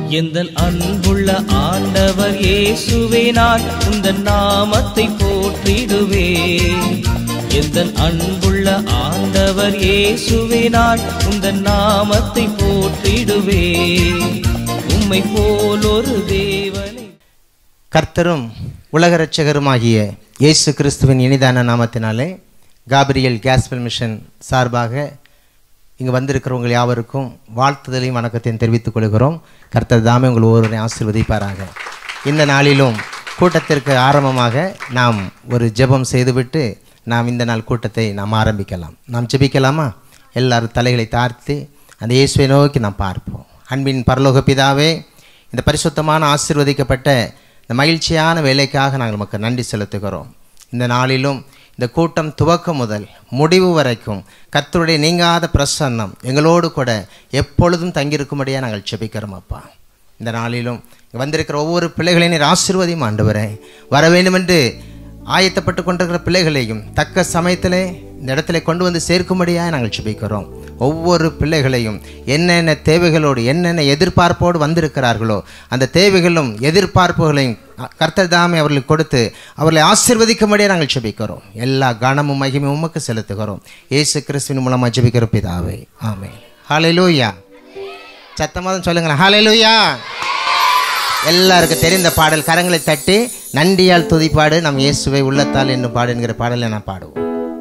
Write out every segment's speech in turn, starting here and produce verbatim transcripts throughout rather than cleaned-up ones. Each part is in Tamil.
எந்தன் அன்புள்ள ஆண்டவர் இயேசுவே நான் உந்தன் நாமத்தை போற்றிடுவேன். எந்தன் அன்புள்ள ஆண்டவர் இயேசுவே நான் உந்தன் நாமத்தை போற்றிடுவேன். உம்மை போல் ஒரு தேவனை. கர்த்தரும் உலக இரட்சகருமாகிய இயேசு கிறிஸ்துவின் இனிதான நாமத்தினாலே காபிரியல் காஸ்பல் மிஷன் சார்பாக இங்கு வந்திருக்கிறவங்க யாவருக்கும் வாழ்த்துதலையும் வணக்கத்தையும் தெரிவித்துக் கொள்கிறோம். கர்த்தர் தாமே உங்கள் ஒவ்வொருவரையும் ஆசீர்வதிப்பாராக. இந்த நாளிலும் கூட்டத்திற்கு ஆரம்பமாக நாம் ஒரு ஜெபம் செய்துவிட்டு நாம் இந்த நாள் கூட்டத்தை நாம் ஆரம்பிக்கலாம். நாம் ஜெபிக்கலாமா? எல்லாரும் தலைகளை தாழ்த்தி அந்த இயேசுவை நோக்கி நாம் பார்ப்போம். அன்பின் பரலோக பிதாவே, இந்த பரிசுத்தமான ஆசீர்வதிக்கப்பட்ட இந்த மகிழ்ச்சியான வேலைக்காக நாங்கள் நமக்கு நன்றி செலுத்துகிறோம். இந்த நாளிலும் இந்த கூட்டம் துவக்கம் முதல் முடிவு வரைக்கும் கர்த்தருடைய நீங்காத பிரசன்னம் எங்களோடு கூட எப்பொழுதும் தங்கியிருக்கும்படியாக நாங்கள் ஜெபிக்கிறோம் அப்பா. இந்த நாளிலும் வந்திருக்கிற ஒவ்வொரு பிள்ளைகளையும் நீர் ஆசீர்வதியும் ஆண்டவரே. வர வேண்டும் என்று ஆயத்தப்பட்டு கொண்டிருக்கிற பிள்ளைகளையும் தக்க சமயத்திலே இந்த இடத்துல கொண்டு வந்து சேர்க்கும்படியாக நாங்கள் ஜெபிக்கிறோம். ஒவ்வொரு பிள்ளைகளையும் என்னென்ன தேவைகளோடு என்னென்ன எதிர்பார்ப்போடு வந்திருக்கிறார்களோ அந்த தேவைகளும் எதிர்பார்ப்புகளையும் கர்த்தர் தாமே அவர்களுக்கு கொடுத்து அவர்களை ஆசீர்வதிக்கும்படியாக நாங்கள் ஜெபிக்கிறோம். எல்லா கனமும் மகிமையும் உமக்கு செலுத்துகிறோம். இயேசு கிறிஸ்துவின் மூலமாக ஜெபிக்கிற பிதாவே, ஆமென். ஹல்லேலூயா. சத்தமாக சொல்லுங்களேன், ஹல்லேலூயா. எல்லாருக்கும் தெரிந்த பாடல் கரங்களை தட்டி நன்றியால் துதிப்பாடு நம் இயேசுவை உள்ளத்தால் என்னும் பாடு என்கிற பாடலை நான் பாடுவோம்.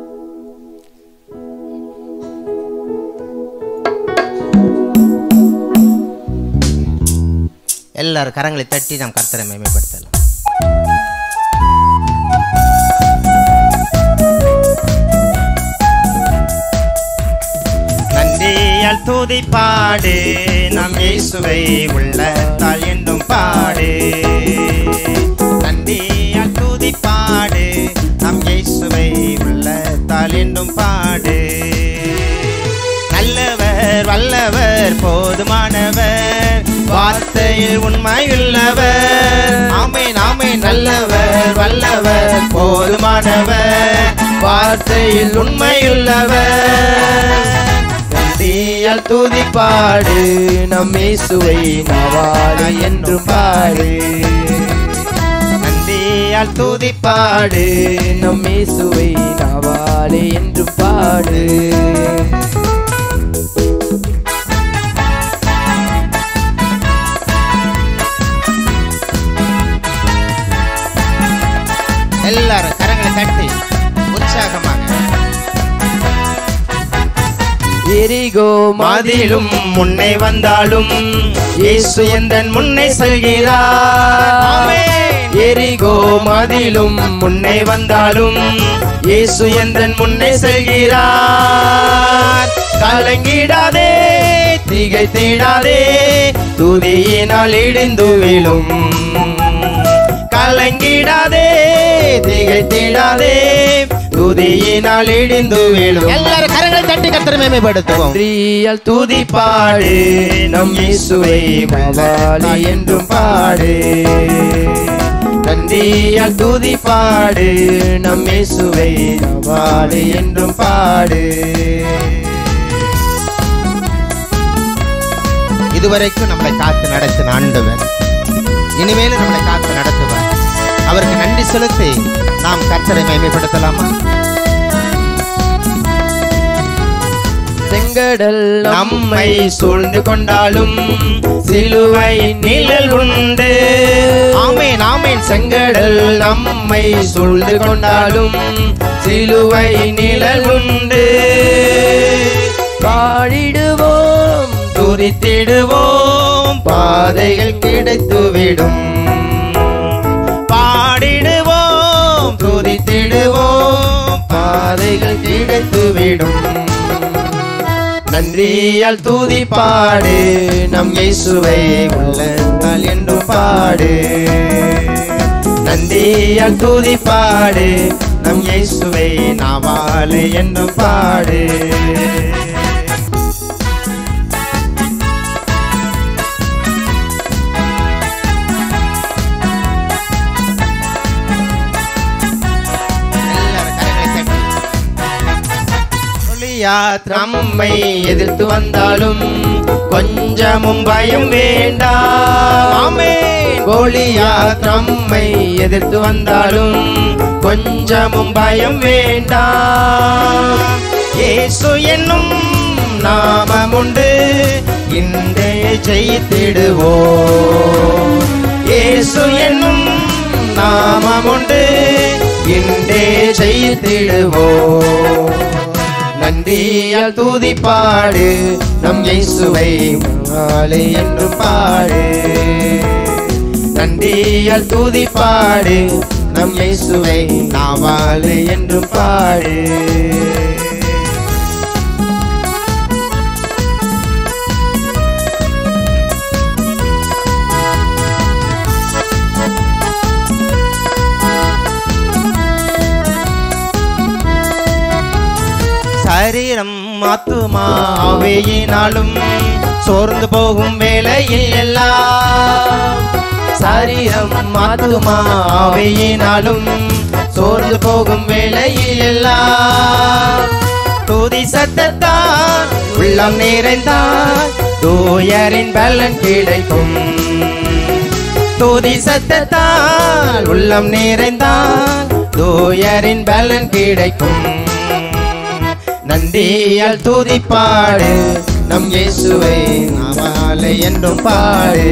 எல்லாரும் கரங்களை தட்டி நாம் கர்த்தரை மேன்மைப்படுத்தலாம். நன்றியால் துதிப்பாடு நம் இயேசுவை உள்ளத்தால் என்றும் பாடு. நன்றியால் துதிப்பாடு நம் இயேசுவை உள்ளத்தால் என்றும் பாடு. நல்லவர் வல்லவர் போதுமானவர் வார்த்தையில் உண்மையுள்ளவர். ஆமென் ஆமென். நல்லவர் வல்லவர் போதுமானவர் வார்த்தையில் உண்மையுள்ளவர். நன்றியால் துதிப்பாடு நம் இயேசுவை நாவாலே என்றும் பாடு. நன்றியால் துதிப்பாடு நம் இயேசுவை நாவாலே என்றும் பாடு. எல்லாரும் கரங்களை தட்டி உற்சாகமாக. எரிகோ மாதிலும் முன்னே வந்தாலும் இயேசு எந்தன் முன்னே செல்கிறார். எரிகோ மாதிலும் முன்னே வந்தாலும் இயேசு எந்தன் முன்னே செல்கிறார். கலங்கிடாதே திகைத்திடாதே துதியினால் இடிந்து விழும். கலங்கிடாதே திகைத்திடாதே துதியினால் இடிந்து விழும். எல்லாரும் கரங்களை தட்டி கர்த்தரை மேன்மைப்படுத்துவோம். நன்றியால் துதிப்பாடு நம் இயேசுவை நாவாலே என்றும் பாடு. நன்றியால் துதிப்பாடு நம் இயேசுவை நாவாலே என்றும் பாடு. இதுவரைக்கும் நம்மளை காத்து நடத்தின ஆண்டவர் இனிமேலும் நம்மளை காத்து நடத்துவார். அவருக்கு நன்றி செலுத்தி நாம் கர்த்தரை மேன்மைப்படுத்தலாமா? செங்கடல் நம்மை சூழ்ந்து கொண்டாலும் சிலுவை நிழல் உண்டு. ஆமென் ஆமென். செங்கடல் நம்மை சூழ்ந்து கொண்டாலும் சிலுவை நிழல் உண்டு. பாடிடுவோம் துதித்திடுவோம் பாதைகள் கிடைத்துவிடும். பாடிடுவோம் துதித்திடுவோம் பாதைகள் கிடைத்துவிடும். நன்றியால் துதிப்பாடு நம் இயேசுவை உள்ளத்தால் என்றும் பாடு. நன்றியால் துதிப்பாடு நம் இயேசுவை நாவாலே என்றும் பாடு. கோலியாத் நம்மை எதிர்த்து வந்தாலும் கொஞ்சமும் பயம் வேண்டாம். ஆமென். கோலியாத் நம்மை எதிர்த்து வந்தாலும் கொஞ்சமும் பயம் வேண்டாம். இயேசு என்னும் நாமம் உண்டு, இன்றே ஜெயித்திடுவோம். இயேசு என்னும் நாமம் உண்டு, இன்றே ஜெயித்திடுவோம். நன்றியால் துதிப்பாடு நம் இயேசுவை நாளை என்று பாடு. நன்றியால் துதிப்பாடு நம் இயேசுவை நாவாலே என்று பாடு. சரீரம் ஆத்துமா ஆவியினாலும் சோர்ந்து போகும் வேளையில் எல்லாம். சரீரம் ஆத்துமா ஆவியினாலும் சோர்ந்து போகும் வேளையில் எல்லாம். துதி சத்தத்தால் உள்ளம் நிறைந்தால் தூயரின் பலன் கிடைக்கும். துதி சத்தத்தால் உள்ளம் நிறைந்தால் தூயரின் பலன் கிடைக்கும். நன்றியால் துதிப்பாடு நம் இயேசுவை நாவாலே என்றும் பாடு.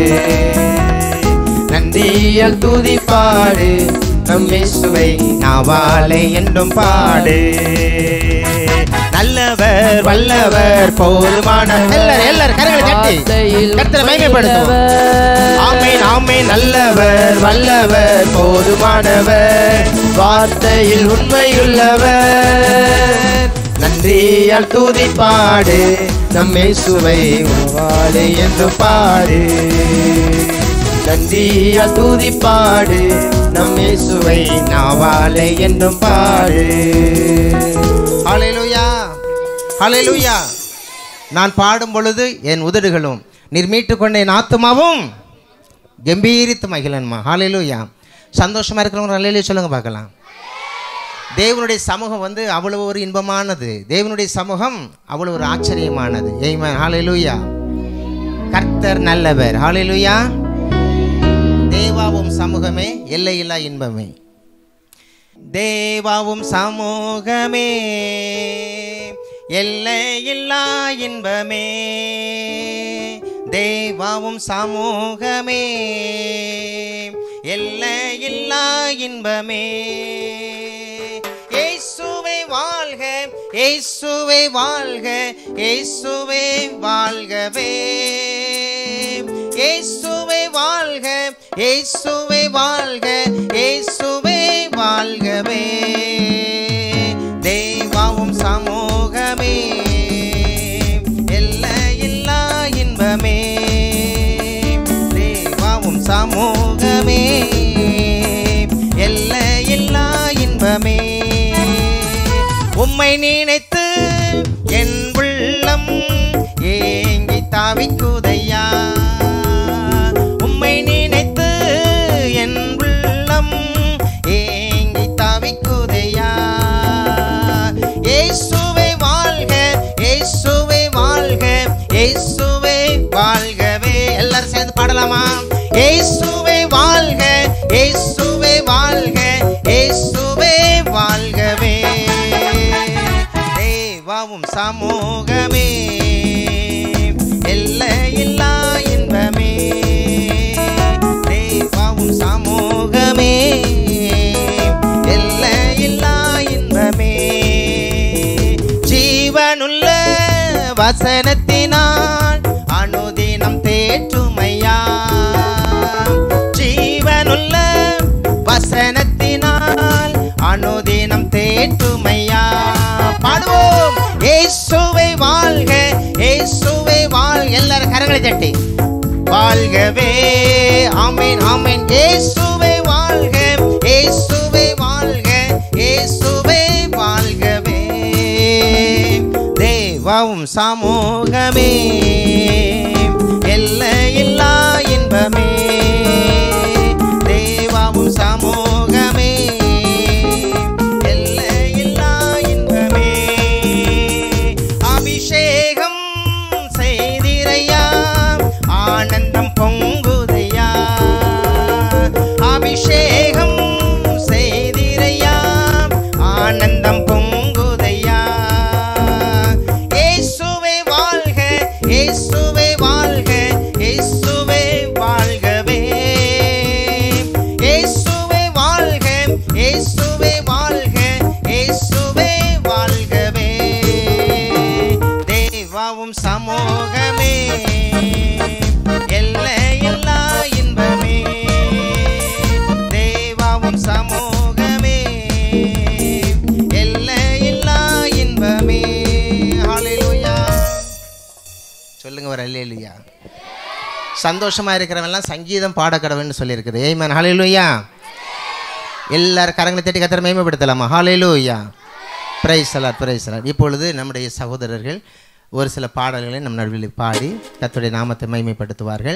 நன்றியால் துதிப்பாடு நம் இயேசுவை நாவாலே என்றும் பாடு. நல்லவர் வல்லவர் போதுமான எல்லாரும் எல்லாரும் கரங்களை தட்டி கர்த்தரை மகிமைப்படுத்துவோம். ஆமென் ஆமென். நல்லவர் வல்லவர் போதுமானவர், வார்த்தையில் உண்மையுள்ளவர். நன்றியால் துதிப்பாடு நம் இயேசுவை நாவாலே என்று பாடு. நன்றியால் துதிப்பாடு நம் இயேசுவை நாவாலே என்றும் பாடு. ஹல்லேலூயா ஹல்லேலூயா. நான் பாடும் பொழுது என் உதடுகளும் நீர் மீட்டு கொண்ட என் ஆத்துமாவும் கம்பீரித்து மகிழன்மா. ஹல்லேலூயா. சந்தோஷமா இருக்கிறவங்க ஹல்லேலூயா சொல்லுங்க பார்க்கலாம். தேவனுடைய சமூகம் வந்து அவ்வளவு ஒரு இன்பமானது. தேவனுடைய சமூகம் அவ்வளவு ஒரு ஆச்சரியமானது. ஆமென். ஹல்லேலூயா. கர்த்தர் நல்லவர். ஹல்லேலூயா. தேவாவும் சமூகமே எல்லையில்லா இன்பமே. தேவாவும் சமூகமே எல்லையில்லா இன்பமே. தேவாவும் சமூகமே எல்லையில்லா இன்பமே. இயேசுவே வாழ்க, இயேசுவே வாழ்க, இயேசுவே வாழ்கவே. இயேசுவே வாழ்க, இயேசுவே வாழ்க, இயேசுவே வாழ்கவே. தேவாவும் சமூகமே எல்லையில்லா இன்பமே. தேவாவும் சமூகமே எல்லையில்லா இன்பமே. உம்மை நினைத்து என் உள்ளம் ஏங்கி தாவிக்குதையா. உம்மை நினைத்து என் உள்ளம் ஏங்கி தாவிக்குதையா. இயேசுவே வாழ்க, இயேசுவே வாழ்க, இயேசுவே வாழ்கவே. எல்லாரும் சேர்ந்து பாடலாமா? இயேசுவே வாழ்க, இயேசுவே வாழ்க, இயேசுவே வாழ்கவே. தேவாவும் சமூகமே எல்லையில்லா இன்பமே. தேவாவும் சமூகமே எல்லையில்லா இன்பமே. ஜீவனுள்ள வசனத்தினால் அனுதினம் தேற்றுமையா. ஜீவனுள்ள வசனத்தினால் அனுதினம் தேற்றுமையா. பாடுவோம். இயேசுவே வாழ்க, இயேசுவே வாழ்க. எல்லாரும் கரங்களை தட்டி வாழ்கவே. ஆமென் ஆமென். இயேசுவே வாழ்க, இயேசுவே வாழ்க, இயேசுவே வாழ்கவே. தேவாவும் சமூகமே எல்லையில்லா இன்பமே. தேவாவும் சமூகமே எல்லையில்லா இன்பமே. ஆனந்தம் பொங்குதையா அபிஷேகம் செய்திரையா ஆனந்தம் பொங்குதையா இயேசுவே வாழ்க இயேசுவே வாழ்க இயேசுவே வாழ்கவே இயேசுவே வாழ்க இயேசுவே வாழ்க இயேசுவே வாழ்கவே தேவாவும் சமூகமே எல்லையில்லா இன்பமே தேவாவும் சமூகமே எல்லையில்லா இன்பமே ஹல்லேலூயா சொல்லுங்க ஒரு ஹல்லேலூயா சந்தோஷமா இருக்கிறவெல்லாம் சங்கீதம் பாட கடவுள்னு சொல்லியிருக்குது ஆமென் ஹல்லேலூயா எல்லாரும் கரங்களை தட்டி கர்த்தரை மகிமைப்படுத்தலாமா hallelujah praise the lord praise the lord இப்பொழுது நம்முடைய சகோதரர்கள் ஒரு சில பாடல்களை நம் நடுவில் பாடி கர்த்தருடைய நாமத்தை மகிமைப்படுத்துவார்கள்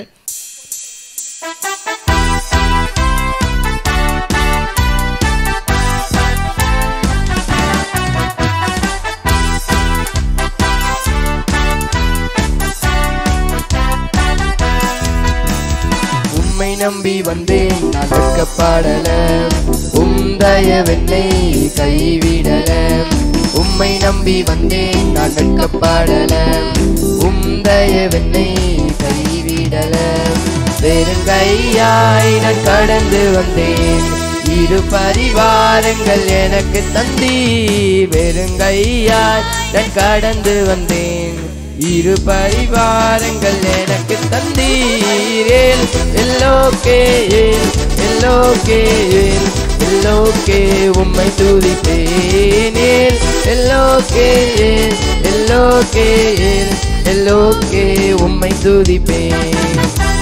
உம்மை நம்பி வந்தேன் நான் வெட்கப்படல உம் தயவென்னை கைவிடல உம்மை நம்பி வந்தேன் நான் வெட்கப்படல உம் தயவென்னை கைவிடல வெறுங்கையாய் நான் கடந்து வந்தேன் இரு பரிவாரங்கள் எனக்கு தந்தீர் வெறுங்கையாய் நான் கடந்து வந்தேன் இரு பரிவாரங்கள் எனக்கு தந்தீரேல் எல்லோக்கே எல்லோக்கே எல்லோக்கே உம்மை துதிப்பேனேல் எல்லோக்கே எல்லோக்கே எல்லோக்கே உம்மை துதிப்பேன்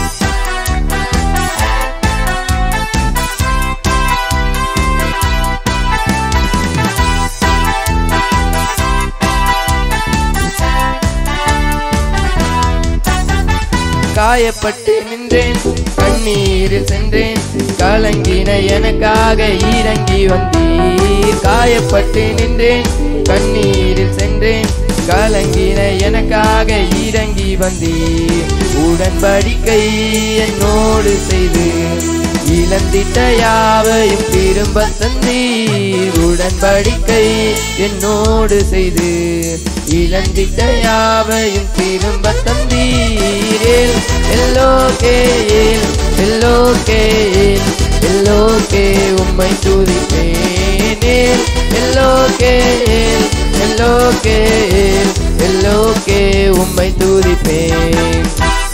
காயப்பட்டு நின்றேன் கண்ணீரில் சென்றேன் கலங்கின எனக்காக இறங்கி வந்தீர் காயப்பட்டு நின்றேன் கண்ணீரில் சென்றேன் கலங்கின எனக்காக இறங்கி வந்தீர் உடன்படிக்கை என்னோடு செய்து இழந்திட்ட யாவையும் திரும்ப தந்தீர் உடன்படிக்கை என்னோடு செய்து இழந்திட்ட யாவையும் திரும்ப தந்தீரேல் எல்லோக்கே எல்லோக்கே எல்லோக்கே உம்மை துதிப்பேனேல் எல்லோக்கே எல்லோக்கே எல்லோக்கே உம்மை துதிப்பேன்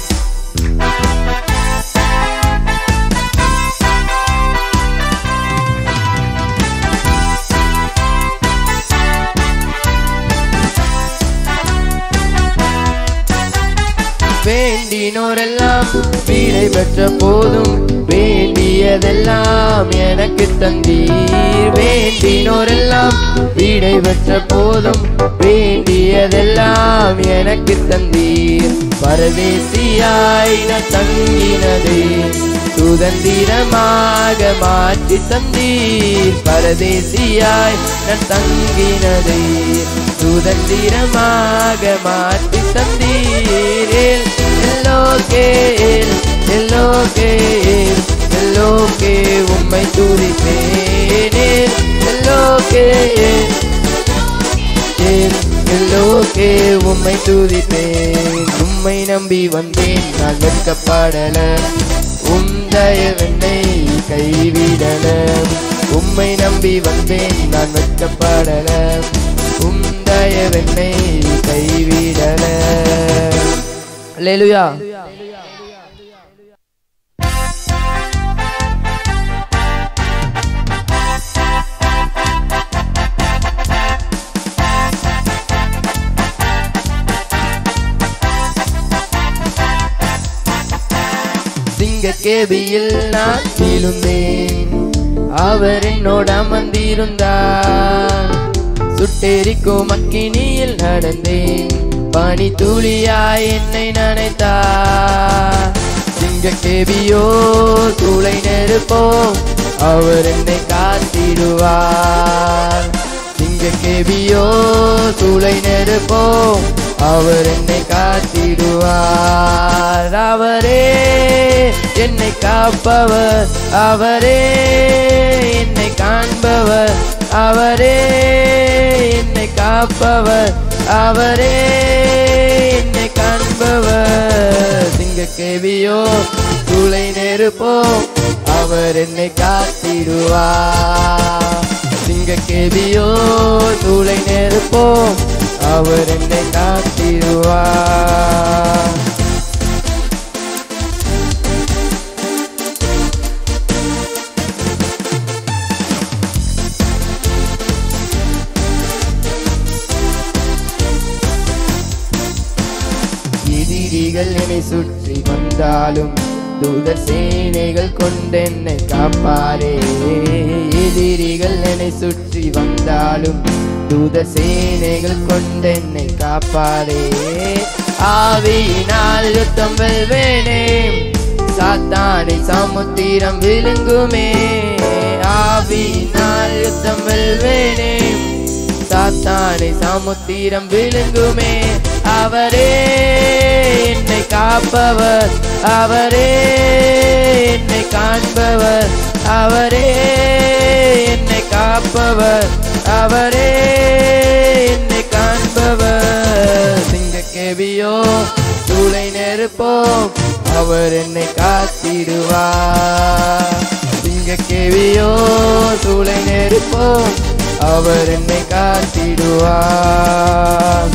வேண்டினோரெல்லாம் வீடை பெற்ற போதும் வேண்டியதெல்லாம் எனக்கு தந்தீர் வேண்டினோரெல்லாம் வீடை பெற்ற போதும் வேண்டியதெல்லாம் எனக்கு தந்தீர் பரதேசியாய் நான் தங்கினதே சுதந்திரமாக மாற்றி தந்தீர் பரதேசியாய் நான் தங்கினதே சுதந்திரமாக மாற்றி தந்தீரேல் எல்லோக்கே எல்லோக்கே எல்லோக்கே உம்மை துதிப்பேனேல் எல்லோக்கே எல்லோக்கே உம்மை துதிப்பேன் உம்மை நம்பி வந்தேன் நான் வெட்கப்படல உம் தயவென்னை கைவிடல உம்மை நம்பி வந்தேன் நான் வெட்கப்படல உம் தயவென்னை கைவிடல அல்லேலூயா சிங்கக்கேபியில் நான் விழுந்தேன் அவர் என்னோடு அமர்ந்திருந்தார் சுட்டெரிக்கும் அக்கினியில் நடந்தேன் பனி துளியாய் என்னை நனைத்தார் சிங்கக்கேபியோ சூளை நெருப்போ அவர் என்னை காத்திடுவார் சிங்கக்கேபியோ சூளை நெருப்போ அவர் என்னை காத்திடுவார் அவரே என்னை காப்பவர், அவரே என்னை காண்பவர், அவரே என்னை காப்பவர், அவரே என்னை காண்பவர். சிங்க கேவியோ சூளை நெருப்போ அவர் என்னை காத்திடுவார். சிங்க கேவியோ சூளை நெருப்போ அவர் என்னை காத்திடுவார். எதிரிகள் என்னை சுற்றி வந்தாலும் தூதர் சேனைகள் கொண்டென்னை காப்பாரே. எதிரிகள் என்னை சுற்றி வந்தாலும் தூதர் சேனைகள் கொண்டென்னை காப்பாரே. ஆவியினால் யுத்தம் வெல்வேனே, சாத்தானை சமுத்திரம் விழுங்குமே. ஆவியினால் யுத்தம் வெல்வேனே, சாத்தானை சமுத்திரம் விழுங்குமே. அவரே என்னை காப்பவர், அவரே என்னை காண்பவர், அவரே என்னை காப்பவர், அவரே என்னை காண்பவர். சிங்க கேவியோ சூளை நெருப்போ அவர் என்னை காத்திடுவார். சிங்க கேவியோ சூளை நெருப்போ அவர் என்னை காத்திடுவார்.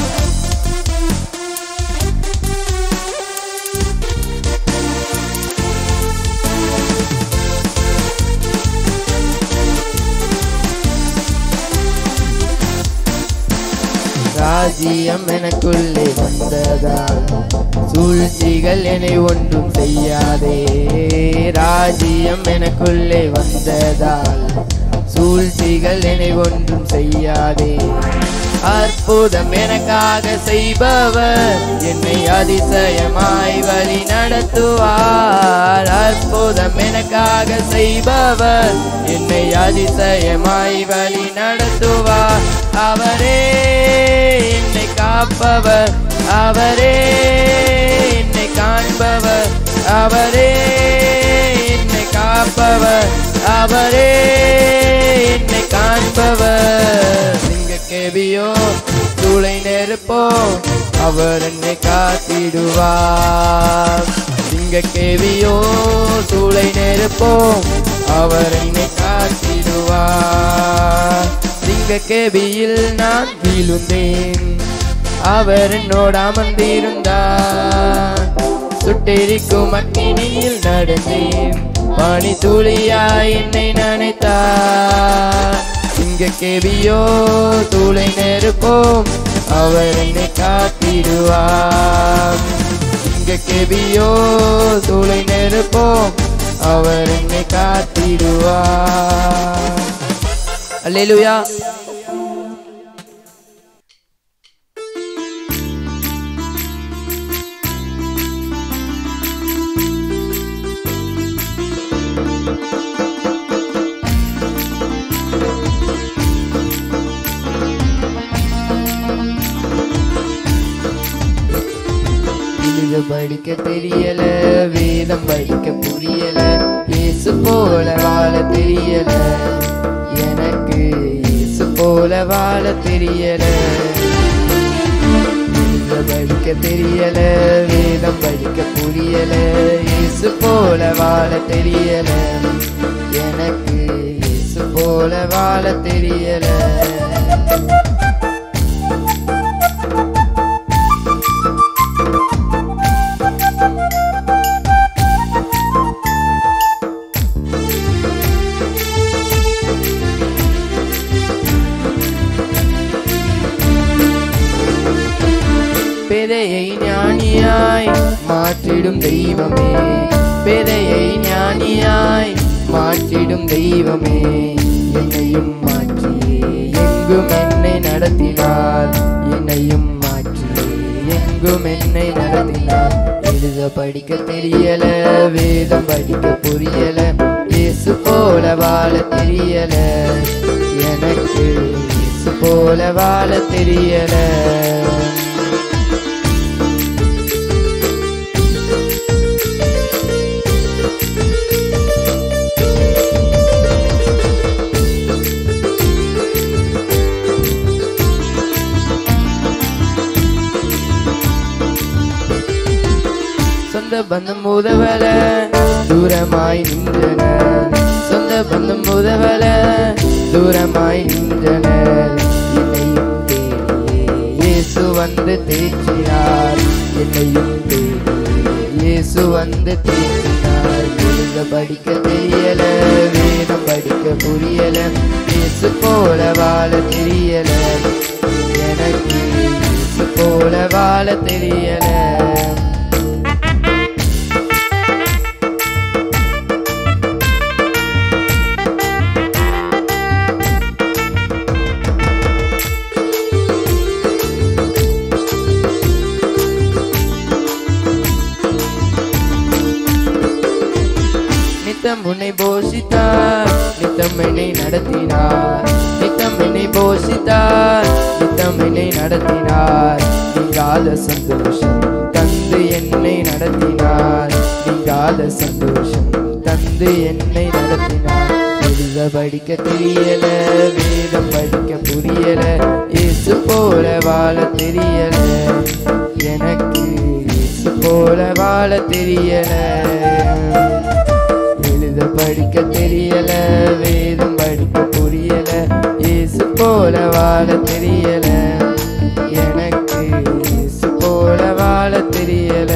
ராஜ்யம் எனக்குள்ளே வந்ததால் சூழ்ச்சிகள் என்னை ஒன்றும் செய்யாதே. ராஜ்யம் எனக்குள்ளே வந்ததால் சூழ்ச்சிகள் என்னை ஒன்றும் செய்யாதே. அற்புதம் எனக்காக செய்பவர் என்னை அதிசயமாய் வழி நடத்துவார். அற்புதம் எனக்காக செய்பவர் என்னை அதிசயமாய் வழி நடத்துவார். அவரே என்னை காப்பவர், அவரே என்னை காண்பவர், அவரே என்னை காப்பவர், அவரே என்னை காண்பவர். சிங்க கேவியோ சூளை நெருப்போ அவர் என்னை காத்திடுவார். சிங்க கேவியோ சூளை நெருப்போ அவர் என்னை காத்திடுவார். சிங்க கேவியில் நான் விழுந்தேன், அவர் என்னோடு அமர்ந்திருந்தார். சுட்டெரிக்கும் அக்கினியில் நடந்தேன், பனி துளியாய் என்னை நினைத்தார். சிங்க கேவியோ சூளை நெருப்போம் அவர் என்னை காத்திடுவார். சிங்க கேவியோ சூளை நெருப்போம் அவர் என்னை காத்திடுவார். அல்லேலூயா. படிக்க தெரியல, வேதம் படிக்க புரியல, இயேசு போல வாழ தெரியல, எனக்கு இயேசு போல வாழ தெரியல. படிக்க தெரியல, வேதம் படிக்க புரியல, இயேசு போல வாழ தெரியல, எனக்கு இயேசு போல வாழ தெரியல. பேதையை ஞானியாய் மாற்றிடும் தெய்வமே, பேதையை ஞானியாய் மாற்றிடும் தெய்வமே, என்னையும் மாற்றியே எங்கும் என்னை நடத்தினார், என்னையும் மாற்றியே எங்கும் என்னை நடத்தினார். எழுத படிக்க தெரியல, வேதம் படிக்க புரியல, இயேசு போல வாழ தெரியல, எனக்கு இயேசு போல வாழ தெரியல. சொந்த பந்தம் உதவல தூரமாய் நின்றனர் சொந்த பந்தம் உதவல தூரமாய் நின்றனர் என்னையும் தேடியே இயேசு வந்து தேற்றினார் என்னையும் தேடியே இயேசு வந்து தேற்றினார் எழுத படிக்க தெரியல வேதம் படிக்க புரியல இயேசு போல வாழ தெரியல எனக்கு இயேசு போல வாழ தெரியல நித்தம் உன்னை போஷித்தார் நித்தம் என்னை நடத்தினார் நித்தம் என்னை போஷித்தார் நித்தம் என்னை நடத்தினார் நீங்காத சந்தோஷம் தந்து என்னை நடத்தினார் நீங்காத சந்தோஷம் தந்து என்னை நடத்தினார் எழுத படிக்க தெரியல வேதம் படிக்க புரியல இயேசு போல வாழ தெரியல எனக்கு இயேசு போல வாழ தெரியல எழுத படிக்க தெரியல வேதம் படிக்க புரியல இயேசு போல வாழ தெரியல எனக்கு இயேசு போல வாழ தெரியல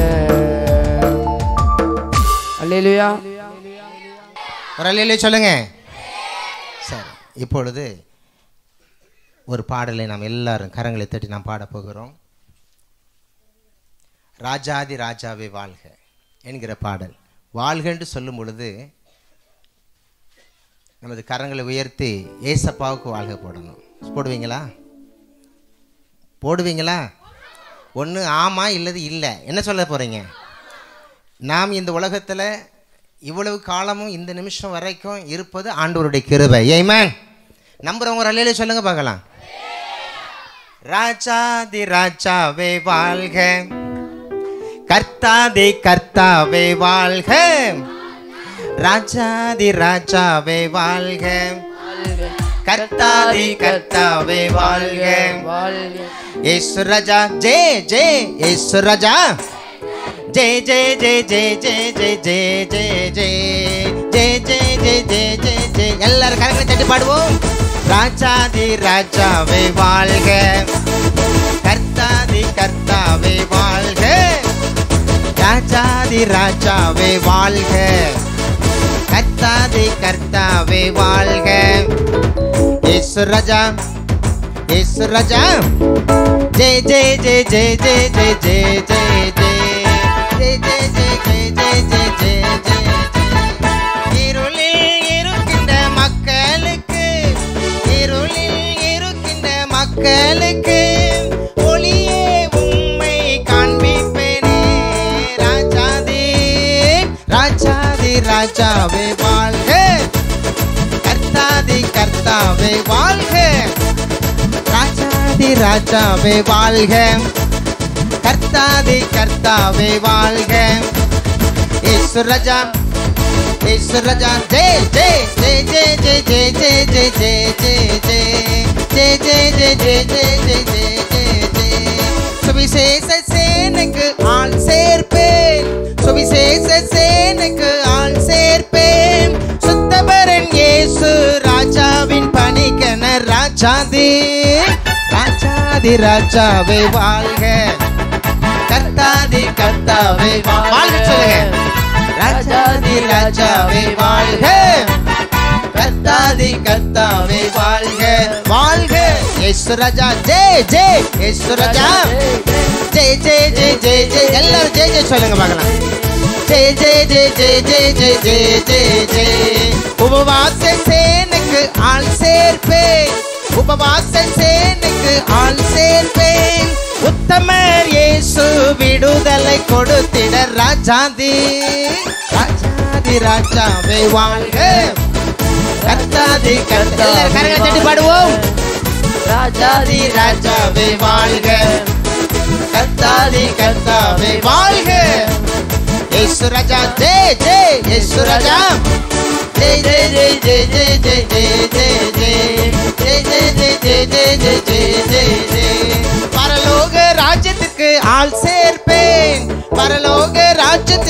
அல்லேலூயா ஒரு அல்லேலூயா சொல்லுங்க. சரி, இப்பொழுது ஒரு பாடலை நாம் எல்லாரும் கரங்களை தட்டி நாம் பாடப் போகிறோம். ராஜாதி ராஜாவே வாழ்க என்கிற பாடல். வாழ்க என்று சொல்லும் பொழுது நமது கரங்களை உயர்த்தி ஏசப்பாவுக்கு வாழ்க போடணும். போடுவீங்களா? போடுவீங்களா? ஒன்று ஆமாம் இல்லது இல்லை. என்ன சொல்ல போகிறீங்க? நாம் இந்த உலகத்தில் இவ்வளவு காலமும் இந்த நிமிஷம் வரைக்கும் இருப்பது ஆண்டவருடைய கிருபை. ஆமென். நம்புறவங்க ஒரு அல்லேலூயா சொல்லுங்க பார்க்கலாம். ராஜாதி ராஜாவே வாழ்க கர்த்தாதி கர்த்தாவே வாழ்க ராஜாதி ராஜாவே வாழ்க கர்த்தாதி கர்த்தாவே வாழ்க இயேசு ராஜா ஜெய ஜெய இயேசு ராஜா ஜெய ஜெய ஜெய ஜெய ஜெய ஜெய ஜெய ஜெய ஜெய ஜெய ஜெய ஜெய ஜெய ஜெய எல்லாரும் கரங்களை தட்டி பாடுவோம். ராஜாதி ராஜாவே வாழ்க கர்த்தாதி கர்த்தாவே வாழ்க ராஜாதி ராஜாவே வாழ்க கர்த்தாதி கர்த்தாவே வாழ்க இயேசு ராஜா இயேசு ராஜா ஜெய ஜெய ஜெய ஜெய ஜெய ஜெய ஜெய ஜெய ஜெய ஜெய ஜெய ஜெய ஜெய ஜெய ஜெய ஜெய இருளில் இருக்கின்ற மக்களுக்கு இருளில் இருக்கின்ற மக்களுக்கு ஒளியே உம்மை காண்பிப்பேனே ராஜாதி ராஜாதி ராஜாவே வாழ்க கர்த்தாதி கர்த்தாவே வாழ்க ராஜாதி ராஜாவே வாழ்க கர்த்தாதி கர்த்தாவே வாழ்க இயேசு ராஜா இயேசு ராஜா ஜெய ஜெய ஜெய ஜெய ஜெய ஜெய ஜெய ஜெய ஜெய ஜெய ஜெய ஜெய ஜெய ஜெய ஜெய ஜெய ஜெய சுவிசேஷ சேனைக்கு ஆள் சேர்ப்பேன் சுவிசேஷ சேனைக்கு ஆள் சேர்ப்பேன் சுத்தபரன் இயேசு ராஜாவின் பணிக்கென ராஜாதி ராஜாதி ராஜாவே வாழ்க கர்த்தாதி கர்த்தாவே வாழ்க சொல்லுங்க. ராஜாதி ராஜாவே வாழ்க கர்த்தாதி கர்த்தாவே வாழ்க வாழ்க இயேசு ராஜா ஜெய ஜெய இயேசு ராஜா ஜெய ஜெய ஜெய ஜெய ஜெய எல்லாரும் ஜெய ஜெய சொல்லுங்க பார்க்கலாம். ஜெய ஜெய ஜெய ஜெய ஜெய ஜெய ஜெய ஜெய ஜெய உபவாச சேனைக்கு ஆள் சேர்ப்பேன் உபவாச சேனைக்கு ஆள் சேர்ப்பேன் உத்தமர் இயேசு விடுதலை கொடுத்திட ராஜாதி ராஜாதி ராஜாவே வாழ்க கர்த்தாதி கர்த்தாவே கரங்களை தட்டி பாடுவோம். ராஜாதி ராஜாவே வாழ்க கர்த்தாதி கர்த்தாவே வாழ்க இயேசு ராஜா ஜெய ஜெய இயேசு ராஜா ஜெய ஜெய ஜெய ஜெய ஜெய ஜெய ஜெய ஜெய ஜெய ஜெய ஜெய ஜெய ஜெய ஜெய ஜெய பரலோக ராஜ்யத்துக்கு ஆள் சேர்ப்பேன் பரலோக ராஜ்யத்துக்கு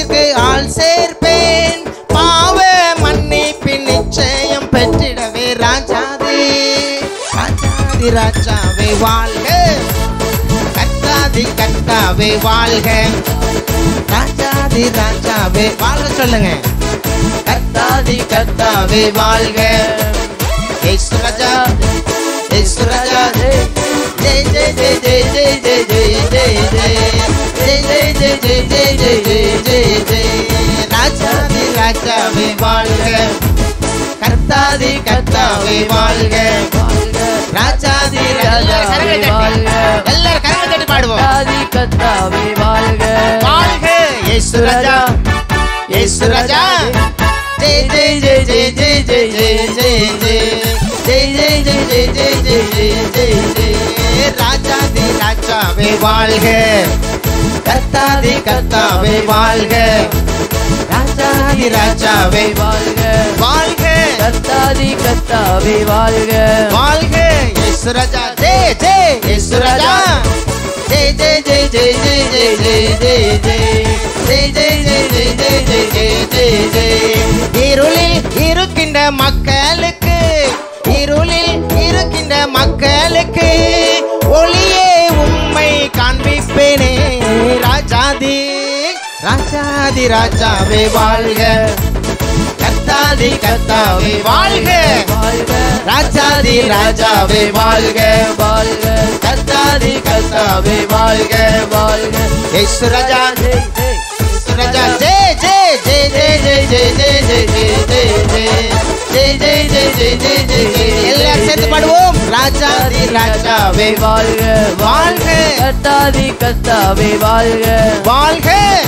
ராஜாவே வாழ்க, கர்த்தாதி கர்த்தாவே வாழ்க, ராஜாதி ராஜாவே வாழ்க. சொல்லுங்க, கர்த்தாதி கர்த்தாவே வாழ்க. இயேசு ராஜா, இயேசு ராஜா, ஜெய் ஜெய் ஜெய் ஜெய் ஜெய் ஜெய் ஜெய் ஜெய் ஜெய் ஜெய் ஜெய் ஜெய் ஜெய் ஜெய் ஜெய் ஜெய் ஜெய். ராஜாதி ராஜாவே வாழ்க, கர்த்தாதி கர்த்தாவே வாழ்க, ராஜாதி ராஜாவே வாழ்க. எல்லாரும் கரங்களை தட்டி பாடுவோம். கர்த்தாதி கர்த்தாவே வாழ்க, வாழ்க இயேசு ராஜா, இயேசு ராஜா. ஜெய் ஜெய் ஜெய் ஜெய் ஜெய் ஜெய் ஜெய் ஜெய் ஜெய் ஜெய் ஜெய் ஜெய் ஜெய் ஜெய் ஜெய் ஜெய் ஜெய். ராஜாதி ராஜாவே வாழ்க, கர்த்தாதி கர்த்தாவே வாழ்க, ராஜாதி ராஜாவே வாழ்க, வாழ்க, கர்த்தாதி கர்த்தாவே வாழ்க, வாழ்க இயேசு ராஜா. ஜெய் ஜெய் இயேசு ராஜா. ஜெய் ஜெய் ஜெய் ஜெய் ஜெய் ஜெய் ஜெய் ஜெய் ஜெய் ஜெய் ஜெய் ஜெய் ஜெய் ஜெய் ஜெய் ஜெய் ஜெய். இருளில் இருக்கின்ற மக்களுக்கு, இருளில் இருக்கின்ற மக்களுக்கு ஒளியே உம்மை காண்பிப்பேனே. ராஜாதி ராஜாதி ராஜாவே வாழ்க, கர்த்தாதி கர்த்தாவே வாழ்க, ராஜாதி ராஜாவே வாழ்க, வாழ்க, கர்த்தாதி கர்த்தாவே வாழ்க, வாழ்க. இயேசு ராஜா, இயேசு ராஜா. ஜெய் ஜெய் ஜெய் ஜெய் ஜெய் ஜெய் ஜெய் ஜெய் ஜெய் ஜெய் ஜெய் ஜெய் ஜெய் ஜெய் ஜெய் ஜெய். எல்லாரும் சேர்ந்து பாடுவோம். ராஜாதி ராஜாவே வாழ்க, வாழ்க, கர்த்தாதி கர்த்தாவே வாழ்க, வாழ்க,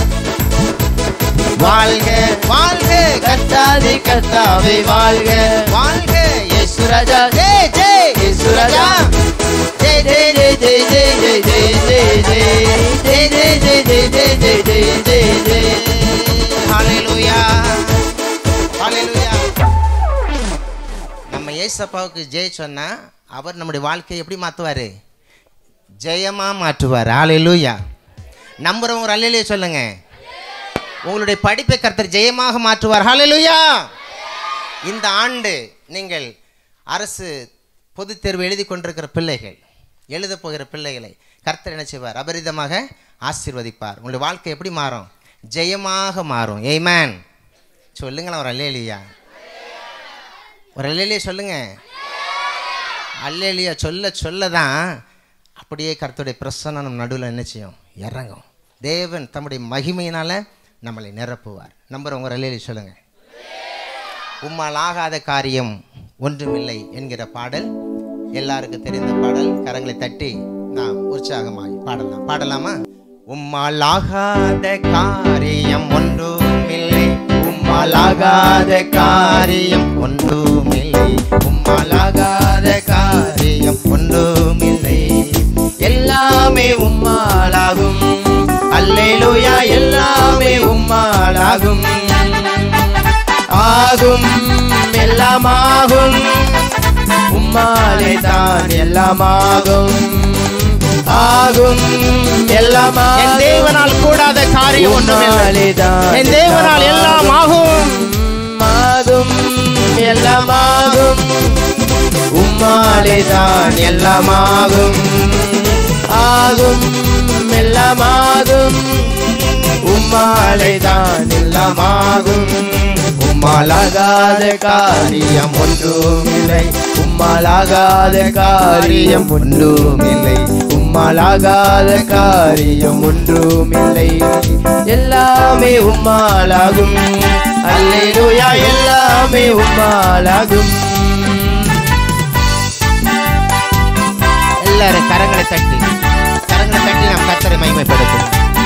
வாழ்க, வாழ்க, கர்த்தாதி கர்த்தாவே வாழ்க, வாழ்க. இயேசு ராஜா. ஜெய் ஜெய் இயேசு ராஜா. ஜெய் ஜெய் ஜெய் ஜெய் ஜெய் ஜெய் ஜெய் ஜெய் ஜெய் ஜெய் ஜெய் ஜெய் ஜெய் ஜெய் ஜெய் ஜெய் ஜெய். ஹல்லேலூயா, ஹல்லேலூயா. நம்ம இயேசப்பாவுக்கு ஜெய் சொன்னா அவர் நம்முடைய வாழ்க்கையை எப்படி மாற்றுவார்? ஜெயமா மாற்றுவார். ஹல்லேலூயா. நம்புறவங்க ஒரு அல்லேலூயா சொல்லுங்க. உங்களுடைய படிப்பை கர்த்தர் ஜெயமாக மாற்றுவார். ஹல்லேலூயா. இந்த ஆண்டு நீங்கள் அரசு பொதுத் தேர்வு எழுதி கொண்டிருக்கிற பிள்ளைகள், எழுத போகிற பிள்ளைகளை கர்த்தர் என்ன செய்வார்? அபரிதமாக ஆசீர்வதிப்பார். உங்களுடைய வாழ்க்கை எப்படி மாறும்? ஜெயமாக மாறும். ஆமென். சொல்லுங்களேன் ஒரு அல்லேலூயா. ஒரு அல்லேலூயா சொல்லுங்க. அல்லேலூயா சொல்ல சொல்ல தான் அப்படியே கர்த்தருடைய பிரசன்னம் நம்ம நடுவில் என்ன செய்யும்? இறங்கும். தேவன் தம்முடைய மகிமையினால நம்மளை நிரப்புவார். நம்புறவங்க ஒரு அல்லேலூயா சொல்லுங்க. உம்மால் ஆகாத காரியம் ஒன்றுமில்லை என்கிற பாடல் எல்லாருக்கும் தெரிந்த பாடல். கரங்களை தட்டி நாம் உற்சாகமாய் பாடலாம். பாடலாமா? உம்மால் ஆகாத காரியம் ஒன்றுமில்லை, உம்மால் ஆகாத காரியம் ஒன்றுமில்லை, உம்மால் ஆகாத காரியம் ஒன்றுமில்லை, எல்லாமே உம்மாலாகும். அல்லேலூயா. எல்லாமே உம்மாலாகும். ஆகும், எல்லாமாகும், உம்மாலே தான் எல்லாமாகும். ஆகும், எல்லாமாகும். என் தேவனால் கூடாத காரியம் ஒன்றுமில்லை. என் தேவனால் எல்லாம் ஆகும். ஆகும், எல்லாமாகும், உம்மாலே தான் எல்லாமாகும். ஆகும், எல்லாமாகும், உம்மாலே தான் எல்லாமாகும். உம்மாலாகாத காரியம் ஒன்றுமில்லை, உம்மாலாகாத காரியம் ஒன்றுமில்லை, உம்மாலாகாத காரியம் ஒன்றுமில்லை, எல்லாமே உம்மாலாகும். அல்லேலூயா. எல்லாமே உம்மாலாகும். எல்லாரும் கரங்களை தட்டி கரங்களை தட்டி நாம் கர்த்தரை மகிமைப்படுத்தும்.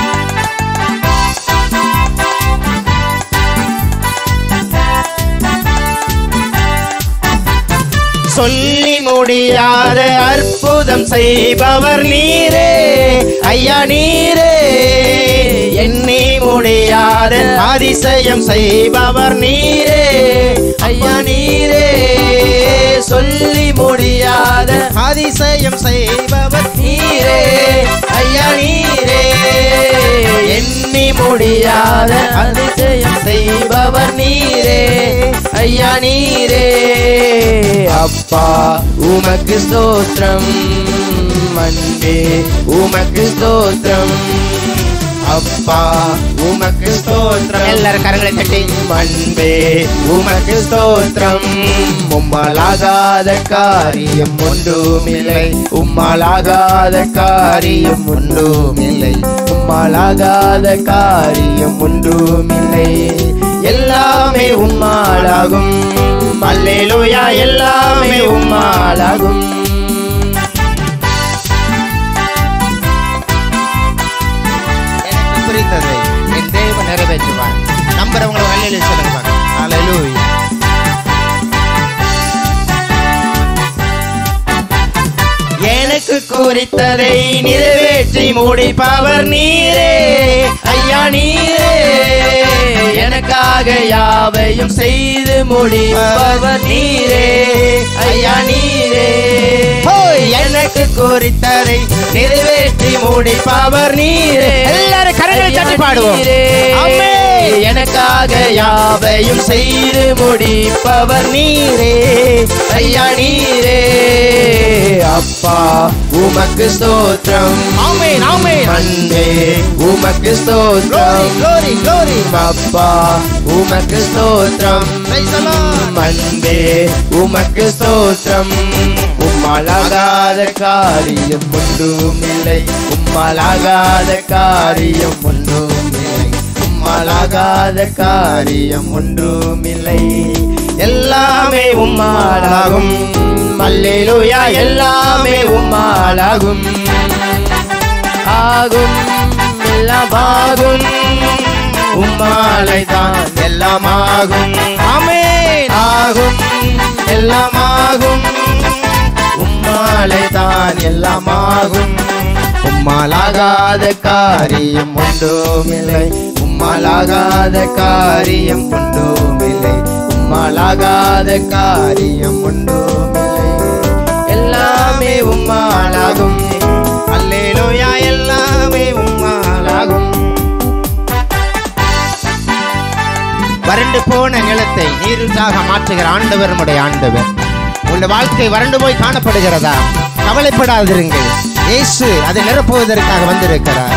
சொல்லி முடியாத அற்புதம் செய்பவர் நீரே ஐயா, நீரே. எண்ணி முடியாத அதிசயம் செய்பவர் நீரே ஐயா, நீரே. சொல்லி முடியாத அதிசயம் செய்பவர் நீரே ஐயா, நீரே. எண்ணி முடியாத அதிசயம் செய்பவர் நீரே ஐயா, நீரே. அப்பா உமக்கு ஸ்தோத்திரம், அன்பே உமக்கு ஸ்தோத்திரம், அப்பா உமக்கு ஸ்தோத்திரம். எல்லாரும் கரங்களை தட்டி அன்பே உமக்கு ஸ்தோத்திரம். உம்மாலாகாத காரியம் ஒன்றுமில்லை, உம்மாலாகாத காரியம் ஒன்றுமில்லை, உம்மாலாகாத காரியம் ஒன்றுமில்லை. எல்லாமே உம்மாலாகும், அல்லேலூயா, எல்லாமே உம்மாலாகும். எனக்கு குறித்ததை என் தேவன் நிறைவேற்றுவார். நம்புறவங்களை அல்லேலூயா சொல்லுங்க. அல்லேலூயா. எனக்கு குறித்ததை நிறைவேற்றி முடிப்பவர் நீரே, ஐயா நீரே. எனக்காக யாவையும் செய்து முடிப்பவர் நீரே, ஐயா நீரே. எனக்கு குறித்ததை நிறைவேற்றி முடிப்பவர் நீரே. எல்லாரும் கரங்களை தட்டி பாடுவோம். எனக்காக யாவையும் செய்து முடிப்பவர் நீரே, ஐயா நீரே. அப்பா உமக்கு ஸ்தோத்திரம், ஆமென் ஆமென். அன்பே உமக்கு ஸ்தோத்திரம், glory glory. அப்பா உமக்கு ஸ்தோத்திரம், Praise the Lord. அன்பே உமக்கு ஸ்தோத்திரம். உம்மாலாகாத காரியம் ஒன்றுமில்லை, உம்மாலாகாத காரியம் ஒன்றுமில்லை, உம்மாலாகாத காரியம் ஒன்றுமில்லை. எல்லாமே உம்மாலாகும், அல்லேலூயா, எல்லாமே உம்மாலாகும். ஆகும் எல்லாம் ஆகும், உம்மாலை தான் எல்லாம் ஆகும். ஆமென். ஆகும் எல்லாம் ஆகும், உம்மாலை தான் எல்லாம் ஆகும். உம்மாலாகாத காரியம் ஒன்றுமில்லை, உம்மாலாகாத காரியம் ஒன்றுமில்லை, உம்மாலாகாத காரியம் ஒன்றுமில்லை. எல்லாமே உம்மாலாகும், அல்லேலூயா, எல்லாமே உம்மாலாகும். வறண்டு போன நிலத்தை நீரூற்றாக மாற்றுகிற ஆண்டவர் நம்முடைய ஆண்டவர். உங்களுடைய வாழ்க்கை வறண்டு போய் காணப்படுகிறதா? கவலைப்படாதிருங்கள், இயேசு அதை நிரப்புவதற்காக வந்திருக்கிறார்.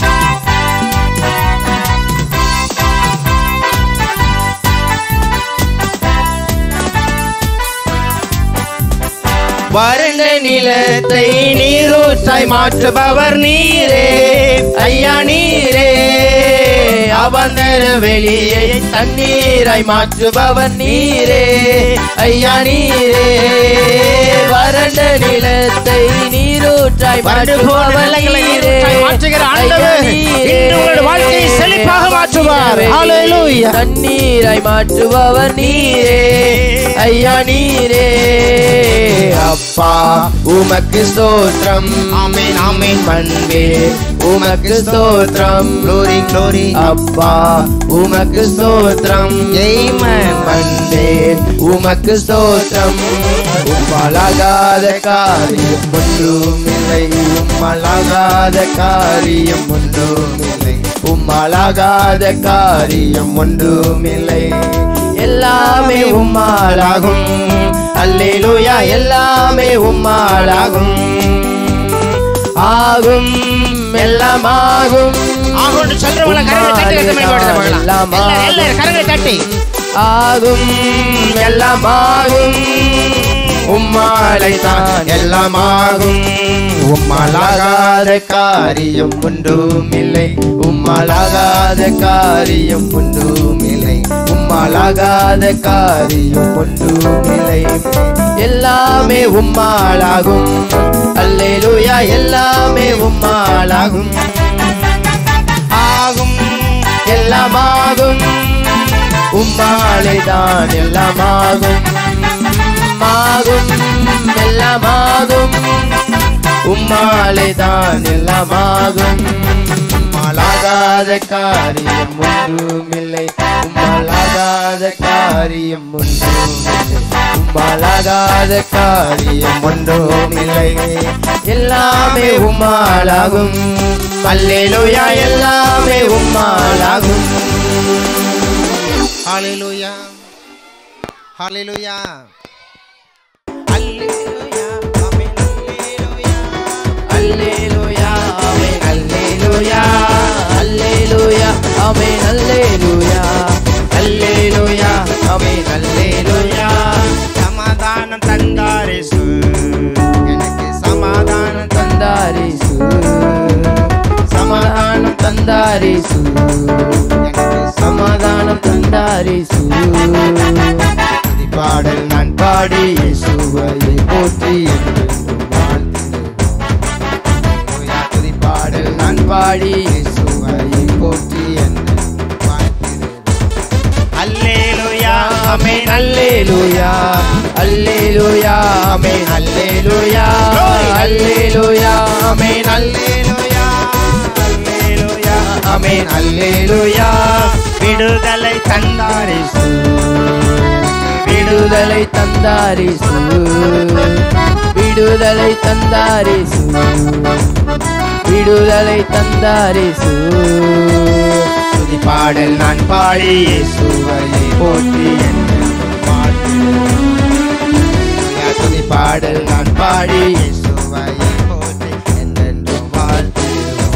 வறண்ட நிலத்தை நீரூற்றாய் மாற்றுபவர் நீரே, ஐயா நீரே. அவந்தர வெளியை தண்ணீராய் மாற்றுபவர் நீரே, ஐயா நீரே. வறண்ட நிலத்தை நீரூற்றாய் மாற்றுபவர் நீரே, மாற்றுகிற ஆண்டவர் இன்று உங்களுடைய வாழ்க்கையை செழிப்பாக மாற்றுவார். ஹல்லேலூயா. தண்ணீராய் மாற்றுபவர் நீரே, ஐயா நீரே. அப்பா உமக்கு ஸ்தோத்திரம், ஆமென் ஆமென். அன்பே உமக்கு ஸ்தோத்திரம், glory glory. அப்பா உமக்கு ஸ்தோத்திரம், ஆமென். அன்பே உமக்கு ஸ்தோத்திரம். உம்மாலாகாத காரியம் ஒன்றுமில்லை, உம்மாலாகாத காரியம் ஒன்றுமில்லை, உம்மாலாகாத காரியம் ஒன்றுமில்லை. எல்லாமே உம்மாலாகும், அல்லேலூயா, எல்லாமே உம்மாலாகும். ஆகும் எல்லாம் ஆகும், ஆகும் சொல்றவங்கள கரங்களை தட்டி மேம்படுத்த எல்லாம் எல்லாரும் கரங்களை தட்டி ஆகும் எல்லாம் ஆகும், உம்மாலை தான் எல்லாம் ஆகும். உம்மாலாகாத காரியம் ஒன்றுமில்லை, உம்மாலாகாத காரியம் ஒன்றுமில்லை, உம்மாலாகாத காரியம் ஒன்றுமில்லை. எல்லாமே உம்மாலாகும், அல்லேலூயா, எல்லாமே உம்மாலாகும். ஆகும் எல்லாம் ஆகும், உம்மாலை தான் எல்லாம் ஆகும். ஆகும் எல்லாம் ஆகும், உம்மாலை தான் எல்லாம் ஆகும். உம்மாலாகாத காரியம் ஒன்றுமில்லை, உம்மாலாகாத காரியம் ஒன்றுமில்லை, உம்மாலாகாத காரியம் ஒன்றுமில்லை. எல்லாமே உம்மாலாகும், அல்லேலூயா, எல்லாமே உம்மாலாகும். ஹல்லேலூயா ஹல்லேலூயா. அல்லேலூயா ஆமென் அல்லேலூயா அல்லேலூயா ஆமென் அல்லேலூயா அல்லேலூயா ஆமென் அல்லேலூயா சமாதானம் தந்தாரேசு எனக்கு சமாதானம் தந்தாரேசு சமாதானம் தந்தாரேசு எனக்கு சமாதானம் தந்தாரேசு பாடல் நான் பாடி இயேசுவை போற்றி பாடல் நான் பாடி இயேசுவை போற்றி அல்லேலூயா ஆமென் அல்லேலூயா அல்லேலூயா ஆமென் அல்லேலூயா அல்லேலூயா ஆமென் அல்லேலூயா அல்லேலூயா ஆமென் அல்லேலூயா விடுதலை தந்தாரேசு விடுதலை தந்தாரேசு விடுதலை தந்தாரேசு விடுதலை தந்தாரேசு துதி பாடல் நான் பாடி இயேசுவை போற்றி துதி பாடல் நான் பாடி இயேசுவை போற்றி என்றென்றும் வாழ்த்துவோம்.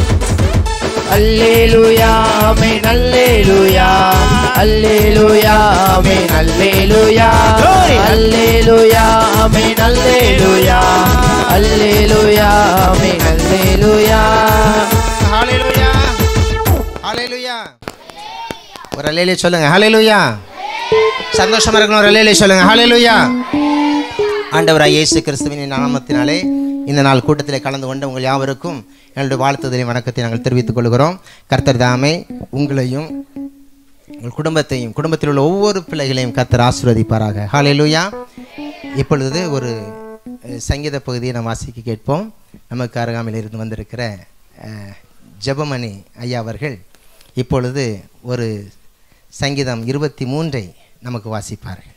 அல்லேலூயா ஆமென் அல்லேலூயா அல்லேலூயா ஆமென் அல்லேலூயா அல்லேலூயா ஆமென் அல்லேலூயா அல்லேலூயா ஆமென் அல்லேலூயா ஹalleluya ஹalleluya ஒரு அல்லேலூயா சொல்லுங்க ஹalleluya சந்தோஷமா இருக்கணும் ஒரு அல்லேலூயா சொல்லுங்க ஹalleluya ஆண்டவராய் இயேசு கிறிஸ்துவின் நாமத்தினாலே இந்த நாள் கூட்டத்திலே கலந்து கொண்ட உங்கள் யாவருக்கும் என்னுடைய வாழ்த்துதலை வணக்கத்தை நாங்கள் தெரிவித்துக் கொள்கிறோம். கர்த்தர் தாமே உங்களையும் உங்கள் குடும்பத்தையும் குடும்பத்தில் உள்ள ஒவ்வொரு பிள்ளைகளையும் கர்த்தர் ஆசீர்வதிப்பாராக. ஹalleluya. இப்பொழுது ஒரு சங்கீத பகுதியை நாம் வாசிக்க கேட்போம். நமக்கு அருகாமையில் இருந்து வந்திருக்கிற ஜெபமணி ஐயா அவர்கள் இப்பொழுது ஒரு சங்கீதம் இருபத்தி மூன்றை நமக்கு வாசிப்பார்கள்.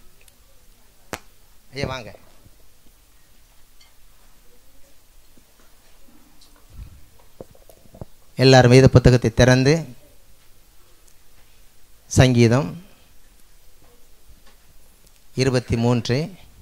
ஐயா வாங்க. எல்லாரும் வேத புத்தகத்தை திறந்து சங்கீதம் இருபத்தி மூன்று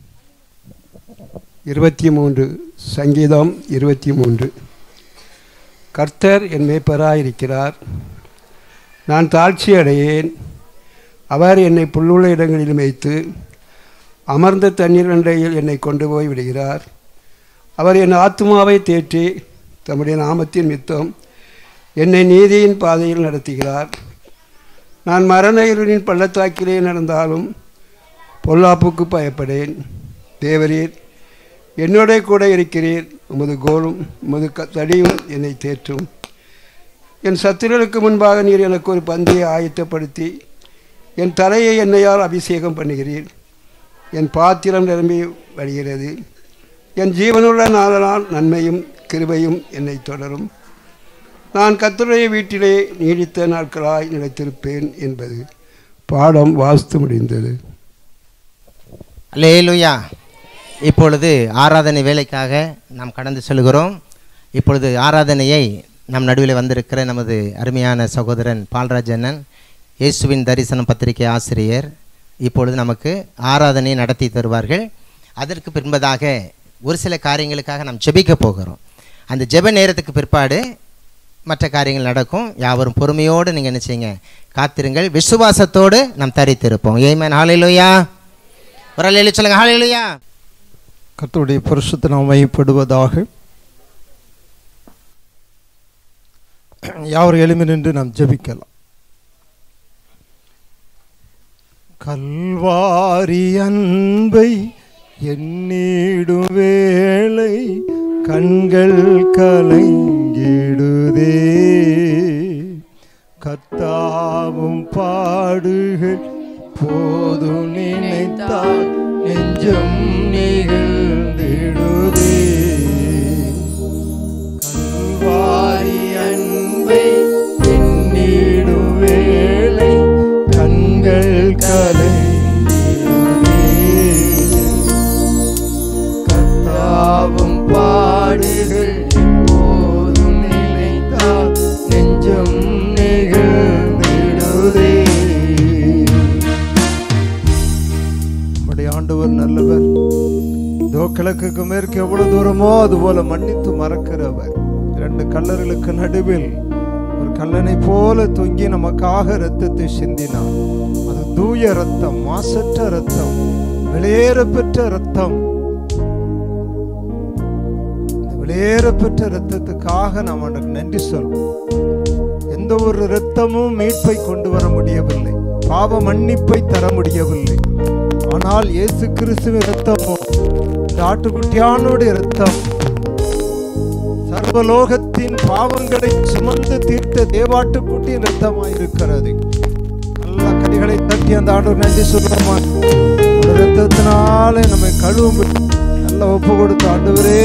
இருபத்தி மூன்று சங்கீதம் இருபத்தி மூன்று. கர்த்தர் என் மேய்ப்பராயிருக்கிறார், நான் தாழ்ச்சி அடையேன். அவர் என்னை புல்லுள்ள இடங்களில் மேய்த்து அமர்ந்த தண்ணீர் அண்டையில் என்னை கொண்டு போய் விடுகிறார். அவர் என் ஆத்துமாவை தேற்றி தம்முடைய நாமத்தின் மித்தம் என்னை நீதியின் பாதையில் நடத்துகிறார். நான் மரண இருளின் பள்ளத்தாக்கிலே நடந்தாலும் பொல்லாப்புக்கு பயப்படேன். தேவரீர் என்னோட கூட இருக்கிறீர், உமது கோலும் உமது க தடியும் என்னை தேற்றும். என் சத்துருளுக்கு முன்பாக நீர் எனக்கு ஒரு பந்தியை ஆயத்தப்படுத்தி என் தலையை எண்ணெயால் அபிஷேகம் பண்ணுகிறீர். என் பாத்திரம் நிரம்பி வருகிறது. என் ஜீவனுள்ள நாளனால் நன்மையும் கிருபையும் என்னை தொடரும். நான் கர்த்தருடைய வீட்டிலே நீடித்த நாட்களாய் நிலைத்திருப்பேன் என்பது பாடம் வாஸ்து முடிந்தது. அல்லேலூயா. இப்பொழுது ஆராதனை வேலைக்காக நாம் கடந்து செல்கிறோம். இப்பொழுது ஆராதனையை நம் நடுவில் வந்திருக்கிற நமது அருமையான சகோதரன் பால்ராஜ் அண்ணன், இயேசுவின் தரிசனம் பத்திரிகை ஆசிரியர், இப்பொழுது நமக்கு ஆராதனை நடத்தி தருவார்கள். அதற்கு பின்பதாக ஒரு சில காரியங்களுக்காக நாம் ஜெபிக்க போகிறோம். அந்த ஜெப நேரத்துக்கு பிற்பாடு மற்ற காரியங்கள் நடக்கும். யாவரும் பொறுமையோடு நீங்கள் என்ன செய்யுங்க, காத்திருங்கள். விசுவாசத்தோடு நாம் தரித்திருப்போம். ஆமென். ஹல்லேலூயா. ஒரு அல்லேலூயா சொல்லுங்க. ஹல்லேலூயா. கர்த்தருடைய பரிசுத்த நாமம் மகிமைப்படுவதாக. யாவர் எழும்பி நின்று நாம் ஜெபிக்கலாம். கல்வாரி அன்பை எண்ணிடும் வேளை கண்கள் கலங்கிடுதே, கர்த்தாவும் பாடுகள் போதும் நினைத்தால் நெஞ்சம் நிகழ்ந்திடுதே. கல்வாரி அன்பை எண்ணிடும் வேளை கண்கள் கலங்கிடுதே, கர்த்தாவும் பாடுகள் போதும் நினைத்தால் நெஞ்சம் நிகழ்ந்திடுதே. ஆண்டவர் நல்லவர், கிழக்குக்கு மேற்கு எவ்வளவு தூரமோ அதுபோல மன்னித்து மறக்கிறவர். இரண்டு கல்லர்களுக்கு நடுவில் ஒரு கல்லனை போல தொங்கி நமக்காக இரத்தத்தை சிந்தினார். அது தூய ரத்தம், மாசற்ற ரத்தம், வெளியேற பெற்ற ரத்தம். வெளியேற பெற்ற ரத்தத்துக்காக நாம் அவனுக்கு நன்றி சொல்வோம். எந்த ஒரு இரத்தமும் மீட்பை கொண்டு வர முடியவில்லை, பாவ மன்னிப்பை தர முடியவில்லை. ஆனால் இயேசு கிறிஸ்துவின் இரத்தமோ, ஆட்டுக்குட்டியானுடைய இரத்தம், சர்வலோகத்தின் பாவங்களை சுமந்து தீர்த்த தேவாட்டுக்குட்டியின் இரத்தமாயிருக்கிறது. நல்ல கைகளை தட்டி அந்த ஆண்டவர் நன்றி சொல்லுமா. இரத்தத்தினாலே நம்மை கழுவும் நல்ல ஒப்பு கொடுத்த ஆண்டவரே.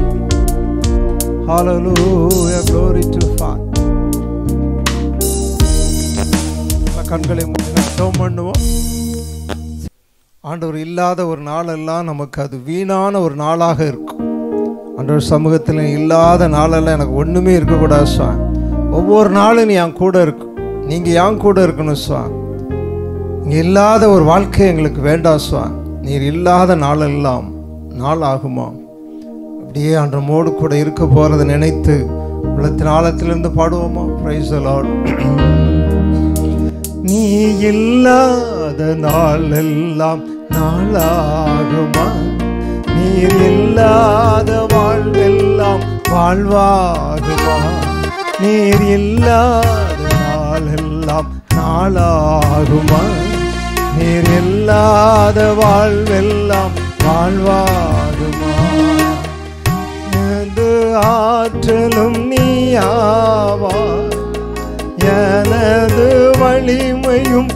Hallelujah, glory to Father. கண்களை மூடி பண்ணுவோம். ஆண்டவர் இல்லாத ஒரு நாளெல்லாம் நமக்கு அது வீணான ஒரு நாளாக இருக்கும். ஆண்டவர் சமூகத்தில் இல்லாத நாளெல்லாம் எனக்கு ஒன்றுமே இருக்கக்கூடாது சுவாமி. ஒவ்வொரு நாளும் நீ என் கூட இருக்கும், நீங்கள் என் கூட இருக்கணும் சுவாமி. இங்கே இல்லாத ஒரு வாழ்க்கை எங்களுக்கு வேண்டாம் சுவாமி. நீர் இல்லாத நாளெல்லாம் நாள் ஆகுமா? அப்படியே ஆண்டவரோடு கூட இருக்க போகிறத நினைத்து உள்ளத்தின் ஆழத்திலிருந்து பாடுவோமா? Praise the lord. நீ இல்லாத நாளெல்லாம் நாளாகுமா? நீர் இல்லாத வாழ்வெல்லாம் வாழ்வாகுமா? நீர் இல்லாத நாளெல்லாம் நாளாகுமா? நீர் இல்லாத வாழ்வெல்லாம் வாழ்வாகுமா? எனது ஆற்றலும் நீயாவாய், எனது வலிமையும்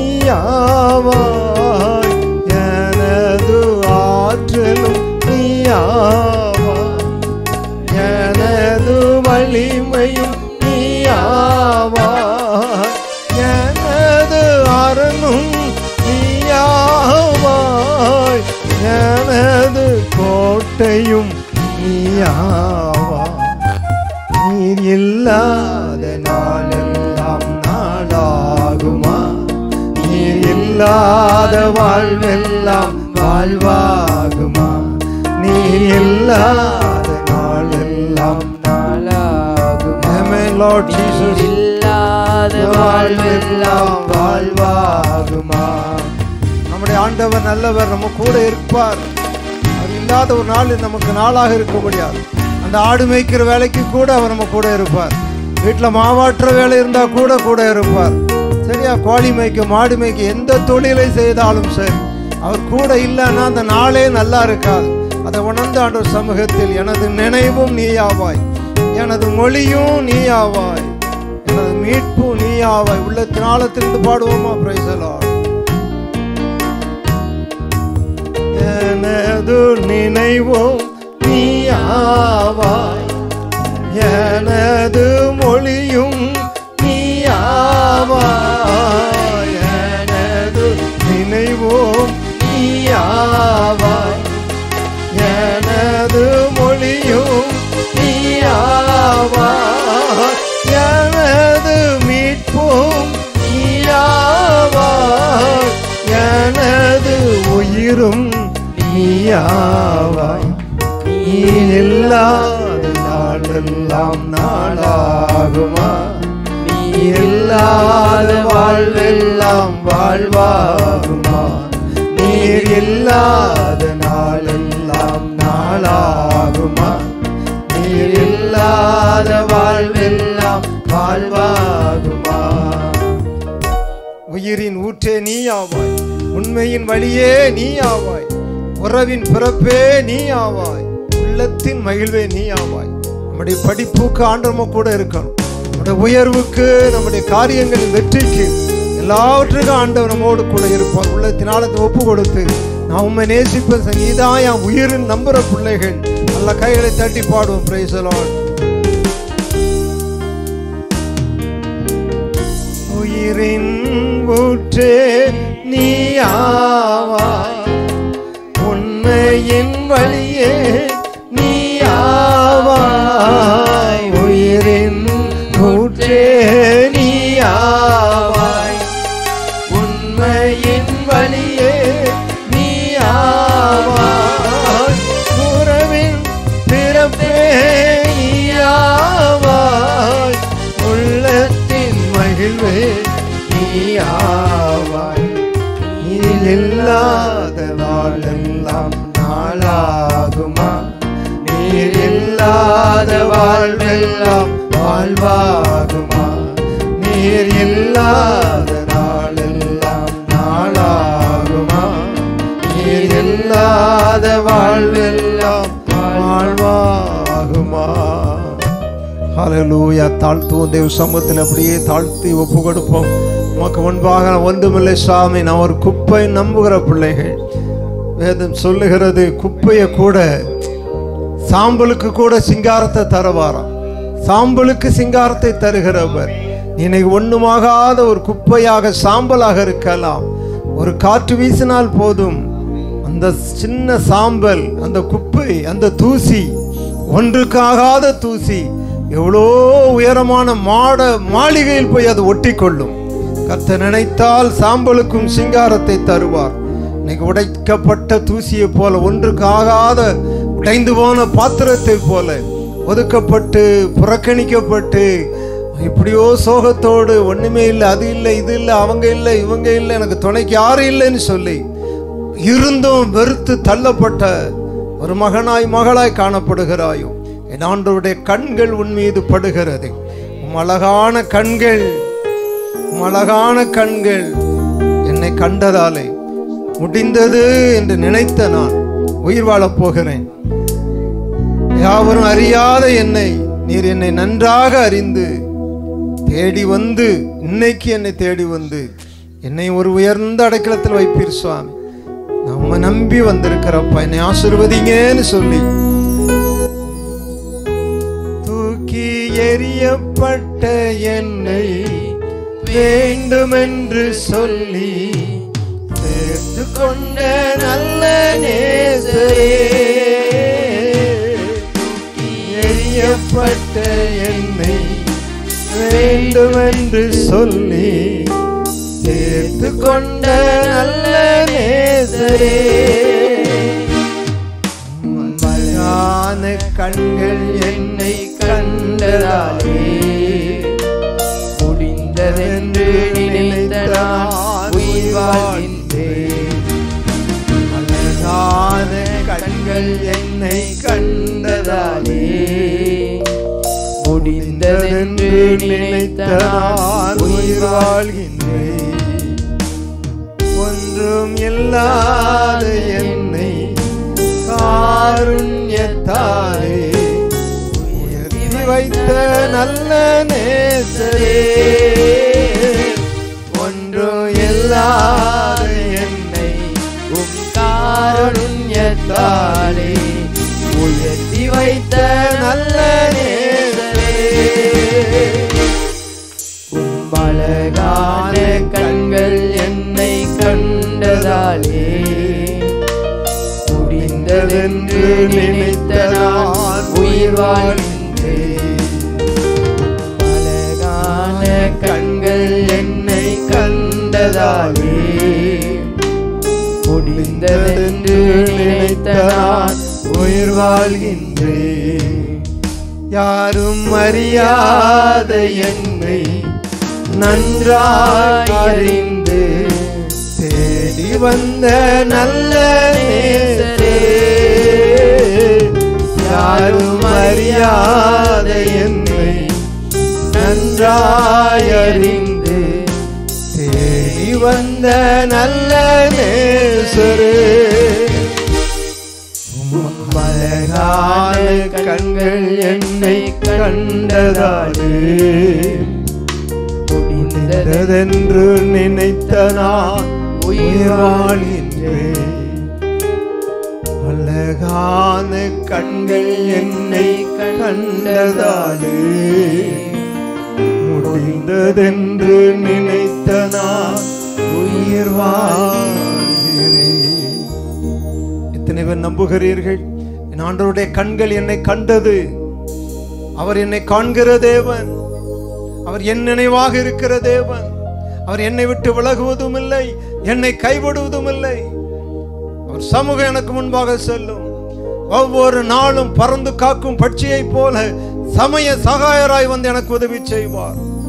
நீயாவாய், எனது ஆற்றலும் நீயாவாய், எனது வலிமையும் நீயாவாய், எனது அரணும் நீயாவாய், எனது கோட்டையும் நீயாவாய். நீர் இல்லாத நாளெல்லாம் நாளாகுமா? நீர் இல்லாத வாழ்வெல்லாம் வாழ்வாகுமா? நீர் இல்லாத நாளெல்லாம் நாளாகுமா? Amen Lord Jesus. இல்லாத வாழ்வெல்லாம் வாழ்வாகுமா? நம்முடைய ஆண்டவர் நல்லவர், நம்ம கூட இருப்பார். அது இல்லாத ஒரு நாள் நமக்கு நாளாக இருக்க முடியாது. அந்த ஆடு மேய்க்கிற வேலைக்கு கூட அவர் நம்ம கூட இருப்பார். வீட்டில் மாவாட்டுற வேலை இருந்தால் கூட கூட இருப்பார். சரியா? கோழி மேய்க்க, மாடு மேய்க்க, எந்த தொழிலை செய்தாலும் சரி அவர் கூட இல்லைன்னா அந்த நாளே நல்லா இருக்காது. அதை உணர்ந்து ஆண்டவர் சமூகத்தில் எனது நினைவும் நீயாவாய், எனது மொழியும் நீயாவாய், எனது மீட்பும் நீயாவாய். உள்ளத்தின் ஆழத்திலிருந்து பாடுவோமா? Praise the lord. எனது நினைவும் நீயாவாய், எனது மொழியும் நீயாவாய், எனது நினைவும் நீயாவாய், எனது மொழியும் நீயாவாய், எனது மீட்பும் நீயாவாய், எனது உயிரும் நீயாவாய். நீ இல்லாத நாளெல்லாம் நாளாகுமா? நீ இல்லாத வாழ்வெல்லாம் வாழ்வாகுமா? நீர் இல்லாத நாளெல்லாம் நாளாகுமா? நீர் இல்லாத வாழ்வெல்லாம் வாழ்வாகுமா? உயிரின் ஊற்றே நீயாவாய், உண்மையின் வழியே நீயாவாய், உறவின் பிறப்பே நீயாவாய், உள்ளத்தின் மகிழ்வே நீயாவாய். நம்முடைய படிப்புக்கு ஆண்டவரும் கூட இருக்கணும், நம்முடைய உயர்வுக்கு, நம்முடைய காரியங்களின் வெற்றிக்கு, எல்லாவற்றுக்கும் ஆண்டவர் நம்மோடு கூட இருப்பார். உள்ளத்தின் ஆழத்தை ஒப்பு கொடுத்து நான் உண்மை நேசிப்பேன், நீதான் என் உயிரின் நம்புற பிள்ளைகள். நல்ல கைகளை தட்டி பாடுவோம். Praise the lord. உயிரின் ஊற்றே நீயாவாய், உண்மையின் வழியே நீயாவாய், உயிரின் ஊற்றே நீயாவாய், உண்மையின் வழியே நீயாவாய், நீயாவாய். நீர் இல்லாத நாளெல்லாம் நாளாகுமா? நீர் இல்லாத வாழ்வெல்லாம் வாழ்வாகுமா? நீர் இல்லாத நாளெல்லாம் நாளாகுமா? நீர் இல்லாத வாழ்வெல்லாம் வாழ்வாகுமா? ஹல்லேலூயா. தாழ்த்துவோம் தேவ சமூகத்தில், அப்படியே தாழ்த்தி ஒப்பு கொடுப்போம். உமக்கு முன்பாக ஒன்றுமில்லை சாமி, நான் ஒரு குப்பை நம்புகிற பிள்ளைகள். வேதம் சொல்லுகிறது, குப்பையை கூட சாம்பலுக்கு கூட சிங்காரத்தை தருவாராம். சாம்பலுக்கு சிங்காரத்தை தருகிறவர். இன்னைக்கு ஒண்ணுமாகாத ஒரு குப்பையாக சாம்பலாக இருக்கலாம். ஒரு காற்று வீசினால் போதும், அந்த சின்ன சாம்பல், அந்த குப்பை, அந்த தூசி, ஒன்றுக்காகாத தூசி எவ்வளோ உயரமான மாட மாளிகையில் போய் அது ஒட்டி கொள்ளும். கர்த்தர் நினைத்தால் சாம்பலுக்கும் சிங்காரத்தை தருவார். இன்னைக்கு உடைக்கப்பட்ட தூசியை போல, ஒன்றுக்காகாத உடைந்து போன பாத்திரத்தை போல ஒதுக்கப்பட்டு புறக்கணிக்கப்பட்டு இப்படியோ சோகத்தோடு ஒண்ணுமே இல்லை, அது இல்லை, இது இல்லை, அவங்க இல்லை, இவங்க இல்லை, எனக்கு துணைக்கு யாரும் இல்லைன்னு சொல்லி இருந்தும் வெறுத்து தள்ளப்பட்ட ஒரு மகனாய் மகளாய் காணப்படுகிறாயோ, என் ஆண்டவருடைய கண்கள் உன் மீது படுகிறது. உம் அழகான கண்கள், உம் அழகான கண்கள் என்னை கண்டதாலே முடிந்தது என்று நினைத்த நான் உயிர் வாழப் போகிறேன். யாவரும் அறியாத என்னை நீர் என்னை நன்றாக அறிந்து தேடி வந்து, இன்னைக்கு என்னை தேடி வந்து என்னை ஒரு உயர்ந்த அடைக்கலத்தில் வைப்பீர் சுவாமி. நம்ம நம்பி வந்திருக்கிறப்பா, என்னை ஆசீர்வதிங்கன்னு சொல்லி தூக்கி எறியப்பட்ட என்னை வேண்டுமென்று சொல்லி சேர்த்து கொண்ட நல்ல நேசரே, எறியப்பட்ட என்னை வேண்டுமென்று சொல்லி சேர்த்து கொண்ட நல்ல நேசரே, மயான கண்கள் என்னை கண்டதாலே முடிந்ததென்று நினைத்த நான் உயிர் வாழ்கின்றேன். அழகான கண்கள் என்னை கண்டதாலே முடிந்ததென்று நினைத்த நான் உயிர் வாழ்கின்றேன். ஒன்றும் இல்லாத என்னை காருண்யத்தாலே உயர்த்தி வைத்த நல்ல நேசரே, ஒன்றும் இல்லாத என்னை உம் காருண்யத்தாலே உயர்த்தி வைத்த நல்ல நேசரே, உம் அழகான கண்கள் என்னை கண்டதாலே முடிந்ததென்று நினைத்த நான் உயிர் வாழ்கின்றேன். அழகான கண்கள் என்னை கண்டதாலே முடிந்ததென்று நினைத்த நான் உயிர் வாழ்கின்றேன். யாரும் அறியாத என்னை நன்றாய் அறிந்து தேடி வந்த நல்ல நேசரே, யாரும் அறியாத என்னை நன்றாய் அறிந்து தேடி வந்த நல்ல நேசரே, அழகான கண்கள் என்னை கண்டதாலே முடிந்ததென்று நினைத்த நான் உயிர் வாழ்கின்றேன். அழகான கண்கள் என்னை கண்டதாலே முடிந்ததென்று நினைத்த நான் உயிர் வாழ்கிறேன். எத்தனை பேர் நம்புகிறீர்கள்? என் ஆண்டவருடைய கண்கள் என்னை கண்டது. அவர் என்னை காண்கிற தேவன், அவர் என் நினைவாக இருக்கிற தேவன். அவர் என்னை விட்டு விலகுவதும் இல்லை, என்னை கைவிடுவதும் இல்லை. அவர் சமூகம் எனக்கு முன்பாக செல்லும். ஒவ்வொரு நாளும் பறந்து காக்கும் பட்சியை போல சமய சகாயராய் வந்து எனக்கு உதவி செய்வார்.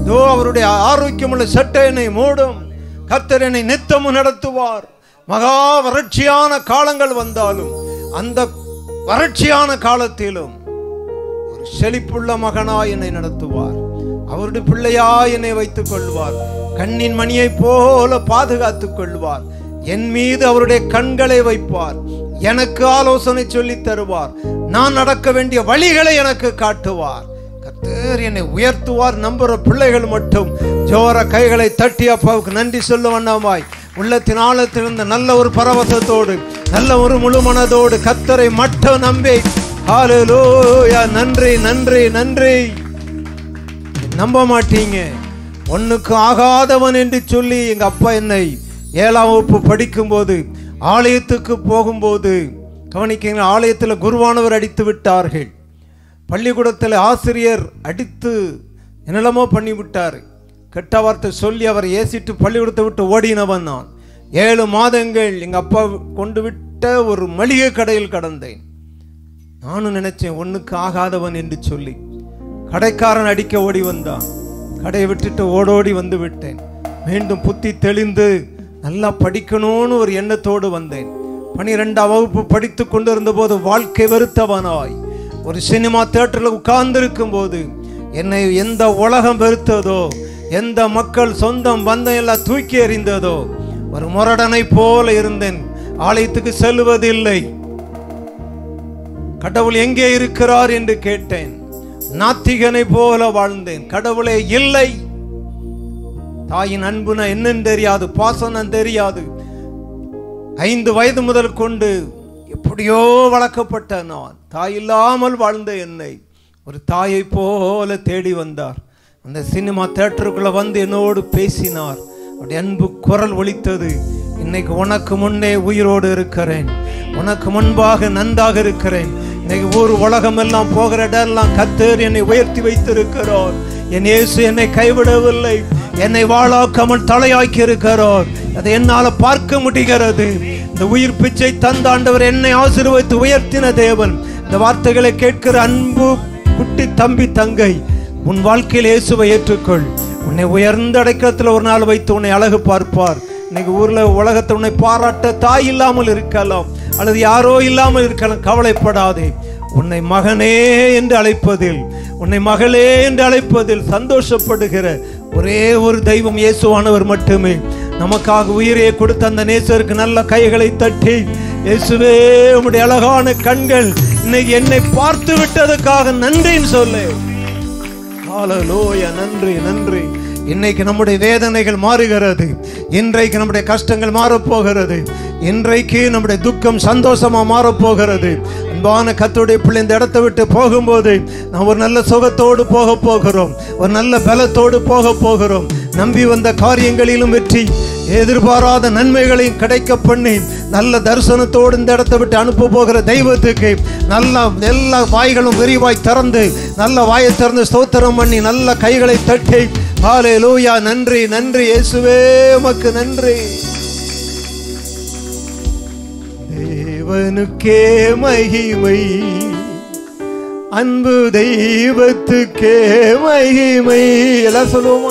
இதோ அவருடைய ஆரோக்கியமுள்ள சட்டை என்னை மூடும். கர்த்தர் என்னை நித்தமும் நடத்துவார். மகா வறட்சியான காலங்கள் வந்தாலும் அந்த வறட்சியான காலத்திலும் ஒரு செழிப்புள்ள மகனாய் என்னை நடத்துவார். அவருடைய பிள்ளையாய் என்னை வைத்துக் கொள்வார். கண்ணின் மணியை போல பாதுகாத்துக் கொள்வார். என் மீது அவருடைய கண்களை வைப்பார். எனக்கு ஆலோசனை சொல்லி தருவார். நான் நடக்க வேண்டிய வழிகளை எனக்கு காட்டுவார். கர்த்தர் என்னை உயர்த்துவார். நம்புற பிள்ளைகள் மட்டும் ஜோர கைகளை தட்டி அப்பாவுக்கு நன்றி சொல்ல வண்ணமாய் உள்ளத்தின் ஆழத்திலிருந்த நல்ல ஒரு பரவசத்தோடு நல்ல ஒரு முழு மனதோடு கர்த்தரை மட்டும் நம்பி ஹல்லேலூயா, நன்றி நன்றி நன்றி. நம்ப மாட்டீங்க, ஒன்னுக்கு ஆகாதவன் என்று சொல்லி எங்க அப்பா என்னை ஏழாம் வகுப்பு படிக்கும் போது ஆலயத்துக்கு போகும்போது கவனிக்கீங்க, ஆலயத்தில் குருவானவர் அடித்து விட்டார்கள். பள்ளிக்கூடத்தில் ஆசிரியர் அடித்து என்னெல்லாமோ பண்ணி விட்டார். கெட்ட வார்த்தை சொல்லி அவர் ஏசிட்டு பள்ளிக்கூடத்தை விட்டு ஓடினவன் நான். ஏழு மாதங்கள் எங்கள் அப்பா கொண்டு விட்ட ஒரு மளிகை கடையில் கடந்தேன். நானும் நினைச்சேன் ஒன்றுக்கு ஆகாதவன் என்று சொல்லி. கடைக்காரன் அடிக்க ஓடி வந்தான். கடையை விட்டுட்டு ஓடோடி வந்து விட்டேன். மீண்டும் புத்தி தெளிந்து நல்லா படிக்கணும்னு ஒரு எண்ணத்தோடு வந்தேன். பனிரெண்டாம் வகுப்பு படித்து கொண்டிருந்த போது வாழ்க்கை வெறுத்தவனாய் ஒரு சினிமா தியேட்டரில் உட்கார்ந்திருக்கும் போது என்னை எந்த உலகம் வெறுத்ததோ, எந்த மக்கள் சொந்தம் பந்தம் எல்லாம் தூக்கி எறிந்ததோ, ஒரு முரடனை போல இருந்தேன். ஆலயத்துக்கு செல்வதில்லை. கடவுள் எங்கே இருக்கிறார் என்று கேட்டேன். நாத்திகனை போல வாழ்ந்தேன். கடவுளே இல்லை. தாயின் அன்புனா என்னன்னு தெரியாது, பாசனம் தெரியாது. ஐந்து வயது முதல் கொண்டு எப்படியோ வளர்க்கப்பட்ட நான், தாய் இல்லாமல் வாழ்ந்த என்னை ஒரு தாயை போல தேடி வந்தார். அந்த சினிமா தியேட்டருக்குள்ள வந்து என்னோடு பேசினார். அவருடைய அன்பு குரல் ஒலித்தது. இன்னைக்கு உனக்கு முன்னே உயிரோடு இருக்கிறேன், உனக்கு முன்பாக நன்றாக இருக்கிறேன். இன்னைக்கு ஊர் உலகம் எல்லாம் போகிற இடம்லாம் கர்த்தர் என்னை உயர்த்தி வைத்திருக்கிறார். என் இயேசு என்னை கைவிடவில்லை, என்னை வாழாக்காமல் தலையாக்கி இருக்கிறார். அதை என்னால் பார்க்க முடிகிறது. இந்த உயிர் பிச்சை தந்தாண்டவர் என்னை ஆசீர்வதித்து உயர்த்தின தேவன். இந்த வார்த்தைகளை கேட்கிற அன்பு குட்டி தம்பி தங்கை, உன் வாழ்க்கையில் இயேசுவை ஏற்றுக்கொள். உன்னை உயர்ந்த அடைக்கலத்தில் ஒரு நாள் வைத்து உன்னை அழகு பார்ப்பார். இன்னைக்கு ஊர்ல உலகத்தை உன்னை பாராட்ட தாய் இல்லாமல் இருக்கலாம், அல்லது யாரோ இல்லாமல் இருக்கலாம். கவலைப்படாதே. உன்னை மகனே என்று அழைப்பதில், உன்னை மகளே என்று அழைப்பதில் சந்தோஷப்படுகிற ஒரே ஒரு தெய்வம் இயேசுவானவர் மட்டுமே. நமக்காக உயிரை கொடுத்த அந்த நேசருக்கு நல்ல கைகளை தட்டி, இயேசுவே உம்முடைய அழகான கண்கள் இன்னைக்கு என்னை பார்த்து விட்டதுக்காக நன்றின்னு சொல்லு. ஹல்லேலூயா, நன்றி நன்றி. இன்னைக்கு நம்முடைய வேதனைகள் மாறுகிறது. இன்றைக்கு நம்முடைய கஷ்டங்கள் மாறப்போகிறது. இன்றைக்கு நம்முடைய துக்கம் சந்தோஷமா மாறப்போகிறது. அன்பான கர்த்தருடைய பிள்ளை இந்த இடத்தை விட்டு போகும்போது நாம் ஒரு நல்ல சுகத்தோடு போக போகிறோம், ஒரு நல்ல பலத்தோடு போக போகிறோம். நம்பி வந்த காரியங்களிலும் வெற்றி, எதிர்பாராத நன்மைகளையும் கிடைக்க பண்ணி நல்ல தரிசனத்தோடு இந்த இடத்தை விட்டு அனுப்ப போகிற தெய்வத்துக்கு நல்ல எல்லா வாய்களும் விரிவாய் திறந்து நல்ல வாயை திறந்து ஸ்தோத்திரம் பண்ணி நல்ல கைகளை தட்டி ஹல்லேலூயா, நன்றி நன்றி இயேசுவே, உமக்கு நன்றி. தேவனுக்கே மகிமை, அன்பு தெய்வத்துக்கே மகிமை. எல்லாம் சொல்லுவோமா?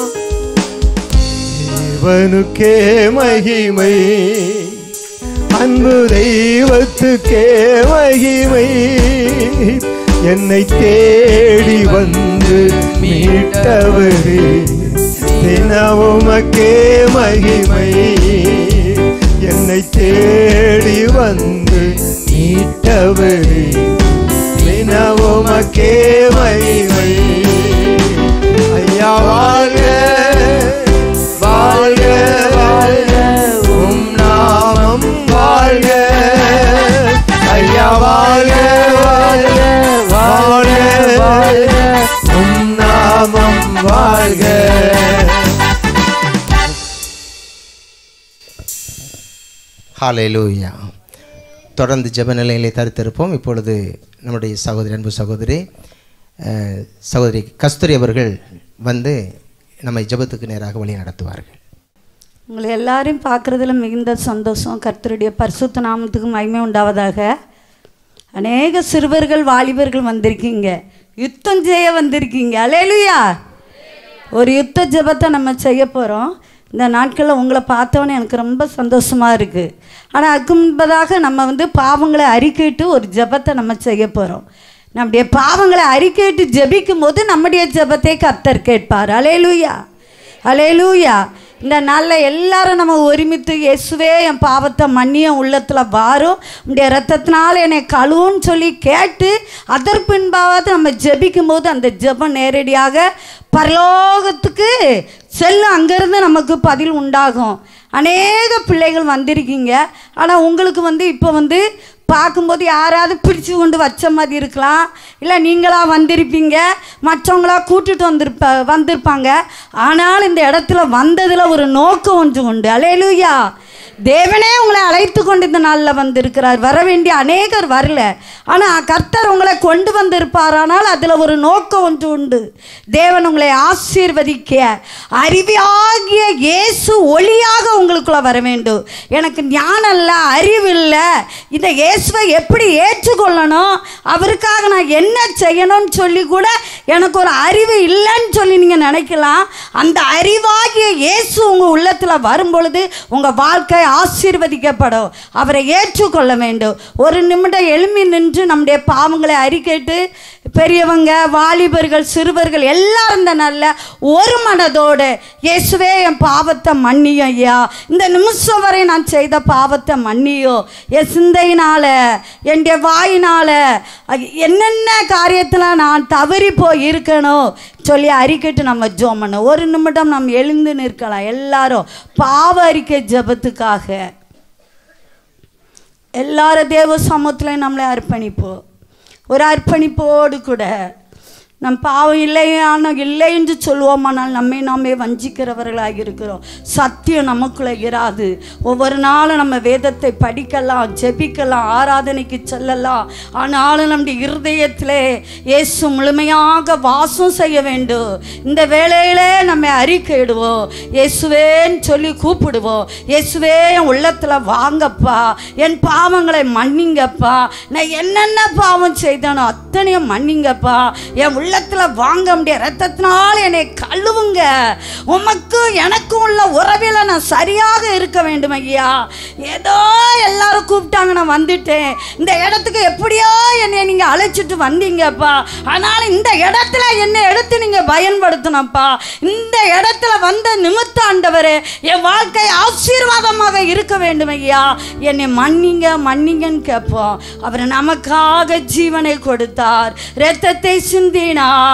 தேவனுக்கே மகிமை, அன்பு தெய்வத்துக்கே மகிமை. என்னை தேடி வந்து மீட்டவரே, தினவுமக்கே மகிமை. என்னை தேடி வந்து மீட்டவரே, தினவுமக்கே மகிமை. ஐயா வாழ்க வாழ்க வாழ்க, உம் நாமம் வாழ்க. ஐயா வாழ்க வாழ்க வாழ்க வாழ்க, உம் நாமம் வாழ்க. ஹல்லேலூயா. தொடர்ந்து ஜெப நிலையிலே தரித்திருப்போம். இப்பொழுது நம்முடைய சகோதரி, அன்பு சகோதரி சகோதரி கஸ்தூரி அவர்கள் வந்து நம்மை ஜெபத்துக்கு நேராக வழி நடத்துவார்கள். உங்களை எல்லாரையும் பார்க்குறதுல மிகுந்த சந்தோஷம். கர்த்தருடைய பரிசுத்த நாமத்துக்கு மகிமை உண்டாவதாக. அநேக சிறுவர்கள் வாலிபர்கள் வந்திருக்கீங்க, யுத்தம் செய்ய வந்திருக்கீங்க. அல்லேலூயா. ஒரு யுத்த ஜெபத்தை நம்ம செய்ய போகிறோம். இந்த நாட்களில் உங்களை பார்த்தோன்னே எனக்கு ரொம்ப சந்தோஷமாக இருக்குது. ஆனால் அதுக்கு முன்பதாக நம்ம வந்து பாவங்களை அறிக்கையிட்டு ஒரு ஜெபத்தை நம்ம செய்ய போகிறோம். நம்முடைய பாவங்களை அறிக்கையிட்டு ஜெபிக்கும் போது நம்முடைய ஜெபத்தை கர்த்தர் கேட்பார். அல்லேலூயா, அல்லேலூயா. இந்த நாளில் எல்லாரும் நம்ம ஒருமித்து இயேசுவே என் பாவத்தை மன்னியும் உள்ளத்தில் வாரும், உடைய ரத்தத்தினால் என்னை கழுவுன்னு சொல்லி கேட்டு அதற்கு பின்பாவது நம்ம ஜெபிக்கும் போது அந்த ஜெபம் நேரடியாக பரலோகத்துக்கு செல்லும். அங்கேருந்து நமக்கு பதில் உண்டாகும். அநேக பிள்ளைகள் வந்திருக்கீங்க. ஆனால் உங்களுக்கு வந்து இப்போ வந்து பார்க்கும்போது யாராவது பிடிச்சி கொண்டு வச்ச மாதிரி இருக்கலாம், இல்லை நீங்களாக வந்திருப்பீங்க, மற்றவங்களா கூட்டிகிட்டு வந்திருப்ப வந்திருப்பாங்க. ஆனால் இந்த இடத்துல வந்ததில் ஒரு நோக்கம் ஒன்று உண்டு. அல்லேலூயா. தேவனே உங்களை அழைத்து கொண்டு இந்த நாளில் வந்திருக்கிறார். வர வேண்டிய அநேகர் வரல, ஆனால் கர்த்தர் உங்களை கொண்டு வந்திருப்பாரானால் அதில் ஒரு நோக்கம் ஒன்று உண்டு. தேவன் உங்களை ஆசீர்வதிக்க அறிவாகிய இயேசு ஒளியாக உங்களுக்குள்ள வர வேண்டும். எனக்கு ஞானம் இல்லை, அறிவு இல்லை, இந்த இயேசுவை எப்படி ஏற்றுக்கொள்ளணும், அவருக்காக நான் என்ன செய்யணும்னு சொல்லி கூட எனக்கு ஒரு அறிவு இல்லைன்னு சொல்லி நீங்கள் நினைக்கலாம். அந்த அறிவாகிய இயேசு உங்கள் உள்ளத்தில் வரும் பொழுது உங்கள் வாழ்க்கை ஆசீர்வதிக்கப்படும். அவரை ஏற்றுக்கொள்ள வேண்டும். ஒரு நிமிடம் எழும்பி நின்று நம்முடைய பாவங்களை அறிக்கைட்டு பெரியவங்க, வாலிபர்கள், சிறுவர்கள் எல்லாரும் இந்த நல்ல ஒரு மனதோடு இயேசுவே என் பாவத்தை மன்னியும் ஐயா, இந்த நிமிஷம் வரை நான் செய்த பாவத்தை மன்னியும், என் சிந்தையினால் என்னுடைய வாயினால் என்னென்ன காரியத்தில் நான் தவறி போய் இருக்கணும் சொல்லி அறிக்கைட்டு நம்ம ஜெபம் பண்ணோம். ஒரு நிமிடம் நம்ம எழுந்து நிற்கலாம். எல்லாரும் பாவ அறிக்கை ஜெபத்துக்காக எல்லாரும் தேவ சமூகத்தில் நம்மளை அர்ப்பணிப்போம். ஒரு அர்ப்பணிப்போடு கூட நம் பாவம் இல்லையான இல்லை என்று சொல்லுவோமானால் நம்மை நாமே வஞ்சிக்கிறவர்களாக இருக்கிறோம். சத்தியம் நமக்குள்ளே இராது. ஒவ்வொரு நாளும் நம்ம வேதத்தை படிக்கலாம், ஜெபிக்கலாம், ஆராதனைக்கு செல்லலாம். ஆனாலும் நம்முடைய இருதயத்திலே இயேசு முழுமையாக வாசம் செய்ய வேண்டும். இந்த வேளையிலே நம்ம அறிக்கையிடுவோம். இயேசுவேன்னு சொல்லி கூப்பிடுவோம். இயேசுவே என் உள்ளத்தில் வாங்கப்பா, என் பாவங்களை மன்னிங்கப்பா, நான் என்னென்ன பாவம் செய்தனோ அத்தனையும் மன்னிங்கப்பா, என் உள்ளத்தில் வாங்க முடிய ரத்தத்தினால் என்னை கழுவுங்க, உமக்கு எனக்கும் உள்ள உறவில் நான் சரியாக இருக்க வேண்டும் ஐயா. ஏதோ எல்லாரும் கூப்பிட்டாங்க, நான் வந்துட்டேன். இந்த இடத்துக்கு எப்படியோ என்னை நீங்கள் அழைச்சிட்டு வந்தீங்கப்பா, ஆனால் இந்த இடத்துல என்னை எடுத்து நீங்கள் பயன்படுத்தணும்ப்பா. இந்த இடத்துல வந்த நிமித்த ஆண்டவரே என் வாழ்க்கை ஆசீர்வாதமாக இருக்க வேண்டும் ஐயா, என்னை மன்னிங்க மன்னிங்கன்னு கேட்போம். அவர் நமக்காக ஜீவனை கொடுத்தார், இரத்தத்தை சிந்தினார்.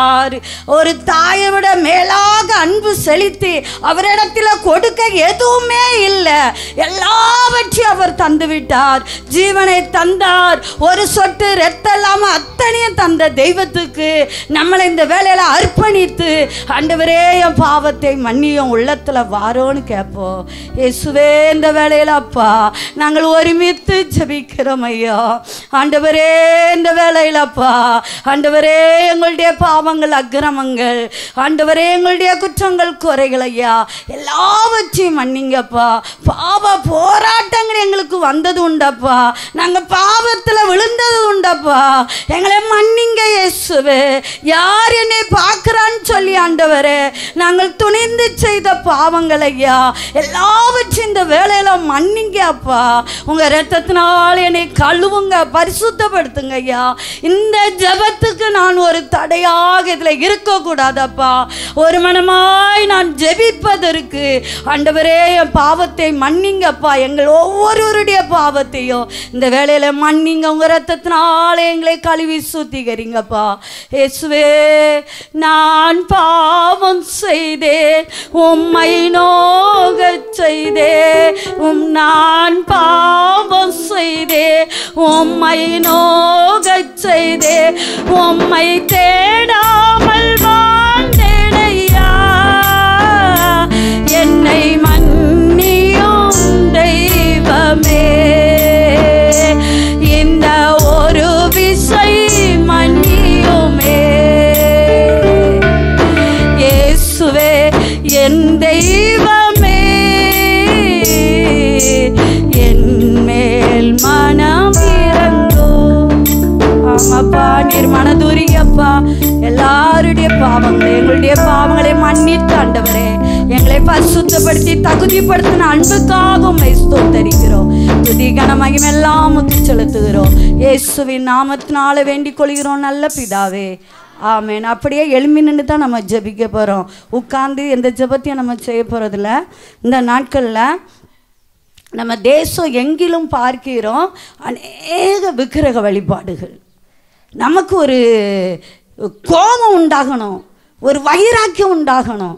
ஒரு தாயை விட மேலாக அன்பு செலுத்தி அவரிடத்தில் கொடுக்க எதுவுமே இல்லை, எல்லாவற்றையும் அவர் தந்து விட்டார். ஜீவனை தந்தார். ஒரு சொட்டு இரத்தம் இல்லாமல் அத்தனையும் தந்த தெய்வத்துக்கு நம்மளை இந்த வேலையில அர்ப்பணித்து ஆண்டவரே என் பாவத்தை மன்னியும் உள்ளத்தில் வாரோன்னு கேட்போம். இயேசுவே இந்த வேலையில அப்பா நாங்கள் ஒருமித்து ஜெபிக்கிறோம் ஐயா. ஆண்டவரே இந்த வேலையில அப்பா ஆண்டவரே எங்களுடைய பாவங்கள், அக்கிரமங்கள், ஆண்டவரே எங்களுடைய குற்றங்கள், குறைகள் ஐயா எல்லாவற்றையும் மன்னிங்கப்பா. பாவ போராட்டங்கள் எங்களுக்கு வந்தது உண்டப்பா, நாங்கள் பாவத்தில் விழுந்தது உண்டப்பா, எங்களை மன்னிங்க இயேசுவே. யார் என்னை பார்க்கிறான்னு சொல்லி ஆண்டவரே நாங்கள் துணிந்து செய்த பாவங்கள் ஐயா எல்லாவற்றையும் இந்த வேலையில மன்னிங்க அப்பா. உங்க இரத்தத்தினால் என்னை கழுவுங்க, பரிசுத்தப்படுத்துங்க ஐயா. இந்த ஜெபத்துக்கு நான் ஒரு தடையாக இதில் இருக்கக்கூடாதப்பா. ஒரு மனமாய் நான் ஜெபிப்பதற்கு ஆண்டவரே என் பாவத்தை மன்னிங்கப்பா. எங்கள் ஒவ்வொருவருடைய பாவத்தையும் இந்த வேளையில மன்னிங்க. உங்க ரத்தத்தினாலே எங்களை கழுவி சுத்திகரிங்கப்பா. இயேசுவே நான் பாவம் செய்தேன், உம்மை நோக செய்தேன், உம் நான் பாவம் செய்தேன், உம்மை நோக செய்தேன், உம்மை தேடாமல் வாழ்ந்தேனையா, என்னை மன்னியும் தெய்வமே, இந்த ஒரு விசை மன்னியுமே. இயேசுவே என் தெய்வமே, என் மேல் மனம் இறங்கும். ஆமாப்பா நீர் மனதுரியப்பா, ஆண்டவரே. எங்களை பரிசுத்தப்படுத்தி தகுதிப்படுத்தின அன்புக்காக உம்மை ஸ்தோத்தரிக்கிறோம். துதி கன மகிமை எல்லாம் உமக்கு செலுத்துகிறோம். இயேசுவின் நாமத்தினால வேண்டிக் கொள்கிறோம் நல்ல பிதாவே, ஆமென். அப்படியே எழும்பி நின்று தான் நம்ம ஜெபிக்க போகிறோம். உட்கார்ந்து எந்த ஜெபத்தையும் நம்ம செய்ய போகிறதில்ல. இந்த நாட்களில் நம்ம தேசம் எங்கிலும் பார்க்கிறோம் அநேக விக்கிரக வழிபாடுகள். நமக்கு ஒரு கோபம் உண்டாகணும், ஒரு வைராக்கியம் உண்டாகணும்.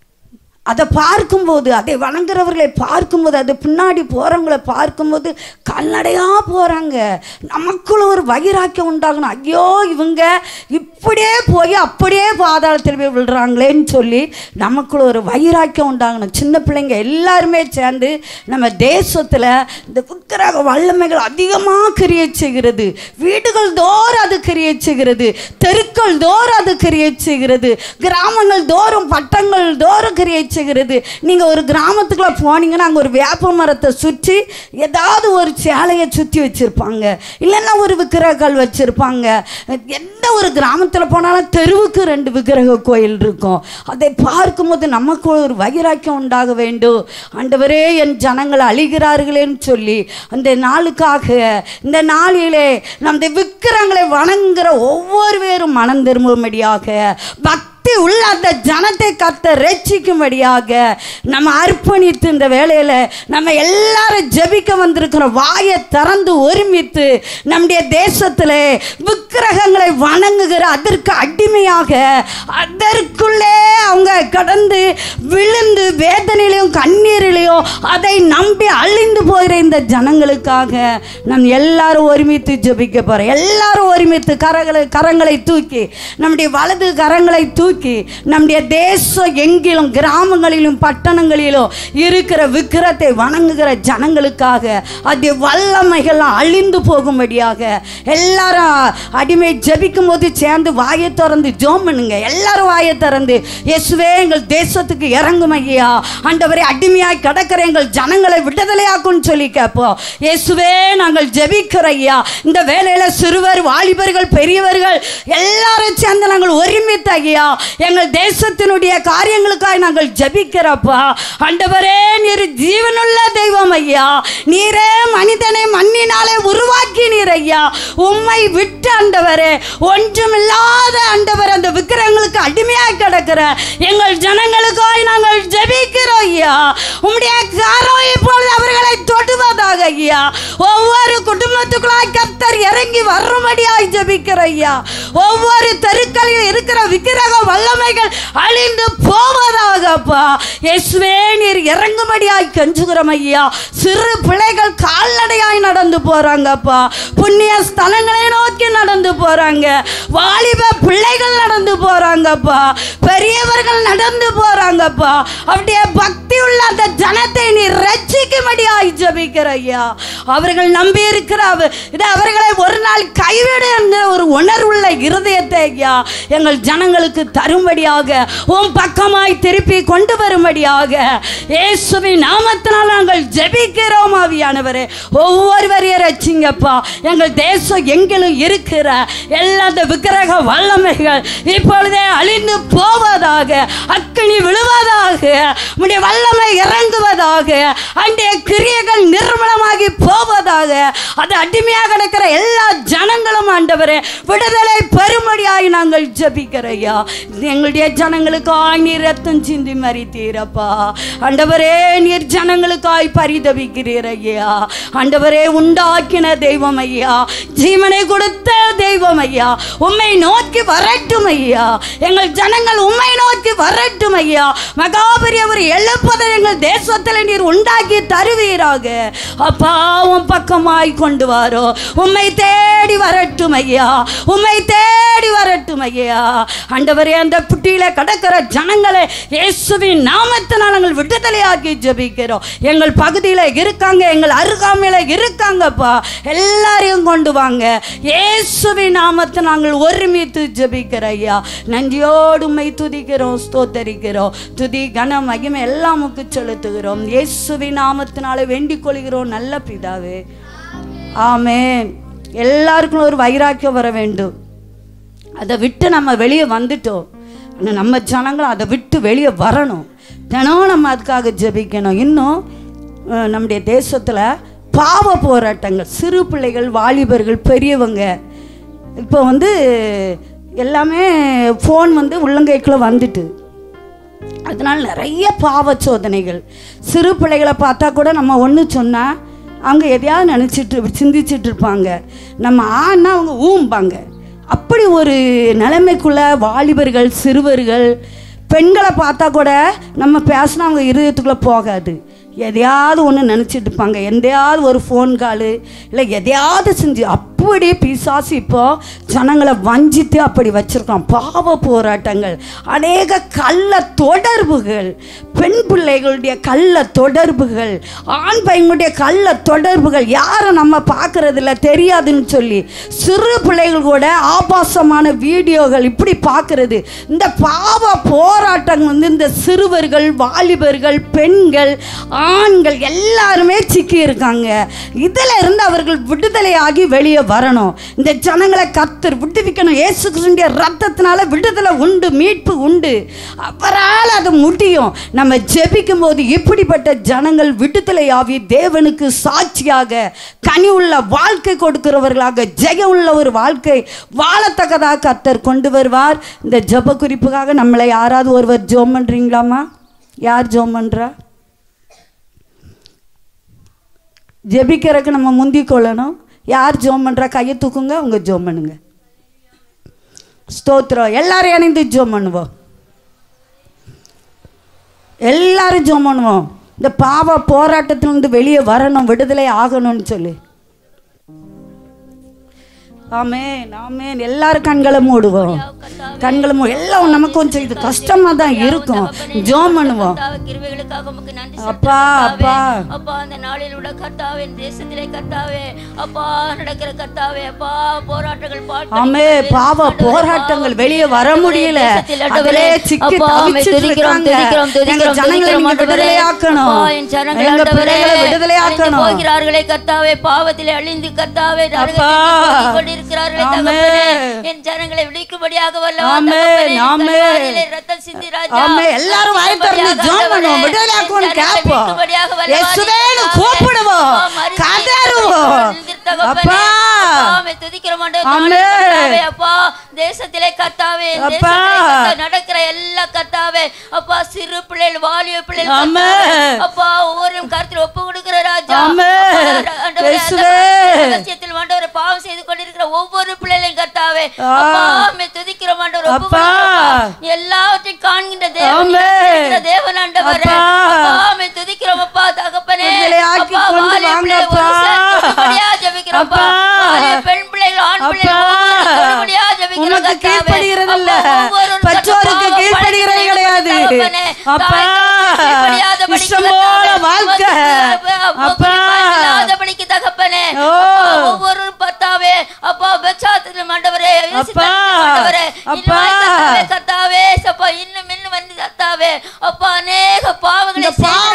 அதை பார்க்கும்போது, அதை வணங்குறவர்களை பார்க்கும்போது, அது பின்னாடி போகிறவங்களை பார்க்கும்போது கல்நடையாக போகிறாங்க. நமக்குள்ள ஒரு வைராக்கியம் உண்டாகணும். ஐயோ இவங்க இப்படியே போய் அப்படியே பாதாளத்தில் போய் விழுறாங்களேன்னு சொல்லி நமக்குள்ள ஒரு வைராக்கியம் உண்டாகணும். சின்ன பிள்ளைங்க எல்லாருமே சேர்ந்து நம்ம தேசத்தில் இந்த விக்கிரக வல்லமைகள் அதிகமாக கிரியை செய்கிறது. வீடுகள் தோறும் அது கிரியை செய்கிறது, தெருக்கள் தோறும் அது கிரியை செய்கிறது, கிராமங்கள் தோறும் பட்டங்கள் தோறும் கிரியை செய்கிறது. நீங்கள் ஒரு கிராமத்துக்குள்ள போனீங்கன்னா அங்கே ஒரு வேப்ப மரத்தை சுற்றி ஏதாவது ஒரு சேலையை சுற்றி வச்சுருப்பாங்க, இல்லைன்னா ஒரு விக்கிரகங்கள் வச்சுருப்பாங்க. எந்த ஒரு கிராமத்தில் போனாலும் தெருவுக்கு ரெண்டு விக்கிரக கோயில் இருக்கும். அதை பார்க்கும்போது நமக்கு ஒரு வைராக்கியம் உண்டாக வேண்டும். ஆண்டவரே என் ஜனங்கள் அழிகிறார்களேன்னு சொல்லி அந்த நாளுக்காக இந்த நாளிலே நம்ம விக்கிரகங்களை வணங்குகிற ஒவ்வொரு பேரும் மனம் திரும்பும்படியாக, பக்தி உள்ள அந்த ஜனத்தை கத்த ரட்சிக்கும்படியாக நம்ம அர்ப்பணித்து இந்த வேளையில் நம்ம எல்லாரும் ஜெபிக்க வந்திருக்கிற வாயை திறந்து ஒருமித்து நம்முடைய தேசத்தில் விக்கிரகங்களை வணங்குகிற அதற்கு அடிமையாக அதற்குள்ளே அவங்க கடந்து விழுந்து வேதனையிலையும் கண்ணீரிலையும் அதை நம்பி அழிந்து போகிற இந்த ஜனங்களுக்காக நம் எல்லாரும் ஒருமித்து ஜெபிக்க போகிறோம். எல்லாரும் ஒருமித்து கரங்களை கரங்களை தூக்கி நம்முடைய வலது கரங்களை தூக்கி நம்முடைய தேசம் எங்கிலும் கிராமங்களிலும் பட்டணங்களிலும் இருக்கிற விக்கிரத்தை வணங்குகிற ஜனங்களுக்காக அது வல்லமைகள் அழிந்து போகும்படியாக எல்லாரும் அடிமை ஜெபிக்கும் போது சேர்ந்து வாயை திறந்து ஜெபம் பண்ணுங்க. எல்லாரும் வாயை திறந்து இயேசுவே எங்கள் தேசத்துக்கு இறங்கும் ஐயா, ஆண்டவரே அடிமையாய் கிடக்கிற எங்கள் ஜனங்களை விடுதலையாக்கும் சொல்லி கேட்போம். இயேசுவே நாங்கள் ஜெபிக்கிற ஐயா, இந்த வேலையில சிறுவர் வாலிபர்கள் பெரியவர்கள் எல்லாரும் சேர்ந்து நாங்கள் ஒருமித்த ஐயா எங்கள் தேசத்தினுடைய காரியங்களுக்காக நாங்கள் ஜெபிக்கிறப்பா. ஆண்டவரே நீர் ஜீவனுள்ள தெய்வம் ஐயா, நீரே மனிதனை மண்ணினாலே உருவாக்கினீர் ஐயா. உம்மை விட்டு ஆண்டவரே ஒன்றுமில்லாத ஆண்டவர் அந்த விக்கிரகங்களுக்கு அடிமையாக கிடக்கிற எங்கள் ஜனங்களுக்காக நாங்கள் ஜெபிக்கிறோம் ஐயா. உம்முடைய கரம் இப்பொழுது அவர்களை தொடுவதாக ஐயா. ஒவ்வொரு குடும்பத்துக்குள்ளாய் கர்த்தர் இறங்கி வரும்படியாய் ஜெபிக்கிற ஐயா. ஒவ்வொரு தெருக்களில் இருக்கிற விக்கிரக வல்லமைகள் அழிந்து போவதாகப்பா. இயேசுவே நீர் இறங்கும்படியாய் கெஞ்சுகிறோம் ஐயா. சிறு பிள்ளைகள் கால்நடையாய் நடந்து போறாங்கப்பா, புண்ணிய ஸ்தலங்களை நோக்கி நடந்து போறாங்க, வாலிப பிள்ளைகள் நடந்து போறாங்கப்பா, பெரியவர்கள் நடந்து போறாங்கப்பா. அப்படியே பக்தி உள்ள அந்த ஜனத்தை நீர் ரட்சிக்கும்படியாய் ஜெபிக்கிற ஐயா. அவர்கள் நம்பி இருக்கிற அவர்களை ஒரு நாள் கைவிடு என்ற ஒரு உணர்வுள்ள இருதயத்தை ஐயா எங்கள் ஜனங்களுக்கு தரும்படியாக உம் பக்கமாய் திருப்பி கொண்டு வரும்படியாக இயேசுவின் நாமத்தினால் நாங்கள் ஜெபிக்கிறோம் ஆவியானவரே. ஒவ்வொருவரையும் ரட்சிங்கப்பா. எங்கள் தேசம் எங்கிலும் இருக்கிற எல்லா விக்கிரக வல்லமைகள் இப்பொழுதே அழிந்து போவதாக, அக்கினி விழுவதாக, உம்முடைய வல்லமை இறங்குவதாக, அன்றைய கிரியைகள் நிர்மலமாகி போவதாக, அது அடிமையாக கிடக்கிற எல்லா ஜனங்களும் ஆண்டவரே விடுதலை பெறும்படியாய் நாங்கள் ஜெபிக்கிறையா. எங்களுடைய ஜனங்களுக்காய் நீர் ரத்தம் சிந்தி மரித்தீரப்பா. ஆண்டவரே நீர் ஜனங்களுக்காய் பரிதபிக்கிறீர் ஐயா. ஆண்டவரே உண்டாக்கின தெய்வம் ஐயா, ஜீவனை கொடுத்த தெய்வம் ஐயா, உம்மை நோக்கி வரட்டும் ஐயா. எங்கள் ஜனங்கள் உம்மை நோக்கி வரட்டும் ஐயா. மகாபெரிய ஒரு எழுப்பதை எங்கள் தேசத்தில் நீர் உண்டாக்கி தருவீராக அப்பா. உம் பக்கமாய் கொண்டு வாரோ, உம்மை தேடி வரட்டும் ஐயா, உம்மை தேடி வரட்டும் ஐயா. ஆண்டவரே அந்த புட்டியில கடக்கிற ஜனங்களை இயேசுவின் நாமத்தினால் நாங்கள் விடுதலையாக்கி ஜெபிக்கிறோம். எங்கள் பகுதியில் இருக்காங்க, எங்கள் அருகாமையில இருக்காங்கப்பா, எல்லாரையும் கொண்டு வாங்க. இயேசுவின் நாமத்தை நாங்கள் ஒருமித்து ஜெபிக்கிற ஐயா. நன்றியோடு உம்மை துதிக்கிறோம், ஸ்தோத்தரிக்கிறோம். துதி கன மகிமை எல்லாமுக்கு செலுத்துகிறோம். இயேசுவின் நாமத்தினால வேண்டிக் கொள்கிறோம் நல்ல பிதாவே, ஆமென். எல்லாருக்கும் ஒரு வைராக்கியம் வர வேண்டும். அதை விட்டு நம்ம வெளியே வந்துட்டோம். ஆனால் நம்ம ஜனங்களும் அதை விட்டு வெளியே வரணும். தினம் நம்ம அதுக்காக ஜெபிக்கணும். இன்னும் அஹ், நம்முடைய தேசத்தில் பாவ போராட்டங்கள், சிறு பிள்ளைகள், வாலிபர்கள், பெரியவங்க இப்போ வந்து எல்லாமே ஃபோன் வந்து உள்ளங்கைக்குள்ளே வந்துட்டு, அதனால் நிறைய பாவ சோதனைகள். சிறு பிள்ளைகளை பார்த்தா கூட நம்ம ஒன்று சொன்னால் அவங்க எதையாவது நினச்சிட்டு சிந்திச்சுட்டு இருப்பாங்க. நம்ம ஆனா அவங்க ஊம்பாங்க. அப்படி ஒரு நிலைமைக்குள்ளே வாலிபர்கள், சிறுவர்கள், பெண்களை பார்த்தா கூட நம்ம பேசினா அவங்க இருதயத்துக்குள்ளே போகாது. எதையாவது ஒன்று நினச்சிட்டு இருப்பாங்க. எந்தையாவது ஒரு ஃபோன் காலு இல்லை எதையாவது செஞ்சு அப்படியே பிசாசு இப்போ ஜனங்களை வஞ்சித்து அப்படி வச்சுருக்கோம். பாவ போராட்டங்கள், அநேக கள்ள தொடர்புகள், பெண் பிள்ளைகளுடைய கள்ள தொடர்புகள், ஆண் பையனுடைய கள்ள தொடர்புகள், யாரை நம்ம பார்க்குறதில்ல தெரியாதுன்னு சொல்லி சிறு பிள்ளைகள் கூட ஆபாசமான வீடியோகள் இப்படி பார்க்குறது. இந்த பாவ போராட்டங்கள் வந்து இந்த சிறுவர்கள், வாலிபர்கள், பெண்கள், ஆண்கள் எல்லாருமே சிக்கி இருக்காங்க. இதில் இருந்து அவர்கள் விடுதலையாகி வெளியே வரணும். இந்த ஜனங்களை கர்த்தர் விடுவிக்கணும். இயேசு கிறிஸ்துவின் ரத்தத்தினால விடுதலை உண்டு, மீட்பு உண்டு. அவரால் அது முடியும். நம்ம ஜெபிக்கும் போது இப்படிப்பட்ட ஜனங்கள் விடுதலையாகி தேவனுக்கு சாட்சியாக கனி உள்ள வாழ்க்கை கொடுக்கிறவர்களாக, ஜெயம் உள்ள ஒரு வாழ்க்கை வாழத்தக்கதாக கர்த்தர் கொண்டு வருவார். இந்த ஜெப குறிப்புக்காக நம்மளை யாராவது ஒருவர் ஜெபம் பண்ணுறீங்களாமா? யார் ஜெபம் பண்ணுறா? ஜெபிக்கிறதுக்கு நம்ம முந்தி கொள்ளணும். யார் ஜெபம் பண்ணுறா கையை தூக்குங்க, உங்க ஜெபம் பண்ணுங்க. ஸ்தோத்திரம். எல்லாரும் இணைந்து ஜெபம் பண்ணுவோம். எல்லாரும் ஜெபம் பண்ணுவோம். இந்த பாவ போராட்டத்திலிருந்து வெளியே வரணும், விடுதலை ஆகணும்னு சொல்லி. ஆமென், ஆமென். எல்லாரும் கண்களை மூடுவோம். கண்களை மூ எல்லாம் நமக்கு கொஞ்சம் இது கஷ்டமா தான் இருக்கும். ஜெபம் பண்ணுவோம். அப்பா அப்பா அப்பா அந்த நாளில் உள்ள கர்த்தாவே, தேசத்திலே கர்த்தாவே, அப்பா நடக்கிற கர்த்தாவே, அப்பா போராட்டங்கள் பாட்டு ஆமே பாவ போராட்டங்கள் வெளியே வர முடியல. அதிலே சிக்கி தவிச்சிட்டு இருக்காங்க. எங்க ஜனங்களை நீங்க விடுதலையாக்கணும். எங்க பிள்ளைகளை விடுதலையாக்கணும். போகிறார்களே கர்த்தாவே, பாவத்திலே அழிந்து கர்த்தாவே இருக்கிறார்களே தகப்பனே, என் ஜனங்களை விடுவிக்கும்படியாக வல்லவன் தகப்பனே, ஆமென். ரத்தம் சிந்தி ராஜா, ஆமென். எல்லாரும் வாய் திறந்து ஜெபம் பண்ணுவோம். விடுதலையாக்கணும் கேட்போம். இயேசுவேன்னு கூப்பிடுவோம், கதறுவோம். அப்பா ஆமென். துதிக்கிறோம் ஆண்டவரே. அப்பா தேசத்திலே கர்த்தாவே, தேசத்திலே நடக்கிற எல்லா கர்த்தாவே, அப்பா சிறு பிள்ளைகள், வாலிப பிள்ளைகள் ஆமென். அப்பா ஒவ்வொரு கருத்தில் ஒப்பு கொடுக்கிற ராஜா, ஆமென். இயேசுவே ரகசியத்தில் ஆண்டவரே பாவம் செய்து கொண்டிருக்கிற ஒவ்வொரு பிள்ளைகளையும் கர்த்தாவே, அப்பா ஆமென். துதிக்கிறோம் ஆண்டவரே. அப்பா எல்லாவற்றையும் காண்கின்ற தேவன், தேவன் ஆண்டவரே. ஆமென். துதிக்கிறோம் அப்பா தகப்பனே. அப்பா வாலிப பிள்ளைகள் ஒரு சேர்த்துபடியா ஜெபிக்கிறோம் அப்பா. வாலிப பெண் பிள்ளைகள், ஆண் பிள்ளைகள் ஒருபடியா ஜெபிக்கிறோம் கர்த்தாவே. பெற்றோருக்கு கீழ்ப்படிகிறது கிடையாது. அப்பா இஷ்டம் போல வாழ்க்கை. அப்பா தகப்பனே ஒவ்வொரு பத்தாவே அப்பா பெச்சாத்திலும் ஆண்டவரே, ஆண்டவரே அப்பா கர்த்தாவே, அப்பா இன்னும் இன்னும் வந்து கர்த்தாவே, அப்பா அநேக பாவங்களை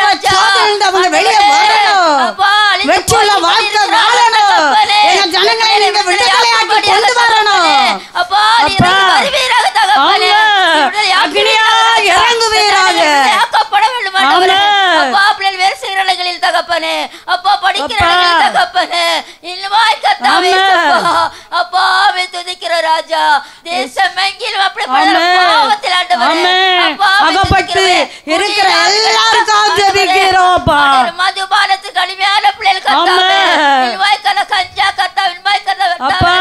அவங்க வெளியே வரணும். அப்பா வெற்றியுள்ள வாழ்க்கை வாழணும். எங்க ஜனங்களை நீங்க விடுதலையாக்கி கொண்டு வரணும். அப்பா வருவீராக தகப்பனே, அக்னியா இறங்குவீராக. ஆக்கப்பட வேண்டும் ஆண்டவரே. அப்பா பிள்ளைகள் வேறு செய்கிற இடங்களில் தகப்பனே, அப்பா படிக்கிற இடங்களில் தகப்பனே, இன்னுமாய் கர்த்தாவே அப்பா துதிக்கிற ராஜா, தேசம் எங்கிலும் அப்படி பாவத்தில் ஆண்டவரே அகப்பட்டு இருக்கிற எல்லாருக்கும் ஜெபிக்கிறோம். அப்பா மதுபானத்துக்கு அடிமையான பிள்ளைகள் கர்த்தாவே, இன்னுமாய் கல கஞ்சா கர்த்தாவே, இன்னுமாய் கல அப்பா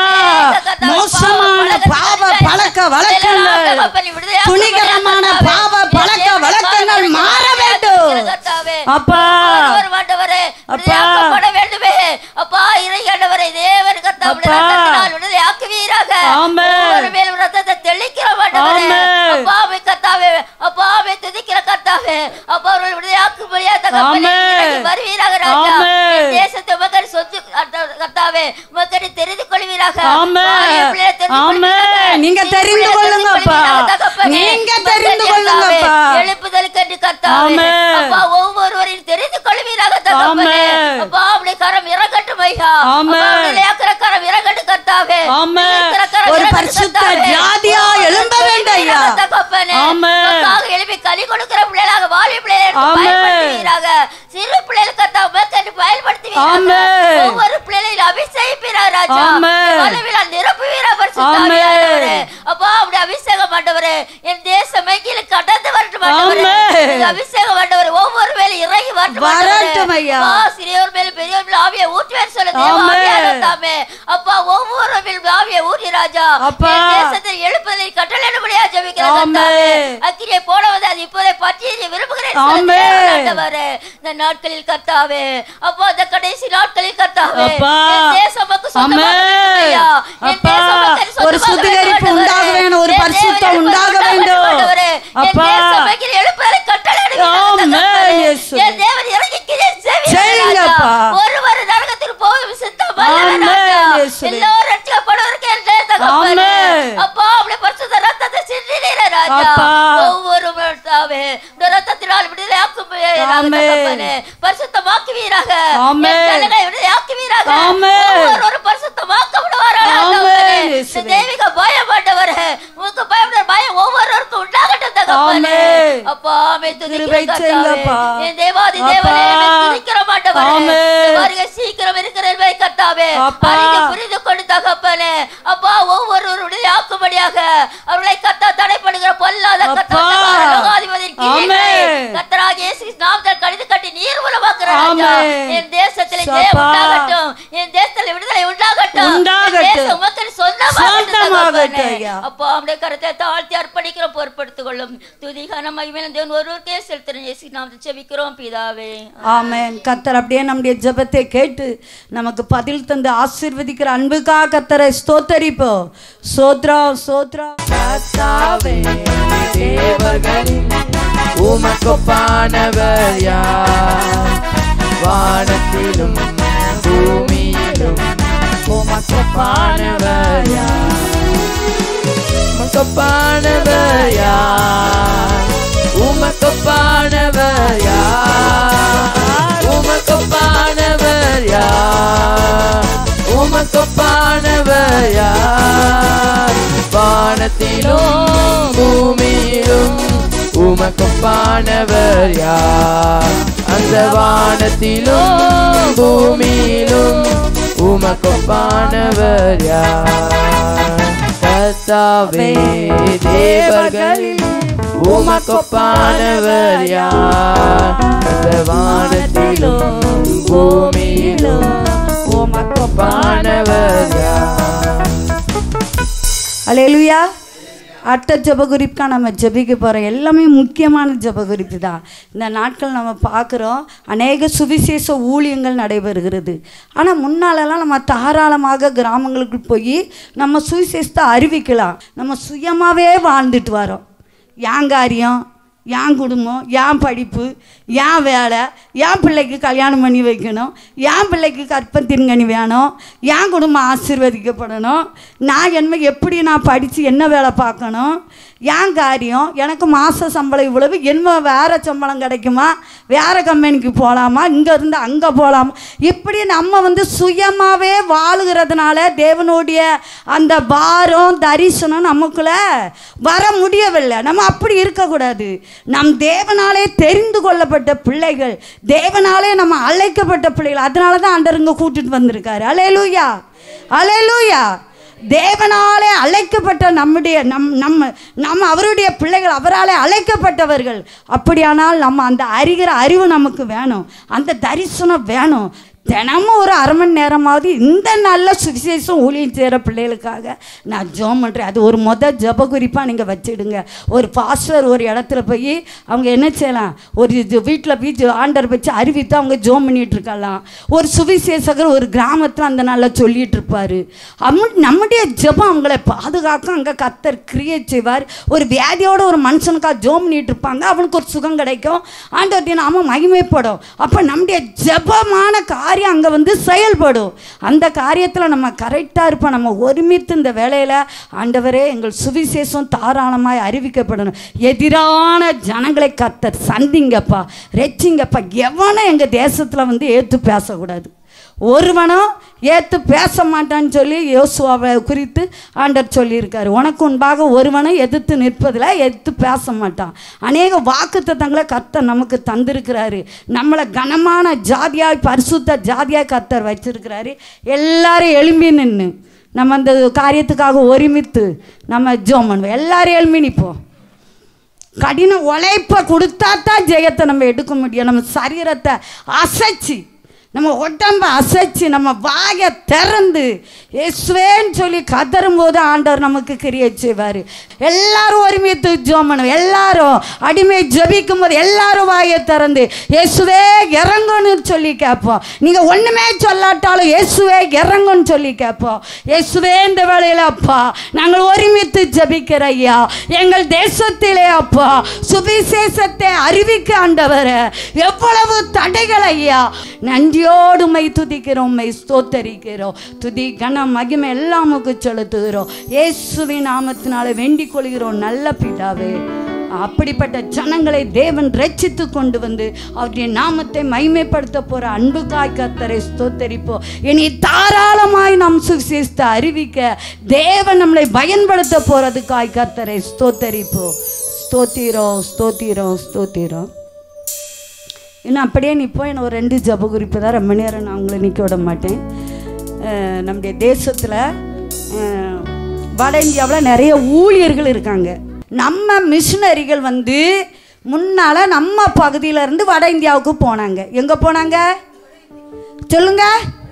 மோசமான பாவ பழக்க வழக்கங்கள், துணிகரமான பாவ பழக்க வழக்கங்கள் மாற வேண்டும். அப்பா ஆண்டவரே விடுதலையாக்கப்பட வேண்டுமே. அப்பா இறையாண்டவரே தேவன் கர்த்தாவே ரத்தத்தினால் விடுதலையாக்குவீராக. ஆமென். மேல் ரத்தத்தை தெளிக்கிறோம் ஆண்டவரே. அப்பாவே கர்த்தாவே, அப்பாவே துதிக்கிற கர்த்தாவே, அப்பா அவர்கள் விடுதலையாக்கும்படியா தகப்பனே வருவீராக ராஜா. தேசத்தை மக்கள் சொத்து கர்த்தாவே மக்கள் தெரிந்து கொள்வீராக. நீங்க தெரிந்து கொள்ளுங்கப்பா, நீங்க தெரிந்து கொள்ளுங்கப்பா. எழுப்புதலுக்கு கர்த்தாவே, அப்பா ஒவ்வொருவரையும் தெரிந்து கொள்வீராக தகப்பனே. அப்பா அவருடைய கரம் இறங்கட்டும் ஐயா. விடுதலையாக்குற கரம் இறங்கட்டும் கர்த்தாவே. ஒரு பரிசுத்த ஜாதியா எழும்ப வேண்டும் ஐயா. தகப்பனே கனி கொடுக்கிற பிள்ளைகளாக வாலி பிள்ளைகளை பயன்படுத்துவீராக. சிறு பிள்ளைகள் கர்த்தாவே மேற்கொண்டு பயன்படுத்துவீராக. ஒவ்வொரு பிள்ளைகளையும் அபிஷேகிப்பீராக ராஜா. வல்லமையால் நிரப்புவீராக பரிசுத்த ஆவியானவரே. அப்பா உம்முடைய அபிஷேகம் ஆண்டவரே என் தேசம் மேகில கடந்து வரட்டும் ஆண்டவரே. அபிஷேகம் ஆண்டவரே ஒவ்வொரு மேல இறங்கி வரட்டும் ஆண்டவரே. அப்பா சிறியோர் மேல பெரியோர் மேல ஆவியை ஊற்றுவேன் சொல்ல தேவ ஆவியானவரே. அப்பா ஒவ்வொரு மேல ஆவியை ஊற்றி ராஜா என் தேசத்தை எழுப்புவதை கட்டளையிடும்படியாக ஜெபிக்கிறேன் கர்த்தாவே. அக்கினியை போடுவது அது இப்போதே பற்றி விரும்புகிறேன் ஆண்டவரே. இந்த நாட்களில் கர்த்தாவே அப்பா இந்த கடைசி நாட்களில் கர்த்தாவே என் தேசம் மக்கள் சொந்தமாக்கட்டையா. என் தேசம் மக்கள் ஒரு சுத்திகரிப்பு உண்டாக வேண்டும், ஒரு பரிசுத்தம் உண்டாக வேண்டும் அப்பா. என் தேசம் மக்கள் எழுப்புவதை கட்டளையிடுவீராக. என் தேவன் இறங்கி கிரியை செய்வீராக. ஒருவர் நரகத்தில் போகும் சித்தம் எல்லாரும் ரட்சிக்கப்படுவதற்கு என் தகப்பனே. அப்பா உம்முடைய பரிசுத்த ரத்தத்தை சிந்தினீரே ராஜா. ஒவ்வொரு மனதாவே உம்முடைய ரத்தத்தினால் விடுதலையாக்கும் தகப்பனே. பரிசுத்தமாக்குவீராக. என் ஜனங்களை விடுதலையாக்குவீராக. ஒவ்வொரு பரிசுத்தமாக்கப்படுவாராக தகப்பனே. இந்த தெய்வீக பயம் ஆண்டவரே உமக்கு பயப்படுற பயம் ஒவ்வொருவருக்கும் உண்டாகட்டும் தகப்பனே. அப்பா ஆமென் துதிக்கிறேன் கர்த்தாவே. என் தேவாதி தேவனே துதிக்கிறோம் ஆண்டவரே. வருகை சீக்கிரம் இருக்கிறேன் கர்த்தாவே. அறிந்து புரிந்து கொண்டு தகப்பனே அப்பா ஒவ்வொருவருடைய ஆக்கும்படியாக அவர்களை கர்த்தா தடைப்படுகிற பொல்லாத கர்த்தராகிய கர்த்தராகிய இயேசு நாமத்தில் கடிந்து கட்டி நீர் மூலமாக்குற ராஜா. என் தேசத்தில் ஜெயம் உண்டாகட்டும். என் தேசத்தில் விடுதலை உண்டாகட்டும். தேசம் மக்கள் சொந்தமாகட்டும். அப்பா அவருடைய கரத்தை தாழ்த்தி அர்ப்பணிக்கிற பொறுப்படுத்திக் கொள்ளும். துதிகான மகிமையிலும் தேவன் ஒருவருக்கே செலுத்துறேன். இயேசு நாமத்தில் ஜெபிக்கிறோம் பிதாவே ஆமென். கர்த்தர் அப்படியே நம்முடைய ஜெபத்தை கேட்டு நமக்கு பதில் தந்து ஆசீர்வதிக்கிற அன்புக்காக கர்த்தரை ஸ்தோத்தரிப்போம். சோத்ரா சோத்ரா கர்த்தாவே தேவர்களில் உமக்கொப்பானவர் யார்? வானத்திலும் பூமியிலும் உமக்கொப்பானவர் யார்? உமக்கொப்பானவர் யார்? உமக்கொப்பானவர் யார்? உமக்கொப்பானவர் யார்? உமக்கொப்பானவர் யார்? வானத்திலும் பூமியிலும் உமக்கொப்பானவர் யார்? அந்த வானத்திலும் பூமியிலும் உமக்கொப்பானவர் யார்? கர்த்தாவே தேவர்களில் உமக்கொப்பானவர் யார்? அந்த வானத்திலும் பூமியிலும் உமக்கொப்பானவர் யார்? அல்லேலூயா. அடுத்த ஜெப குறிப்புக்கா நம்ம ஜெபிக்க போகிறோம். எல்லாமே முக்கியமான ஜெப குறிப்பு தான். இந்த நாட்கள் நம்ம பார்க்குறோம் அநேக சுவிசேஷ ஊழியங்கள் நடைபெறுகிறது. ஆனால் முன்னாலெல்லாம் நம்ம தாராளமாக கிராமங்களுக்கு போய் நம்ம சுவிசேஷத்தை அறிவிக்கலாம். நம்ம சுயமாகவே வாழ்ந்துட்டு வரோம். என் காரியம், என் குடும்பம், என் படிப்பு, என் வேலை, என் பிள்ளைக்கு கல்யாணம் பண்ணி வைக்கணும், என் பிள்ளைக்கு கற்பத்தின்கனி வேணும், என் குடும்பம் ஆசீர்வதிக்கப்படணும், நான் என்ன எப்படி நான் படித்து என்ன வேலை பார்க்கணும், என் காரியம், எனக்கு மாத சம்பளம் இவ்வளவு, என்ன வேறு சம்பளம் கிடைக்குமா, வேறு கம்பெனிக்கு போகலாமா, இங்கேருந்து அங்கே போகலாமா, இப்படி நம்ம வந்து சுயமாகவே வாழுகிறதுனால தேவனுடைய அந்த பாரம் தரிசனம் நமக்குள்ளே வர முடியவில்லை. நம்ம அப்படி இருக்கக்கூடாது. நம் தேவனாலே தெரிந்து கொள்ளப்பட்ட பிள்ளைகள், தேவனாலே நம்ம அழைக்கப்பட்ட பிள்ளைகள். அதனால தான் ஆண்டவருங்க கூட்டிட்டு வந்திருக்காரு. அல்லேலூயா அல்லேலூயா. தேவனாலே அழைக்கப்பட்ட நம்முடைய நம் நம்ம நம்ம அவருடைய பிள்ளைகள், அவராலே அழைக்கப்பட்டவர்கள். அப்படியானால் நம்ம அந்த அறிகிற அறிவு நமக்கு வேணும், அந்த தரிசனம் வேணும். தினமும் ஒரு அரை மணி நேரமாவது இந்த நல்ல சுவிசேஷம் ஊழியம் செய்கிற பிள்ளைகளுக்காக நான் ஜெபம் பண்ணுறேன். அது ஒரு மொதல் ஜெப குறிப்பாக நீங்கள் வச்சுடுங்க. ஒரு பாஸ்டர் ஒரு இடத்துல போய் அவங்க என்ன செய்யலாம், ஒரு இது வீட்டில் போய் ஆண்டர் வச்சு அறிவித்து அவங்க ஜெபம் பண்ணிகிட்டு இருக்கலாம். ஒரு சுவிசேஷகர் ஒரு கிராமத்தில் அந்த நாளில் சொல்லிகிட்டு இருப்பார். அம் நம்முடைய ஜெபம் அவங்களை பாதுகாக்க அங்கே கர்த்தர் கிரியேட் செய்வார். ஒரு வியாதியோட ஒரு மனுஷனுக்காக ஜெபம் பண்ணிகிட்டு இருப்பாங்க, அவனுக்கு ஒரு சுகம் கிடைக்கும், ஆண்டவருடைய நாமம் மகிமைப்படும். அப்போ நம்முடைய ஜெபமான காரியம் அங்கே வந்து செயல்படும். அந்த காரியத்தில் நம்ம கரெக்டாக இருப்போம். நம்ம ஒருமித்து இந்த வேலையில் ஆண்டவரே எங்கள் சுவிசேஷம் தாராளமாய் அறிவிக்கப்படணும். எதிரான ஜனங்களை கர்த்தர் சந்திங்கப்பா, ரெச்சிங்கப்பா. எவனை எங்கள் தேசத்தில் வந்து ஏற்று பேசக்கூடாது. ஒருவனும் ஏற்று பேச மாட்டான்னு சொல்லி யோசுவாவை குறித்து ஆண்டவர் சொல்லியிருக்காரு. உனக்கு முன்பாக ஒருவனும் எதிர்த்து நிற்பதில் எதிர்த்து பேச மாட்டான். அநேக வாக்குத்தத்தங்களை கர்த்தர் நமக்கு தந்திருக்கிறாரு. நம்மளை கனமான ஜாதியாய் பரிசுத்த ஜாதியாய் கர்த்தர் வச்சிருக்கிறாரு. எல்லாரும் எழும்பி நின்று நம்ம அந்த காரியத்துக்காக ஒருமித்து நம்ம ஜெபம் பண்ணுவோம். எல்லாரும் எழும்பி நிற்போம். கடின உழைப்பை கொடுத்தா தான் ஜெயத்தை நம்ம எடுக்க முடியும். நம்ம சரீரத்தை அசைச்சு, நம்ம உடம்பை அசைச்சு, நம்ம வாயை திறந்து இயேசுவேன்னு சொல்லி கதறும் போது ஆண்டவர் நமக்கு கிரியை செய்வார். எல்லாரும் ஒருமித்து ஜெபம் பண்ணுவோம். எல்லாரும் அடிமை ஜெபிக்கும் போது எல்லாரும் வாயை திறந்து இயேசுவே இறங்குன்னு சொல்லி கேட்போம். நீங்கள் ஒன்றுமே சொல்லாட்டாலும் இயேசுவே இறங்குன்னு சொல்லி கேட்போம். இயேசுவே இந்த வேளையில் அப்பா நாங்கள் ஒருமித்து ஜெபிக்கிற ஐயா, எங்கள் தேசத்திலே அப்பா சுவிசேஷத்தை அறிவிக்க ஆண்டவர் எவ்வளவு தடைகள் ஐயா, நன்றியோடு மை துதிக்கிறோம், மை ஸ்தோத்தரிக்கிறோம். துதி கன மகிமை எல்லாமுக்கு செலுத்துகிறோம். இயேசுவின் நாமத்தினாலே வேண்டிக் கொள்கிறோம் நல்ல பிதாவே. அப்படிப்பட்ட ஜனங்களை தேவன் ரட்சித்து கொண்டு வந்து அவருடைய நாமத்தை மகிமைப்படுத்த போற அன்புக்காய் கர்த்தரை ஸ்தோத்தரிப்போம். இனி தாராளமாய் நாம் சுவிசேஷத்தை அறிவிக்க தேவன் நம்மளை பயன்படுத்த போறதுக்காய் கர்த்தரை ஸ்தோத்தரிப்போம். ஸ்தோத்திரம் ஸ்தோத்திரம் ஸ்தோத்திரம். இன்னும் அப்படியே நிற்போம். என்ன ஒரு ரெண்டு ஜப குறிப்பு தான், ரொம்ப நேரம் நான் உங்களை நிற்க விட மாட்டேன். நம்முடைய தேசத்தில் வட இந்தியாவில் நிறைய ஊழியர்கள் இருக்காங்க. நம்ம மிஷினரிகள் வந்து முன்னால் நம்ம பகுதியிலேருந்து வட இந்தியாவுக்கு போனாங்க. எங்கே போனாங்க சொல்லுங்க?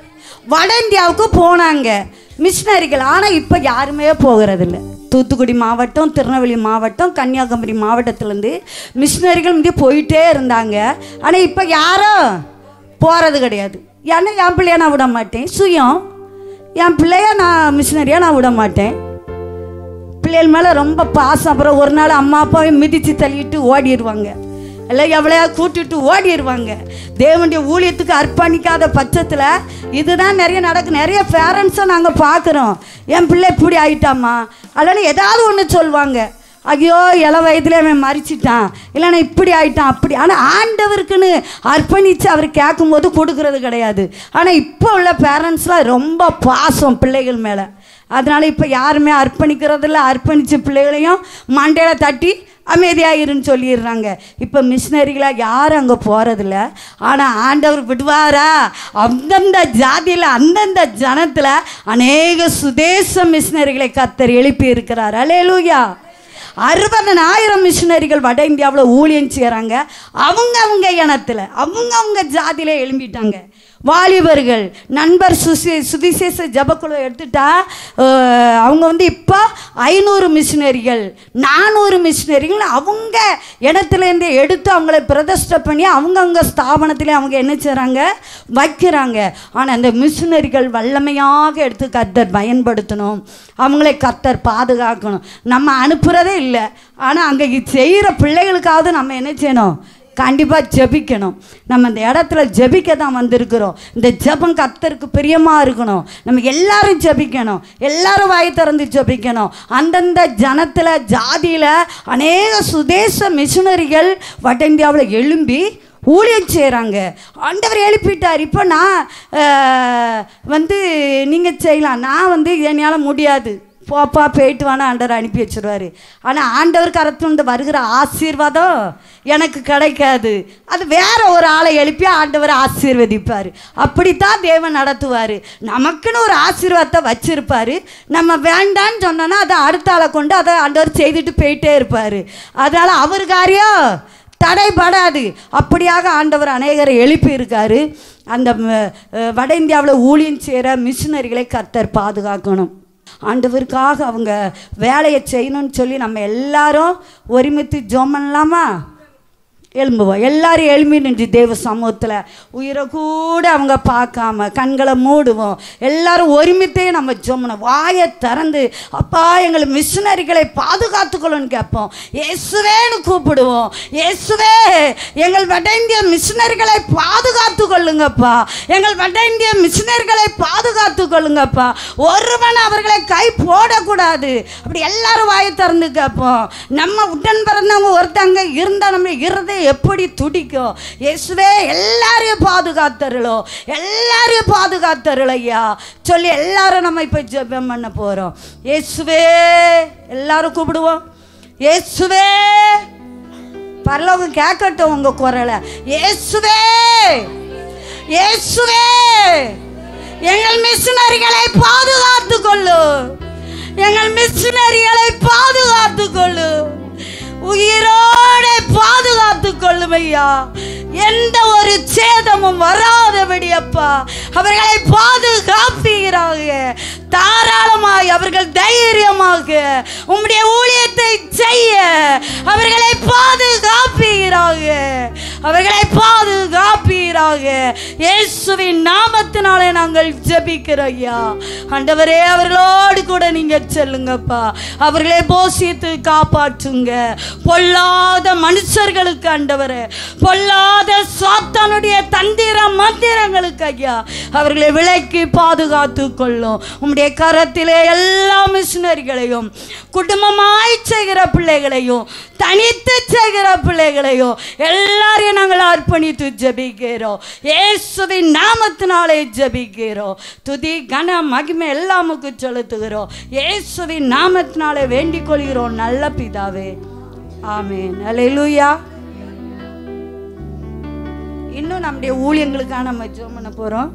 வட இந்தியாவுக்கு போனாங்க மிஷினரிகள். ஆனால் இப்போ யாருமே போகிறதில்ல. தூத்துக்குடி மாவட்டம், திருநெல்வேலி மாவட்டம், கன்னியாகுமரி மாவட்டத்திலேருந்து மிஷினரிகள் வந்து போயிட்டே இருந்தாங்க. ஆனால் இப்போ யாரும் போகிறது கிடையாது. ஏன்னா என் பிள்ளைய நான் விட மாட்டேன், சுயம் என் பிள்ளைய நான் மிஷினரியாக நான் விட மாட்டேன். பிள்ளைகள் மேலே ரொம்ப பாசம். அப்புறம் ஒரு நாள் அம்மா அப்பாவை மிதித்து தள்ளிட்டு ஓடிடுவாங்க, இல்லை எவ்வளையா கூட்டிட்டு ஓடிடுவாங்க. தேவனுடைய ஊழியத்துக்கு அர்ப்பணிக்காத பட்சத்தில் இதுதான் நிறைய நடக்கும். நிறைய பேரண்ட்ஸை நாங்கள் பார்க்குறோம், என் பிள்ளை இப்படி ஆகிட்டாம்மா, அதனால் ஏதாவது ஒன்று சொல்லுவாங்க, ஐயோ இள வயதில் அவன் மறிச்சிட்டான், இல்லைன்னா இப்படி ஆகிட்டான் அப்படி. ஆனால் ஆண்டவருக்குன்னு அர்ப்பணித்து அவர் கேட்கும்போது கொடுக்கறது கிடையாது. ஆனால் இப்போ உள்ள பேரண்ட்ஸ்லாம் ரொம்ப பாசம் பிள்ளைகள் மேலே. அதனால் இப்போ யாருமே அர்ப்பணிக்கிறதில்ல. அர்ப்பணித்த பிள்ளைகளையும் மண்டையில் தட்டி அமைதியாகிருன்னு சொல்லிடுறாங்க. இப்போ மிஷினரிகளாக யாரும் அங்கே போகிறதில்ல. ஆனால் ஆண்டவர் விடுவாரா? அந்தந்த ஜாதியில் அந்தந்த ஜனத்தில் அநேக சுதேச மிஷினரிகளை கர்த்தர் எழுப்பி இருக்கிறார். அல்லேலூயா. அறுபதனாயிரம் மிஷினரிகள் வட இந்தியாவில் ஊழியம் செய்கிறாங்க. அவங்க அவங்க இனத்தில் அவங்க அவங்க ஜாதியிலே எழும்பிட்டாங்க. வாலிபர்கள் நண்பர் சுசி சுவிசேஷ ஜபக்குழு எடுத்துட்டா அவங்க வந்து இப்போ ஐநூறு மிஷினரிகள் நானூறு மிஷினரிகள் அவங்க இடத்துலேருந்து எடுத்து அவங்கள பிரதிஷ்டை பண்ணி அவங்கவுங்க ஸ்தாபனத்திலே அவங்க என்ன செய்கிறாங்க, வைக்கிறாங்க. ஆனால் அந்த மிஷினரிகள் வல்லமையாக எடுத்து கர்த்தர் பயன்படுத்தணும், அவங்களை கர்த்தர் பாதுகாக்கணும். நம்ம அனுப்புகிறதே இல்லை, ஆனால் அங்கே செய்கிற பிள்ளைகளுக்காவது நம்ம என்ன செய்யணும், கண்டிப்பாக ஜெபிக்கணும். நம்ம இந்த இடத்துல ஜெபிக்க தான் வந்திருக்கிறோம். இந்த ஜெபம் கர்த்தருக்கு பிரியமாக இருக்கணும். நம்ம எல்லாரும் ஜெபிக்கணும், எல்லாரும் வாய் திறந்து ஜெபிக்கணும். அந்தந்த ஜனத்தில் ஜாதியில் அநேக சுதேச மிஷினரிகள் வட இந்தியாவில் எழும்பி ஊழியம் செய்கிறாங்க. ஆண்டவர் எழுப்பிட்டார். இப்போ நான் வந்து நீங்கள் செய்யலாம், நான் வந்து என்னால் முடியாது, போப்பா போயிட்டு வானா ஆண்டவர் அனுப்பி வச்சுருவார். ஆனால் ஆண்டவர் கரத்துலேருந்து வருகிற ஆசீர்வாதம் எனக்கு கிடைக்காது. அது வேற ஒரு ஆளை எழுப்பி ஆண்டவர் ஆசீர்வதிப்பார். அப்படித்தான் தேவன் நடத்துவார். நமக்குன்னு ஒரு ஆசீர்வாதத்தை வச்சிருப்பார். நம்ம வேண்டான்னு சொன்னோன்னா அதை அடுத்த ஆளை கொண்டு அதை ஆண்டவர் செய்துட்டு போயிட்டே இருப்பார். அதனால் அவர் காரியம் தடைபடாது. அப்படியாக ஆண்டவர் அநேகரை எழுப்பி இருக்காரு. அந்த வட இந்தியாவில் ஊழியம் செய்கிற மிஷினரிகளை கர்த்தர் பாதுகாக்கணும். ஆண்டவருக்காக அவங்க வேலையை செய்யணும்னு சொல்லி நம்ம எல்லாரும் ஒருமித்து ஜெபம் பண்ணலாமா? எழும்புவோம். எல்லாரும் எழும்பி நின்று தேவ சமூகத்தில் உயிரை கூட அவங்க பார்க்காம கண்களை மூடுவோம். எல்லாரும் ஒருமித்தே நம்ம ஜெபம் வாயை திறந்து அப்பா எங்களை மிஷினரிகளை பாதுகாத்துக்கொள்ளுன்னு கேட்போம். இயேசுவேன்னு கூப்பிடுவோம். இயேசுவே எங்கள் வட இந்திய மிஷினரிகளை பாதுகாத்து கொள்ளுங்கப்பா, எங்கள் வட இந்திய மிஷினரிகளை பாதுகாத்து கொள்ளுங்கப்பா, ஒருவன் அவர்களை கை போடக்கூடாது. அப்படி எல்லாரும் வாயை திறந்து கேட்போம். நம்ம உடன் பிறந்தவங்க ஒருத்தங்க இருந்தால் நம்ம இருதய எப்படி துடிக்கும். இயேசுவே எல்லாரையும் பாதுகாத்தருளோ, எல்லாரையும் பாதுகாத்தருள் ஐயா சொல்லி எல்லாரும் நம்ம இப்போ ஜெபம் பண்ண போகிறோம். இயேசுவே எல்லாரும் கூப்பிடுவோம். இயேசுவே, பரலோகம் கேட்கட்டும் உங்க குரலை. இயேசுவே, இயேசுவே எங்கள் மிஷனரிகளை பாதுகாத்து கொள்ளு, எங்கள் மிஷனரிகளை பாதுகாத்து கொள்ளு, உயிரோடு பாதுகாத்து கொள்ளும் ஐயா. எந்த ஒரு சேதமும் வராதபடி அப்பா அவர்களை பாதுகாப்பீராக. தாராளமாய் அவர்கள் தைரியமாக உம்முடைய ஊழியத்தை செய்ய அவர்களை பாதுகாப்பீராக, அவர்களை பாதுகாப்பீராக. இயேசுவின் நாமத்தினாலே நாங்கள் ஜெபிக்கிறோம் ஐயா. ஆண்டவரே, அவர்களோடு கூட நீங்க செல்லுங்கப்பா, அவர்களை போஷித்து காப்பாற்றுங்க. பொல்லாத மனுஷர்களுக்கு ஆண்டவரே, பொல்லாத சாத்தானுடைய தந்திர மந்திரங்களுக்கு ஐயா அவர்களை விலக்கி பாதுகாத்து கொள்ளும். உம்முடைய கரத்திலே எல்லா மிஷனரிகளையும், குடும்பமாய் செய்கிற பிள்ளைகளையும், தனித்து செய்கிற பிள்ளைகளையும் எல்லாரையும் நாங்கள் அர்ப்பணித்து ஜெபிக்கிறோம். இயேசுவின் நாமத்தினாலே ஜெபிக்கிறோம். துதி கன மகிமை எல்லாமுக்கு செலுத்துகிறோம். இயேசுவின் நாமத்தினாலே வேண்டிக் கொள்கிறோம் நல்ல பிதாவே, ஆமென். அல்லேலூயா. இன்னும் நம்முடைய ஊழியங்களுக்காக நம்ம ஜெபம் பண்ண போறோம்.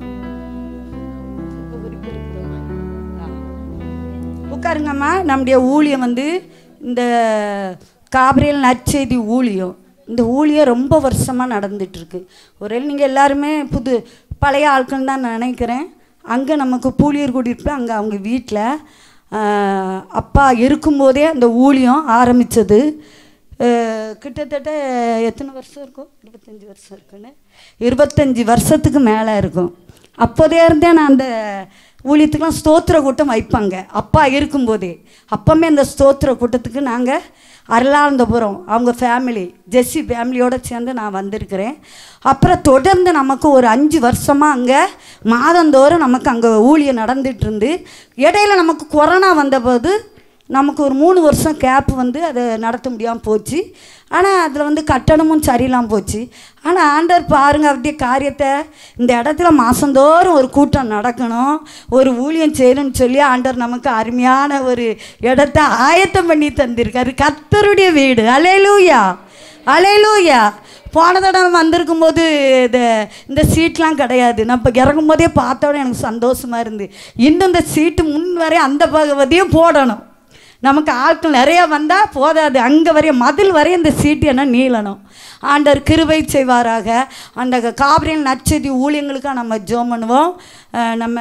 உட்காருங்கம்மா. நம்முடைய ஊழியம் வந்து இந்த காபிரியல் நற்செய்தி ஊழியம். இந்த ஊழியம் ரொம்ப வருஷமாக நடந்துட்டுருக்கு. ஒரே நீங்கள் எல்லாருமே புது பழைய ஆட்கள் தான் நான் நினைக்கிறேன். அங்கே நமக்கு பூழியர் கூட்டியிருப்பேன். அங்கே அவங்க வீட்டில் அப்பா இருக்கும்போதே அந்த ஊழியம் ஆரம்பித்தது. கிட்டத்தட்ட எத்தனை வருஷம் இருக்கும்? இருபத்தஞ்சி வருஷம் இருக்குன்னு. இருபத்தஞ்சி வருஷத்துக்கு மேலே இருக்கும். அப்போதே இருந்தே நான் அந்த ஊழியத்துக்கெலாம் ஸ்தோத்திர கூட்டம் வைப்பாங்க அப்பா இருக்கும்போதே. அப்போமே அந்த ஸ்தோத்திர கூட்டத்துக்கு நாங்கள் அருளானந்தபுரம் அவங்க ஃபேமிலி ஜெஸ்ஸி ஃபேமிலியோடு சேர்ந்து நான் வந்திருக்கிறேன். அப்புறம் தொடர்ந்து நமக்கு ஒரு அஞ்சு வருஷமாக அங்கே மாதந்தோறும் நமக்கு அங்கே ஊழியம் நடந்துகிட்டு இருந்து, இடையில நமக்கு கொரோனா வந்தபோது நமக்கு ஒரு மூணு வருஷம் கேப் வந்து அதை நடத்த முடியாமல் போச்சு. ஆனால் அதில் வந்து கட்டணமும் சரியில்லாமல் போச்சு. ஆனால் ஆண்டவர் பாருங்கள், அப்படியே காரியத்தை இந்த இடத்துல மாதந்தோறும் ஒரு கூட்டம் நடக்கணும், ஒரு ஊழியம் செய்யணும்னு சொல்லி ஆண்டவர் நமக்கு அருமையான ஒரு இடத்த ஆயத்தம் பண்ணி தந்திருக்காரு. கர்த்தருடைய வீடு. அல்லேலூயா, அல்லேலூயா. போன தடவை வந்திருக்கும் போது இந்த இந்த சீட்லாம் கிடையாது. நான் இப்போ இறங்கும் போதே பார்த்தோன்னே எனக்கு சந்தோஷமாக இருந்து, இன்னும் இந்த சீட்டு முன் வரை அந்த பகுதியும் போடணும். நமக்கு ஆட்கள் நிறைய வந்தால் போதாது, அங்கே வரைய மதில் வரைய இந்த சீட்டு என்ன நீளணும். ஆண்டவர் கிருபை செய்வாராக. அந்த காபிரியல் நற்செய்தி ஊழியங்களுக்காக நம்ம ஜெபம் பண்ணுவோம். நம்ம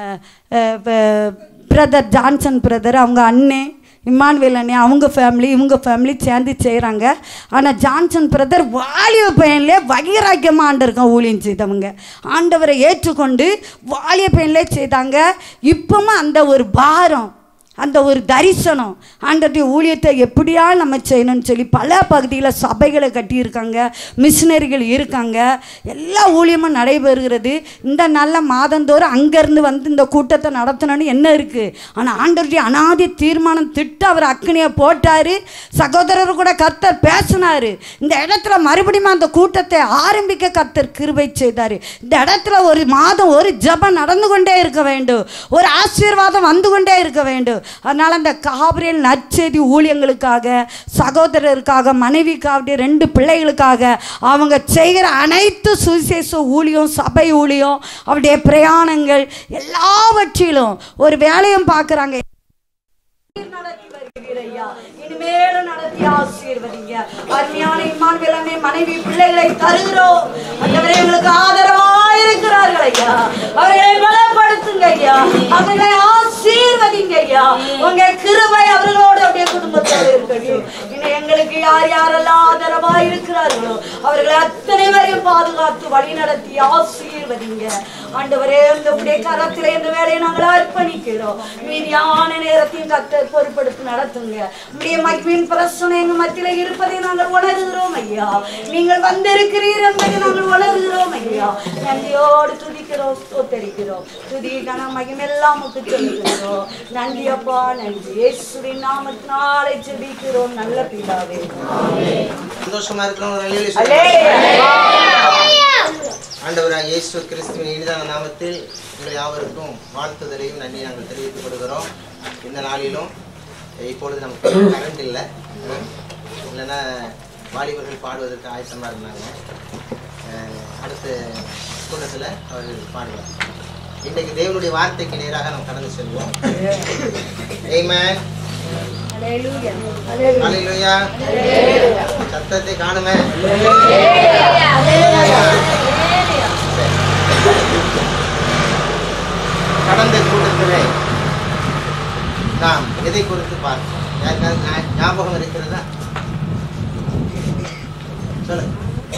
பிரதர் ஜான்சன் பிரதர், அவங்க அண்ணே இம்மானுவேல் அண்ணே, அவங்க ஃபேமிலி இவங்க ஃபேமிலி சேர்ந்து செய்கிறாங்க. ஆனால் ஜான்சன் பிரதர் வாலிப பையன்லேயே வைராக்கியமாக ஆண்டவருக்காக ஊழியம் செய்தவங்க. ஆண்டவரை ஏற்றுக்கொண்டு வாலிப பையன்லே செய்தாங்க. இப்பவும் அந்த ஒரு பாரம், அந்த ஒரு தரிசனம், ஆண்டவருடைய ஊழியத்தை எப்படியா நம்ம செய்யணும்னு சொல்லி பல பகுதியில் சபைகளை கட்டியிருக்காங்க, மிஷினரிகள் இருக்காங்க, எல்லா ஊழியமும் நடைபெறுகிறது. இந்த நல்ல மாதந்தோறும் அங்கேருந்து வந்து இந்த கூட்டத்தை நடத்தணும்னு என்ன இருக்குது? ஆனால் ஆண்டவருடைய அநாதி தீர்மானம் திட்டம் அவர் அக்னியை போட்டார். சகோதரர் கூட கர்த்தர் பேசினார். இந்த இடத்துல மறுபடியும் அந்த கூட்டத்தை ஆரம்பிக்க கர்த்தர் கிருபை செய்தார். இந்த இடத்துல ஒரு மாதம் ஒரு ஜெபம் நடந்து கொண்டே இருக்க வேண்டும், ஒரு ஆசீர்வாதம் வந்து கொண்டே இருக்க வேண்டும். அதனால் அந்த காபிரியல் நற்செய்தி ஊழியங்களுக்காக, சகோதரருக்காக, மனைவிக்காக, ரெண்டு பிள்ளைகளுக்காக அவங்க செய்கிற அனைத்து சுவிசேஷ ஊழியம், சபை ஊழியம், அவருடைய பிரயாணங்கள் எல்லாவற்றிலும் ஒரு வேலையும் பார்க்குறாங்க. இனிமேலும் நடத்தி ஆசீர்வதிங்க. அருமையான இம்மானுவேல் மனைவி பிள்ளைகளை தருகிறோம். அந்தவரை எங்களுக்கு ஆதரவாக இருக்கிறார்கள் ஐயா. அவர்களை பலப்படுத்துங்க ஐயா, அவர்களை ஆசீர்வதிங்க ஐயா. உங்க கிருபை அவர்களோடு அப்படியே குடும்பத்தோடு இருக்கட்டும். இன்னும் எங்களுக்கு யார் யாரெல்லாம் ஆதரவாக இருக்கிறார்களோ அவர்களை அத்தனை பேரையும் பாதுகாத்து வழி நடத்தி ஆசீர்வதிங்க. ஆசீர்வதிங்க ஆண்டவரே. இந்த உடைய கரத்திலே இந்த வேலையை நாங்கள் அர்ப்பணிக்கிறோம். மீதியான நேரத்தையும் கர்த்தர் பொறுப்படுத்தி நடத்துங்க. உடைய மகிமையின் பிரசனை எங்கள் மத்தியில இருப்பதை நாங்கள் உணர்கிறோம் ஐயா. நீங்கள் வந்திருக்கிறீர் என்பதை நாங்கள் உணர்கிறோம் ஐயா. நன்றியோடு துதிக்கிறோம், ஸ்தோத்தரிக்கிறோம். துதி கன மகிமெல்லாம் சொல்லுகிறோம். நன்றி அப்பா, நன்றி. இயேசுவின் நாமத்தினாலே ஜெபிக்கிறோம் நல்ல பிதாவே. சந்தோஷமா இருக்கிறோம். ஆண்டவராகிய இயேசு கிறிஸ்துவின் இனிதான நாமத்தில் உங்கள் யாவருக்கும் வாழ்த்துதலையும் நன்றி நாங்கள் தெரிவித்துக் கொள்கிறோம். இந்த நாளிலும் இப்பொழுது நமக்கு கரண்ட் இல்லை, இல்லைன்னா வாலிபர்கள் பாடுவதற்கு ஆயத்தமாக இருந்தாங்க. அடுத்த கூட்டத்தில் அவர்கள் பாடுவார். இன்றைக்கு தேவனுடைய வார்த்தைக்கு நேராக நாம் கடந்து செல்வோம். ஆமென். ஹல்லேலூயா. சத்தத்தை காணுமே. கடந்த கூட்டத்திலே நாம் எதை குறித்து பார்த்தோம்? யாருக்காவது ஞாபகம் இருக்கிறதா? சொல்லுங்க.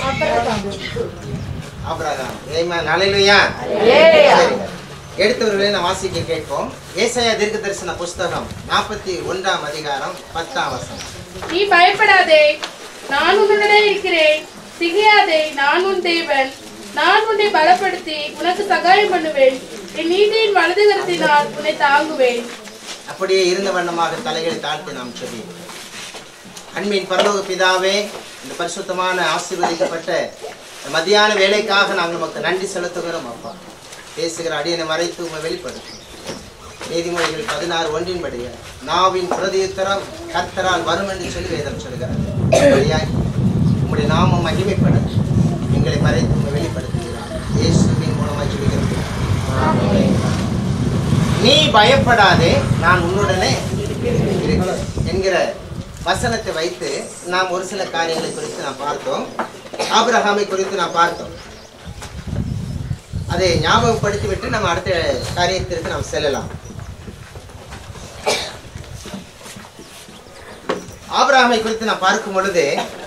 ஆபிரகாம். ஆமென். ஹல்லேலூயா. எடுத்தவர்களை நான் வாசிக்க கேட்போம். ஏசாயா தீர்க்கதரிசன புஸ்தகம் நாற்பத்தி ஒன்றாம் அதிகாரம் பத்தாம் வசனம். நீ பயப்படாதே, நான் உன்னுடனே இருக்கிறேன். திகையாதே, நான் உன் தேவன். நான் உன்னை பலப்படுத்தி உனக்கு சகாயம் பண்ணுவேன். என் நீதியின் வலது கரத்தினால் உன்னை தாங்குவேன். அப்படியே இருந்த வண்ணமாக தலைகளை தாழ்த்தி நாம் சொல்லி, அன்பின் பரலோக பிதாவே, இந்த பரிசுத்தமான ஆசீர்வதிக்கப்பட்ட மத்தியான வேலைக்காக நாங்கள் நமக்கு நன்றி செலுத்துகிறோம். அப்பா, பேசுகிற அடியனை மறைத்து உண்மை வெளிப்படுத்தும். நீதிமொழிகள் பதினாறு ஒன்றின்படி நாவின் பிரதியுத்தரம் கர்த்தரால் வரும் என்று சொல்லி வேதம் சொல்கிறார். உங்களுடைய நாமம் மகிமைப்பட எங்களை மறைத்து உண்மை வெளிப்படுத்துகிறார். இயேசுவின் மூலமாக சொல்கிறது. நீ பயப்படாதே, நான் உன்னுடனே இருக்கிறேன் என்கிற வசனத்தை வைத்து நாம் ஒரு சில காரியங்களை குறித்து நாம் பார்த்தோம். ஆபிரகாமை குறித்து நாம் பார்த்தோம். அதை ஞாபகப்படுத்திவிட்டு நம்ம அடுத்த காரியத்திற்கு நாம் செல்லலாம். ஆபிரகாமை குறித்து நாம் பார்க்கும் பொழுது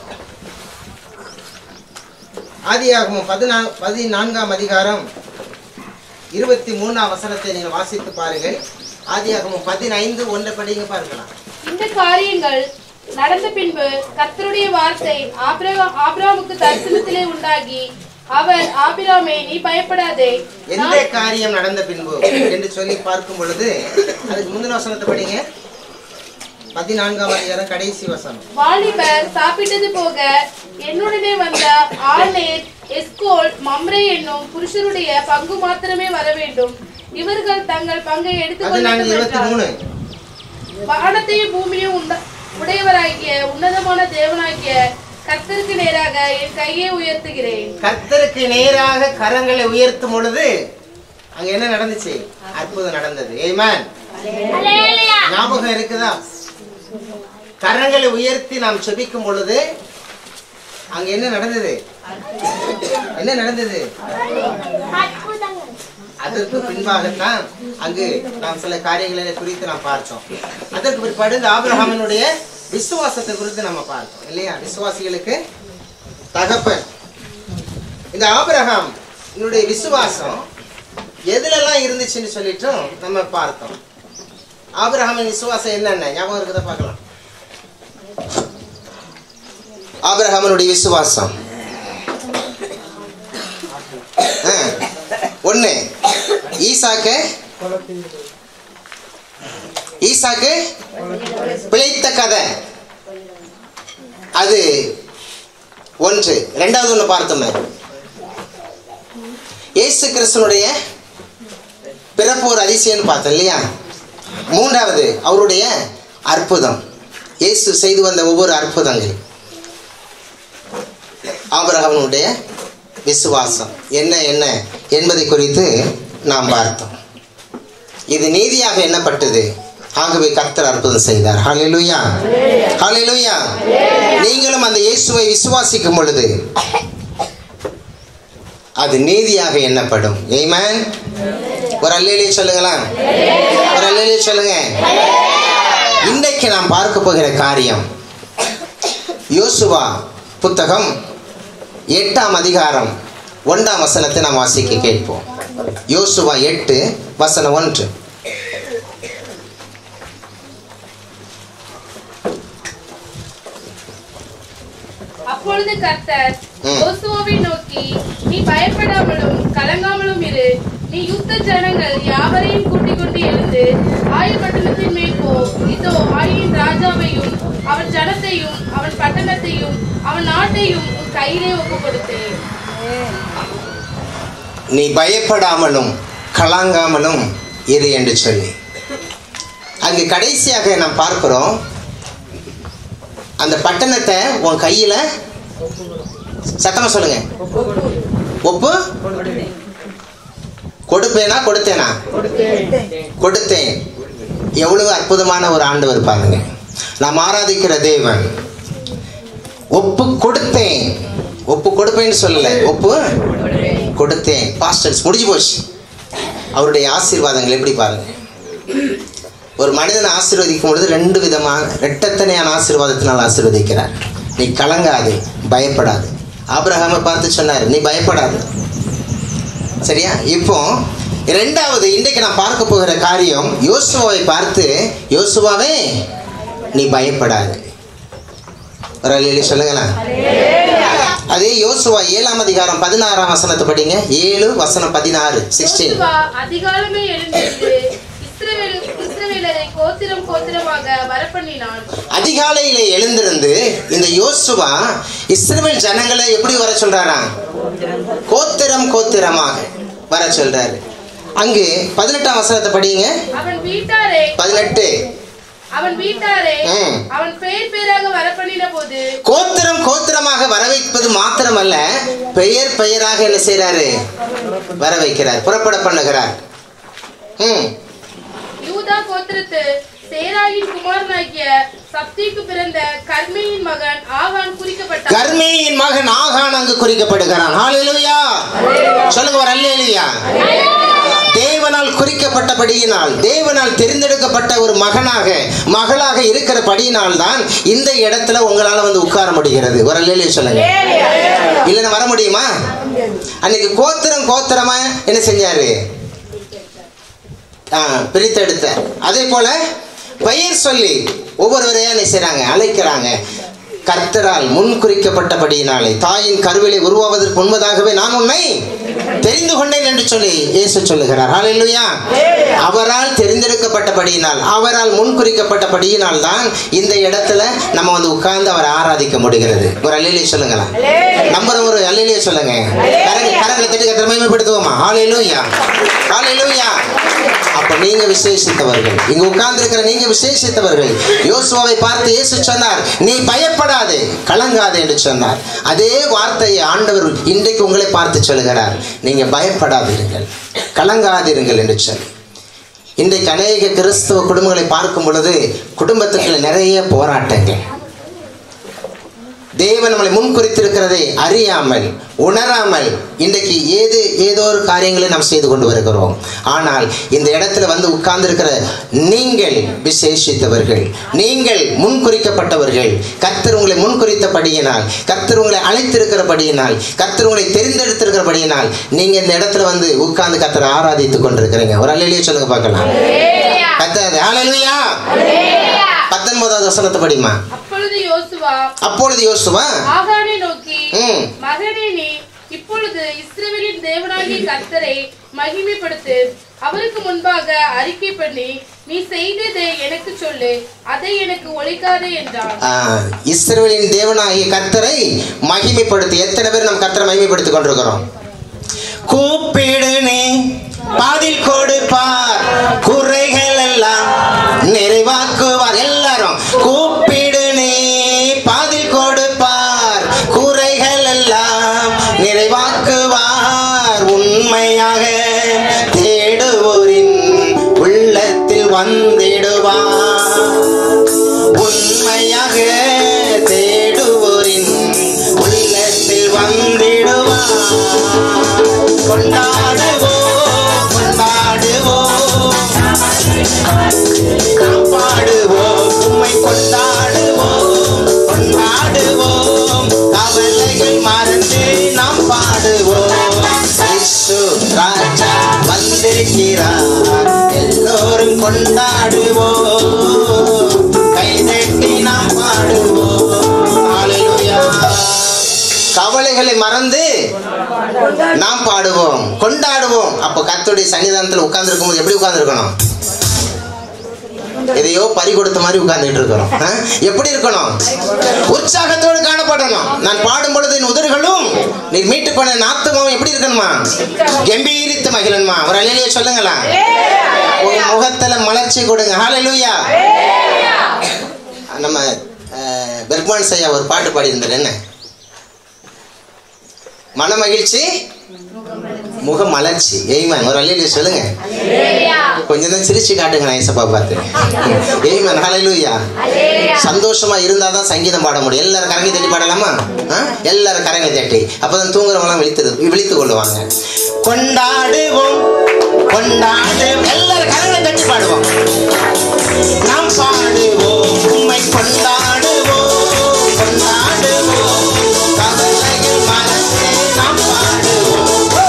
ஆதியாகமம் பதினா பதினான்காம் அதிகாரம் இருபத்தி மூணாம் வசனத்தை நீங்கள் வாசித்து பாருங்கள். ஆதியாகமம் பதினைந்து ஒன்றை படிங்க பார்க்கலாம். இந்த காரியங்கள் நடந்த பின்பு கர்த்தருடைய வார்த்தை ஆபிரகாம் ஆபிரகாமுக்கு தரிசனத்திலே உண்டாகி, அவர் ஆபிரகாமே, நீ பயப்படாதே. எந்த காரியம் நடந்த பின்பு என்று சொல்லி பார்க்கும் பொழுது அதுக்கு முந்தின வசனத்தை படிங்க. பதினான்காம் அதிகாரம் கடைசி வசனம். வாலிபர் சாப்பிட்டது போக என்னுடனே வந்த ஆனேர், எஸ்கோல், மம்ரே என்னும் புருஷருடைய பங்கு மாத்திரமே வர வேண்டும். இவர்கள் தங்கள் பங்கை எடுத்துக்கொண்டு வானத்தையும் பூமியும் உடையவராகிய உன்னதமான தேவனாகிய கர்த்தருக்கு நேராக என் கையை உயர்த்துகிறேன். கர்த்தருக்கு நேராக கரங்களை உயர்த்தும் பொழுது அங்க என்ன நடந்துச்சு? அற்புதம் நடந்தது. ஆமென். ஞாபகம் இருக்குதா? கரங்களை உயர்த்தி நாம் செபிக்கும் பொழுது அங்க என்ன நடந்தது? என்ன நடந்தது? அதற்கு பின்பாகத்தான் அங்கு நாம் சில காரியங்களை குறித்து நாம் பார்த்தோம். அதற்கு பிற்பாடு இந்த ஆபிரகாமினுடைய விசுவாசத்தை குறித்து நம்ம பார்த்தோம் இல்லையா? விசுவாசிகளுக்கு தகப்பன். இந்த ஆபிரகாம் என்னுடைய விசுவாசம் எதுலெல்லாம் இருந்துச்சுன்னு சொல்லிட்டும் நம்ம பார்த்தோம். ஆபிரகாமின் விசுவாசம் என்னென்ன ஞாபகம் இருக்குதா பார்க்கலாம். ஆபிரகாமினுடைய விசுவாசம் ஒண்ணு, ஈசாக்கு ஈசாக்கு பிழைத்த கதை, அது ஒன்று. ரெண்டாவது ஒன்று பார்த்தோமே, இயேசு கிறிஸ்துனுடைய பிறப்பு ஒரு அதிசயம்னு பார்த்தோம் இல்லையா? மூன்றாவது அவருடைய அற்புதம், இயேசு செய்து வந்த ஒவ்வொரு அற்புதங்கள். ஆபிரகாமுடைய விசுவாசம் என்ன என்ன என்பதை குறித்து நாம் பார்த்தோம். இது நீதியாக எண்ணப்பட்டது, ஆகவே கர்த்தர் அற்புதம் செய்தார். ஹல்லேலூயா, ஹல்லேலூயா. நீங்களும் அந்த இயேசுவை விசுவாசிக்கும் பொழுது அது நீதியாக எண்ணப்படும். ஆமென். ஒரு அல்லேலூயா சொல்லுங்களா, ஒரு அல்லேலூயா சொல்லுங்க. இன்றைக்கு நாம் பார்க்க போகிற காரியம் யோசுவா புத்தகம் எட்டாம் அதிகாரம் ஒன்றாம் வசனத்தை நாம் வாசிக்க கேட்போம். யோசுவா எட்டு வசனம் ஒன்று. அப்பொழுது கர்த்தர் யோசுவாவை நோக்கி, நீ பயப்படாமலும் கலங்காமலும் இரு. நீ யுத்த ஜனங்கள் யாவரையும் கூட்டிக் கொண்டு எழுந்து ஆயி பட்டணத்தின் மேல் போ. இதோ ஆயின் ராஜாவையும் அவன் ஜனத்தையும் அவன் பட்டணத்தையும் அவன் நாட்டையும் உன் கையிலே ஒப்பு கொடுத்தேன். நீ பயப்படாமலும் கலங்காமலும் இரு என்று சொல்லி அங்கு கடைசியாக நாம் பார்க்கிறோம், அந்த பட்டணத்தை உன் கையில சத்தமா சொல்லுங்க, ஒப்பு கொடுப்பேனா கொடுத்தேனா கொடுத்தேன். எவ்வளவு அற்புதமான ஒரு ஆண்டவர் பாருங்க. நாம் ஆராதிக்கிற தேவன் ஒப்பு கொடுத்தேன், ஒப்பு கொடுப்பேன்னு சொல்லல, ஒப்பு கொடுத்தேன். பாஸ்டர்ஸ் முடிஞ்சு போச்சு. அவருடைய ஆசீர்வாதங்கள் எப்படி பாருங்க. ஒரு மனிதனை ஆசீர்வதிக்கும் பொழுது ரெண்டு விதமான இரட்டத்தனையான ஆசீர்வாதத்தினால் ஆசீர்வதிக்கிறார். நீ கலங்காது, பயப்படாது. ஆபிரகாமை பார்த்து சொன்னார், நீ பயப்படாது. சரியா? இப்போ இரண்டாவது இன்றைக்கு நான் பார்க்க போகிற காரியம், யோசுவாவை பார்த்து, யோசுவாவே நீ பயப்படாது. ஒரு அல்லேலூயா சொல்லுங்களா. அதே யோசுவா ஏழாம் அதிகாரம் பதினாறாம் வசனத்தை படிங்க. ஏழு வசனம் பதினாறு சிக்ஸ்டீன். அதிகாலமே எழுந்திருந்து இஸ்ரவேலரை கோத்திரம் கோத்திரமாக வரப்பண்ணினான். அதிகாலையிலே எழுந்திருந்து இந்த யோசுவா இஸ்ரவேல் ஜனங்களை எப்படி வர சொல்றாரா? கோத்திரம் கோத்திரமாக வர சொல்றாரு. அங்கு பதினெட்டாம் வசனத்தை படிங்க. அவன் வீட்டாரே பதினெட்டு அவன் வீட்டாரே அவன் பெயர் பெயராக வரப்பண்ணின போது, கோத்திரம் கோத்திரமாக வர வைப்பது மாத்திரமல்ல, பெயர் பெயராக என்ன செய்யறாரு? வர வைக்கிறார், புறப்பட பண்ணுகிறார். ம் யூதா கோத்திரத்து சேராயின் குமாரனாகிய சப்திக்கு பிறந்த கர்மேயின் மகன் ஆகான் குறிக்கப்பட்டான். கர்மேயின் மகன் ஆகான் அங்கு குறிக்கப்படுகிறான். ஹல்லேலூயா சொல்லுங்க, ஒரு அல்லேலூயா. தேவனால் குறிக்கப்பட்டபடியினால், தேவனால் தெரிந்தெடுக்கப்பட்ட ஒரு மகனாக மகளாக இருக்கிறபடியினால் தான் இந்த இடத்துல உங்களால வந்து உட்கார முடிகிறது. ஒரு அல்லேலூயா சொல்லுங்க. இல்லைன்னா வர முடியுமா? அன்னைக்கு கோத்திரம் கோத்திரமா என்ன செஞ்சாரு? பிரித்தெடுத்த. அதே போல பெயர் சொல்லி ஒவ்வொருவரையா என்ன செய்றாங்க? அழைக்கிறாங்க. கர்த்தரால் முன் குறிக்கப்பட்டபடியினாலே, தாயின் கருவிலே உருவாவதற்கு முன்பதாகவே நான் உன்னை தெரிந்து கொண்டேன் என்று சொல்லி இயேசு சொல்லுகிறார். ஹல்லேலூயா. அவரால் தெரிந்தெடுக்கப்பட்டபடியினால், அவரால் முன் குறிக்கப்பட்டபடியினால் தான் இந்த இடத்துல நம்ம வந்து உட்கார்ந்து அவரை ஆராதிக்க முடிகிறது. ஒரு அல்லேலூயா சொல்லுங்களா. நம்பர் ஒரு அல்லேலூயா சொல்லுங்க. கரங்களை கரங்களை தட்டி கர்த்தரை மகிமைப்படுத்துவோமா? ஹல்லேலூயா ஹல்லேலூயா. அப்ப நீங்க விசேஷித்தவர்கள், இங்க உட்கார்ந்து இருக்கிற நீங்க விசேஷித்தவர்கள். யோசுவாவை பார்த்து இயேசு சொன்னார், நீ பயப்படாதே கலங்காதே என்று சொன்னார். அதே வார்த்தையை ஆண்டவர் இன்றைக்கு உங்களை பார்த்து சொல்லுகிறார், நீங்க பயப்படாதீர்கள் கலங்காதீர்கள் என்று சொல்லி. இன்றைக்கு அநேக கிறிஸ்தவ குடும்பங்களை பார்க்கும் பொழுது குடும்பத்துக்குள்ள நிறைய போராட்டங்கள். தேவன் நம்மளை முன்குறித்திருக்கிறதை அறியாமல் உணராமல் இன்றைக்கு ஏது ஏதோ ஒரு காரியங்களை நாம் செய்து கொண்டு வருகிறோம். ஆனால் இந்த இடத்துல வந்து உட்கார்ந்து இருக்கிற நீங்கள் விசேஷித்தவர்கள், நீங்கள் முன்குறிக்கப்பட்டவர்கள். கர்த்தர் உங்களை முன்குறித்தபடியினால், கர்த்தர் உங்களை அழைத்திருக்கிறபடியினால், கர்த்தர் உங்களை தெரிந்தெடுத்திருக்கிறபடியினால் நீங்க இந்த இடத்துல வந்து உட்கார்ந்து கர்த்தரை ஆராதித்துக் கொண்டிருக்கிறீங்க. ஒரு அல்லேலூயா சொல்லுங்க பார்க்கலாம். கர்த்தர் ஹல்லேலூயா. பத்தொன்பதாவது வசனத்தை படிமா. அப்பொழுது யோசுவா ஆகானை நோக்கி, மகனே, நீ இப்பொழுது இஸ்ரவேலின் தேவனாகிய கர்த்தரை மகிமைப்படுத்து. அவருக்கு முன்பாக அறிக்கை பண்ணி நீ செய்ததை எனக்கு சொல்லு, அதை எனக்கு ஒழிக்காதே என்றான். இஸ்ரவேலின் தேவனாகிய கர்த்தரை மகிமைப்படுத்து. எத்தனை பேர் நம்ம கர்த்தரை மகிமைப்படுத்திக் கொண்டிருக்கிறோம்? கூப்பிடு நீ பாதில் கொடுப்பார், குறைகள் எல்லாம் நிறைவாக்குவார். எல்லாரும் கூப்பிடு நீ பாதில் கொடுப்பார், குறைகள் எல்லாம் நிறைவாக்குவார். உண்மையாக தேடுவோரின் உள்ளத்தில் வந்திடுவார். உண்மையாக தேடுவோரின் உள்ளத்தில் வந்திடுவார். கொண்டாடுவோம் கொண்டாடுவோம் பாடுவோம், உம்மை கொண்டாடுவோம் கொண்டாடுவோம். கவலைகள் மறந்து நாம் பாடுவோம். ராஜா வந்திருக்கிறார், எல்லோரும் கொண்டாடுவோம், கைதட்டி நாம் பாடுவோம். ஹல்லேலூயா. கவலைகளை மறந்து நாம் பாடுவோம், கொண்டாடுவோம். அப்போ கர்த்தருடைய சன்னிதானத்தில் உட்கார்ந்து இருக்கும்போது எப்படி உட்கார்ந்து இருக்கணும்? எதையோ பறி கொடுத்த மாதிரி உட்கார்ந்துட்டு இருக்கிறோம். எப்படி இருக்கணும்? உற்சாகத்தோடு காணப்படணும். நான் பாடும் பொழுது என் உதடுகளும் நீர் மீட்டு கொண்ட நாத்துமாவும் எப்படி இருக்கணுமா? கம்பீரித்து மகிழனுமா? ஒரு அல்லேலூயா சொல்லுங்களா? உங்க முகத்துல மலர்ச்சி கொடுங்க. ஹல்லேலூயா. நம்ம பெர்க்மான் ஐயா ஒரு பாட்டு பாடியிருந்தார். என்ன? மன மகிழ்ச்சி முக மலர்ச்சி. ஏய்மன் ஒரு அல்லேலூயா சொல்லுங்க. கொஞ்சம் தான் சிரிச்சு காட்டுங்க ஏசப்பா பார்த்து. ஏய்மன் ஹல்லேலூயா. சந்தோஷமா இருந்தாதான் சங்கீதம் பாட முடியும். எல்லாரும் கரங்கை தட்டி பாடலாமா? எல்லாரும் கரங்கை தட்டி. அப்பதான் தூங்குறவங்களாம் விழித்து விழித்து கொள்ளுவாங்க. கொண்டாடுவோம் கொண்டாடுவோம், எல்லாரும் கரங்கை தட்டி பாடுவோம். நாம் பாடுவோம், உம்மை கொண்டாடுவோம் கொண்டாடுவோம், கவலைகள் மறந்து நாம் பாடுவோம்.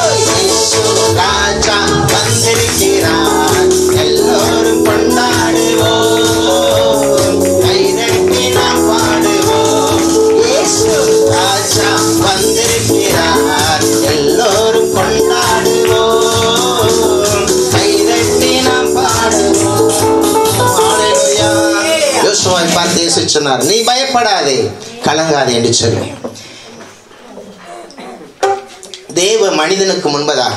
ராஜா வந்திருக்கிறார், எல்லோரும் கொண்டாடுவோம், கைதட்டி நாம் பாடுவோம். இயேசு ராஜா வந்திருக்கிறார், எல்லோரும் கொண்டாடுவோம், கைதட்டி நாம் பாடுவோம். ஹல்லேலூயா. யோசுவாவை பார்த்து இயேசு சொன்னார், நீ பயப்படாதே, கலங்காதே என்று சொல்லி. தேவ மனிதனுக்கு முன்பதாக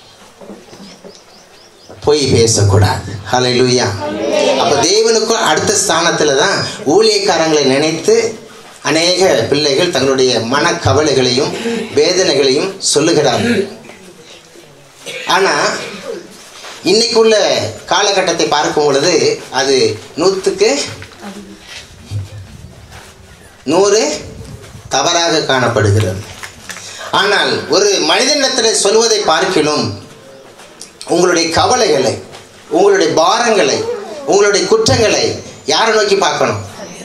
போய் பேசக்கூடாது. ஹல்லேலூயா. அப்ப தேவனுக்கு அடுத்த ஸ்தானத்துல தான் ஊழியக்காரங்களை நினைத்து அநேக பிள்ளைகள் தங்களுடைய மனக்கவலைகளையும் வேதனைகளையும் சொல்லுகிறார்கள். ஆனா இன்னைக்குள்ள காலகட்டத்தை பார்க்கும் பொழுது அது நூற்றுக்கு நூறு தவறாக காணப்படுகிறது. ஆனால் ஒரு மனிதனிடத்தில் சொல்வதை பார்க்கிலும் உங்களுடைய கவலைகளை, உங்களுடைய பாரங்களை, உங்களுடைய குற்றங்களை யாரை நோக்கி பார்க்கணும்?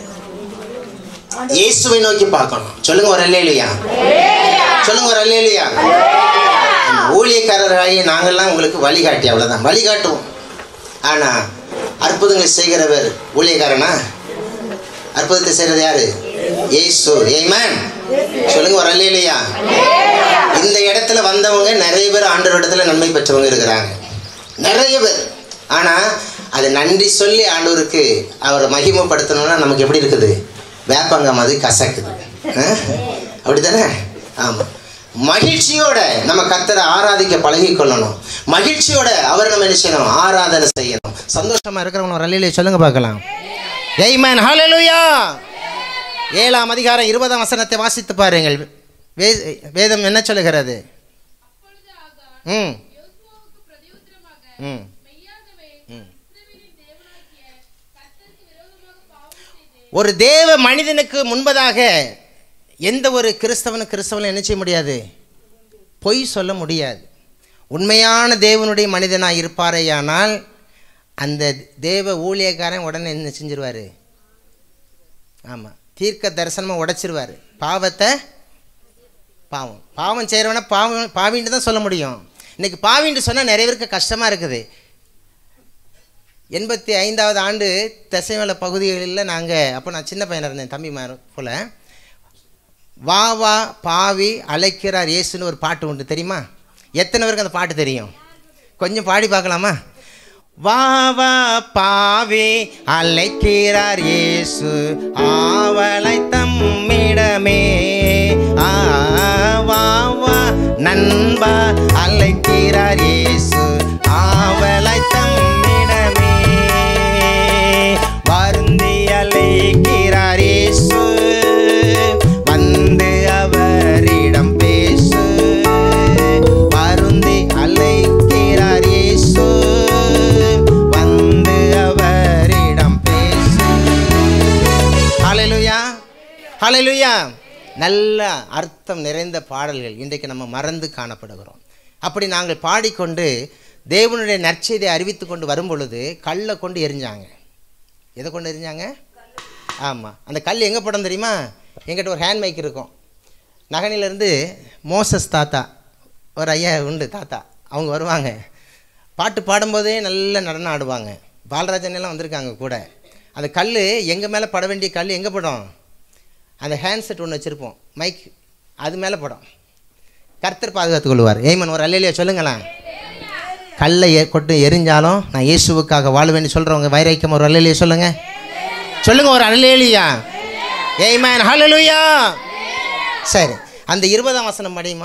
இயேசுவை நோக்கி பார்க்கணும். சொல்லுங்க ஒரு அல்லேலூயா. சொல்லுங்க ஒரு அல்லேலூயா. ஊழியக்காரராகிய நாங்கள்லாம் உங்களுக்கு வழிகாட்டி, அவ்வளவுதான், வழிகாட்டுவோம். ஆனா அற்புதங்கள் செய்கிறவர் ஊழியக்காரனா? அற்புதத்தை செய்கிறது யாரு? இயேசு. ஆமென். சொல்லுங்க ஒரு அல்லேலூயா. இந்த இடத்துல வந்தவங்க நிறைய பேர் ஆண்டவர் இடத்துல நன்மை பெற்றவங்க இருக்கிறாங்க, நிறைய பேர். ஆனா அதை நன்றி சொல்லி ஆண்டவருக்கு அவரை மகிமைப்படுத்தணும்னா நமக்கு எப்படி இருக்குது? வேப்பங்க மாதிரி கசக்குது. அப்படித்தானே? ஆமா. மகிழ்ச்சியோட நம்ம கர்த்தரை ஆராதிக்க பழகி கொள்ளணும். மகிழ்ச்சியோட அவர் நம்ம என்ன செய்யணும்? ஆராதனை செய்யணும். சந்தோஷமா இருக்கிறவங்க ஒரு அல்லேலூயா சொல்லுங்க பார்க்கலாம். ஆமென். ஹல்லேலூயா. ஏழாம் அதிகாரம் இருபதாம் வசனத்தை வாசித்து பாருங்கள். வேதம் என்ன சொல்லுகிறது? ம் ம் ஒரு தேவ மனிதனுக்கு முன்பதாக எந்த ஒரு கிறிஸ்தவனும் கிறிஸ்தவனும் என்ன செய்ய முடியாது? பொய் சொல்ல முடியாது. உண்மையான தேவனுடைய மனிதனாக இருப்பாரேயானால் அந்த தேவ ஊழியக்காரன் உடனே என்ன செஞ்சிருவார்? ஆமாம், தீர்க்க தரிசனமாக உடைச்சிருவார். பாவத்தை பாவம் பாவம் செய்கிறவனை பாவம் பாவின்ட்டு தான் சொல்ல முடியும். இன்றைக்கி பாவின்ட்டு சொன்னால் நிறைய பேருக்கு கஷ்டமாக இருக்குது. எண்பத்தி ஐந்தாவது ஆண்டு திசைமலை பகுதிகளில் நாங்கள், அப்போ நான் சின்ன பையனாக இருந்தேன், தம்பி மார் போல், வா வா பாவி அழைக்கிறார் இயேசுன்னு ஒரு பாட்டு உண்டு, தெரியுமா? எத்தனை பேருக்கு அந்த பாட்டு தெரியும்? கொஞ்சம் பாடி பார்க்கலாமா? வா வா பாவி அழைக்கிறார் இயேசு ஆவலை தம்மிடமே, ஆ வா வா நண்பா அழைக்கிறார் இயேசு ஆவலை தம்மிடமே, வருந்தி அழைக்கிறார் இயேசு வந்து அவரிடம் பேசு, வருந்தி அழைக்கிறார் இயேசு வந்து அவரிடம் பேசு. ஹல்லேலூயா, ஹல்லேலூயா. நல்ல அர்த்தம் நிறைந்த பாடல்கள் இன்றைக்கு நம்ம மறந்து காணப்படுகிறோம். அப்படி நாங்கள் பாடிக்கொண்டு தேவனுடைய நற்செய்தியை அறிவித்து கொண்டு வரும் பொழுது கல்லை கொண்டு எரிஞ்சாங்க. எதை கொண்டு எரிஞ்சாங்க? ஆமாம், அந்த கல் எங்கே படம் தெரியுமா? எங்கிட்ட ஒரு ஹேண்ட் மைக் இருக்கும், நகனிலேருந்து மோசஸ் தாத்தா ஒரு ஐயா உண்டு தாத்தா, அவங்க வருவாங்க, பாட்டு பாடும்போதே நல்ல நடனம் ஆடுவாங்க. பாலராஜன் எல்லாம் வந்திருக்காங்க கூட. அந்த கல் எங்கள் மேலே பட வேண்டிய கல் எங்கே படம்? அந்த ஹேண்ட்செட் ஒன்று வச்சுருப்போம், மைக், அது மேலே படம். கர்த்தர் பாதுகாத்துக் கொள்வார். ஏமன் ஒரு அல்லேலியா சொல்லுங்களேன். கல்லை கொட்டு எரிஞ்சாலும் நான் இயேசுவுக்காக வாழ்வேன்னு சொல்கிறவங்க வைராக்கியம் ஒரு அல்லேலியா சொல்லுங்கள். சொல்லுங்கள் ஒரு அல்லேலியா. ஏமன் ஹல்லேலூயா. சரி, அந்த இருபதாம் வசனம் படியுமா?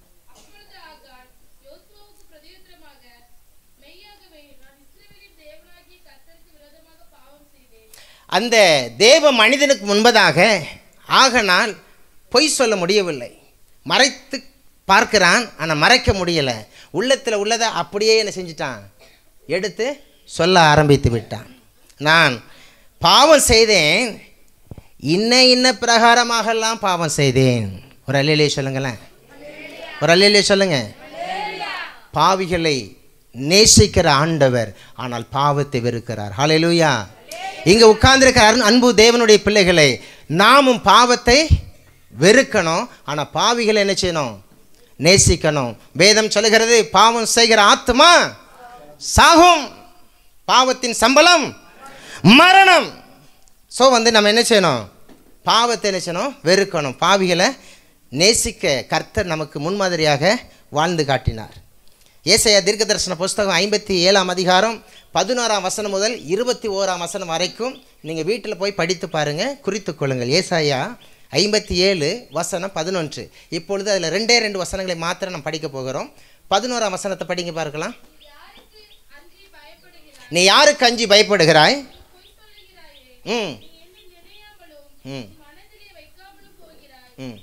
அந்த தேவ மனிதனுக்கு முன்பதாக ஆகனால் பொய் சொல்ல முடியவில்லை. மறைத்து பார்க்கிறான், ஆனால் மறைக்க முடியலை. உள்ளத்தில் உள்ளதை அப்படியே என்ன செஞ்சிட்டான்? எடுத்து சொல்ல ஆரம்பித்து விட்டான். நான் பாவம் செய்தேன், இன்ன இன்ன பிரகாரமாகலாம் பாவம் செய்தேன். ஒரு அல்லேலியா சொல்லுங்களேன். ஒரு அல்லேலியா சொல்லுங்க. பாவிகளை நேசிக்கிற ஆண்டவர், ஆனால் பாவத்தை வெறுக்கிறார். ஹல்லேலூயா. இங்கே உட்கார்ந்திருக்கிற அன்பு தேவனுடைய பிள்ளைகளை, நாமும் பாவத்தை வெறுக்கணும், ஆனால் பாவிகளை என்ன செய்யணும்? நேசிக்கணும். வேதம் சொல்லுகிறது, பாவம் செய்கிற ஆத்மா சாகும், பாவத்தின் சம்பளம் மரணம். ஸோ வந்து நம்ம என்ன செய்யணும்? பாவத்தை என்ன செய்யணும்? வெறுக்கணும். பாவிகளை நேசிக்க கர்த்தர் நமக்கு முன்மாதிரியாக வாழ்ந்து காட்டினார். ஏசாயா தீர்க்க தரிசன புஸ்தகம் ஐம்பத்தி ஏழாம் அதிகாரம் பதினோராம் வசனம் முதல் இருபத்தி ஓராம் வசனம் வரைக்கும் நீங்கள் வீட்டில் போய் படித்து பாருங்கள், குறித்து கொள்ளுங்கள். ஏசாயா ஐம்பத்தி ஏழு வசனம் பதினொன்று. இப்பொழுது அதில் ரெண்டே ரெண்டு வசனங்களை மாத்திரம் நம்ம படிக்க போகிறோம். பதினோராம் வசனத்தை படிங்க பார்க்கலாம். நீ யாருக்கு அஞ்சி பயப்படுகிறாய்? ம் ம் ம்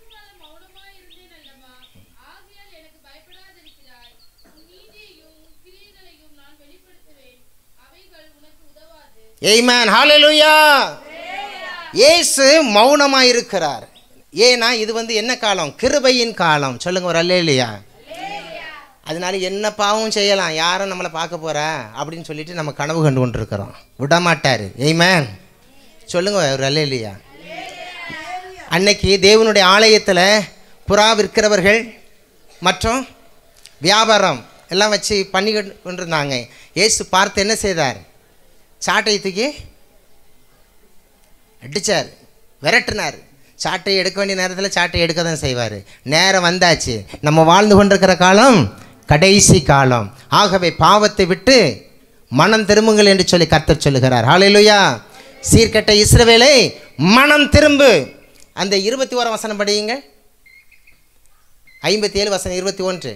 ஆமென். ஹல்லேலூயா. இயேசு மௌனமாக இருக்கிறார். ஏன்னா இது வந்து என்ன காலம்? கிருபையின் காலம். சொல்லுங்க ஒரு அல்லேலூயா. அதனால என்ன பாவம் செய்யலாம், யாரும் நம்மளை பார்க்க போகிறா அப்படின்னு சொல்லிட்டு நம்ம கனவு கண்டு கொண்டு இருக்கிறோம். விடமாட்டார். ஆமென். சொல்லுங்க ஒரு அல்லேலூயா. அன்னைக்கு தேவனுடைய ஆலயத்தில் புறா விற்கிறவர்கள் மற்றும் வியாபாரம் எல்லாம் வச்சு பண்ணி கொண்டிருந்தாங்க. இயேசு பார்த்து என்ன செய்தார்? சாட்டையை தூக்கி அடித்தார், விரட்டினார். சாட்டை எடுக்க வேண்டிய நேரத்தில் சாட்டை எடுக்க தான் செய்வார். நேரம் வந்தாச்சு, நம்ம வாழ்ந்து கொண்டிருக்கிற காலம் கடைசி காலம். ஆகவே பாவத்தை விட்டு மனம் திரும்புங்கள் என்று சொல்லி கர்த்தர் சொல்லுகிறார். ஹல்லேலூயா. சீர்கெட்ட இஸ்ரவேலை மனம் திரும்பு. அந்த இருபத்தி ஓராம் வசனம் படியுங்க. ஐம்பத்தி ஏழு வசனம் இருபத்தி ஒன்று.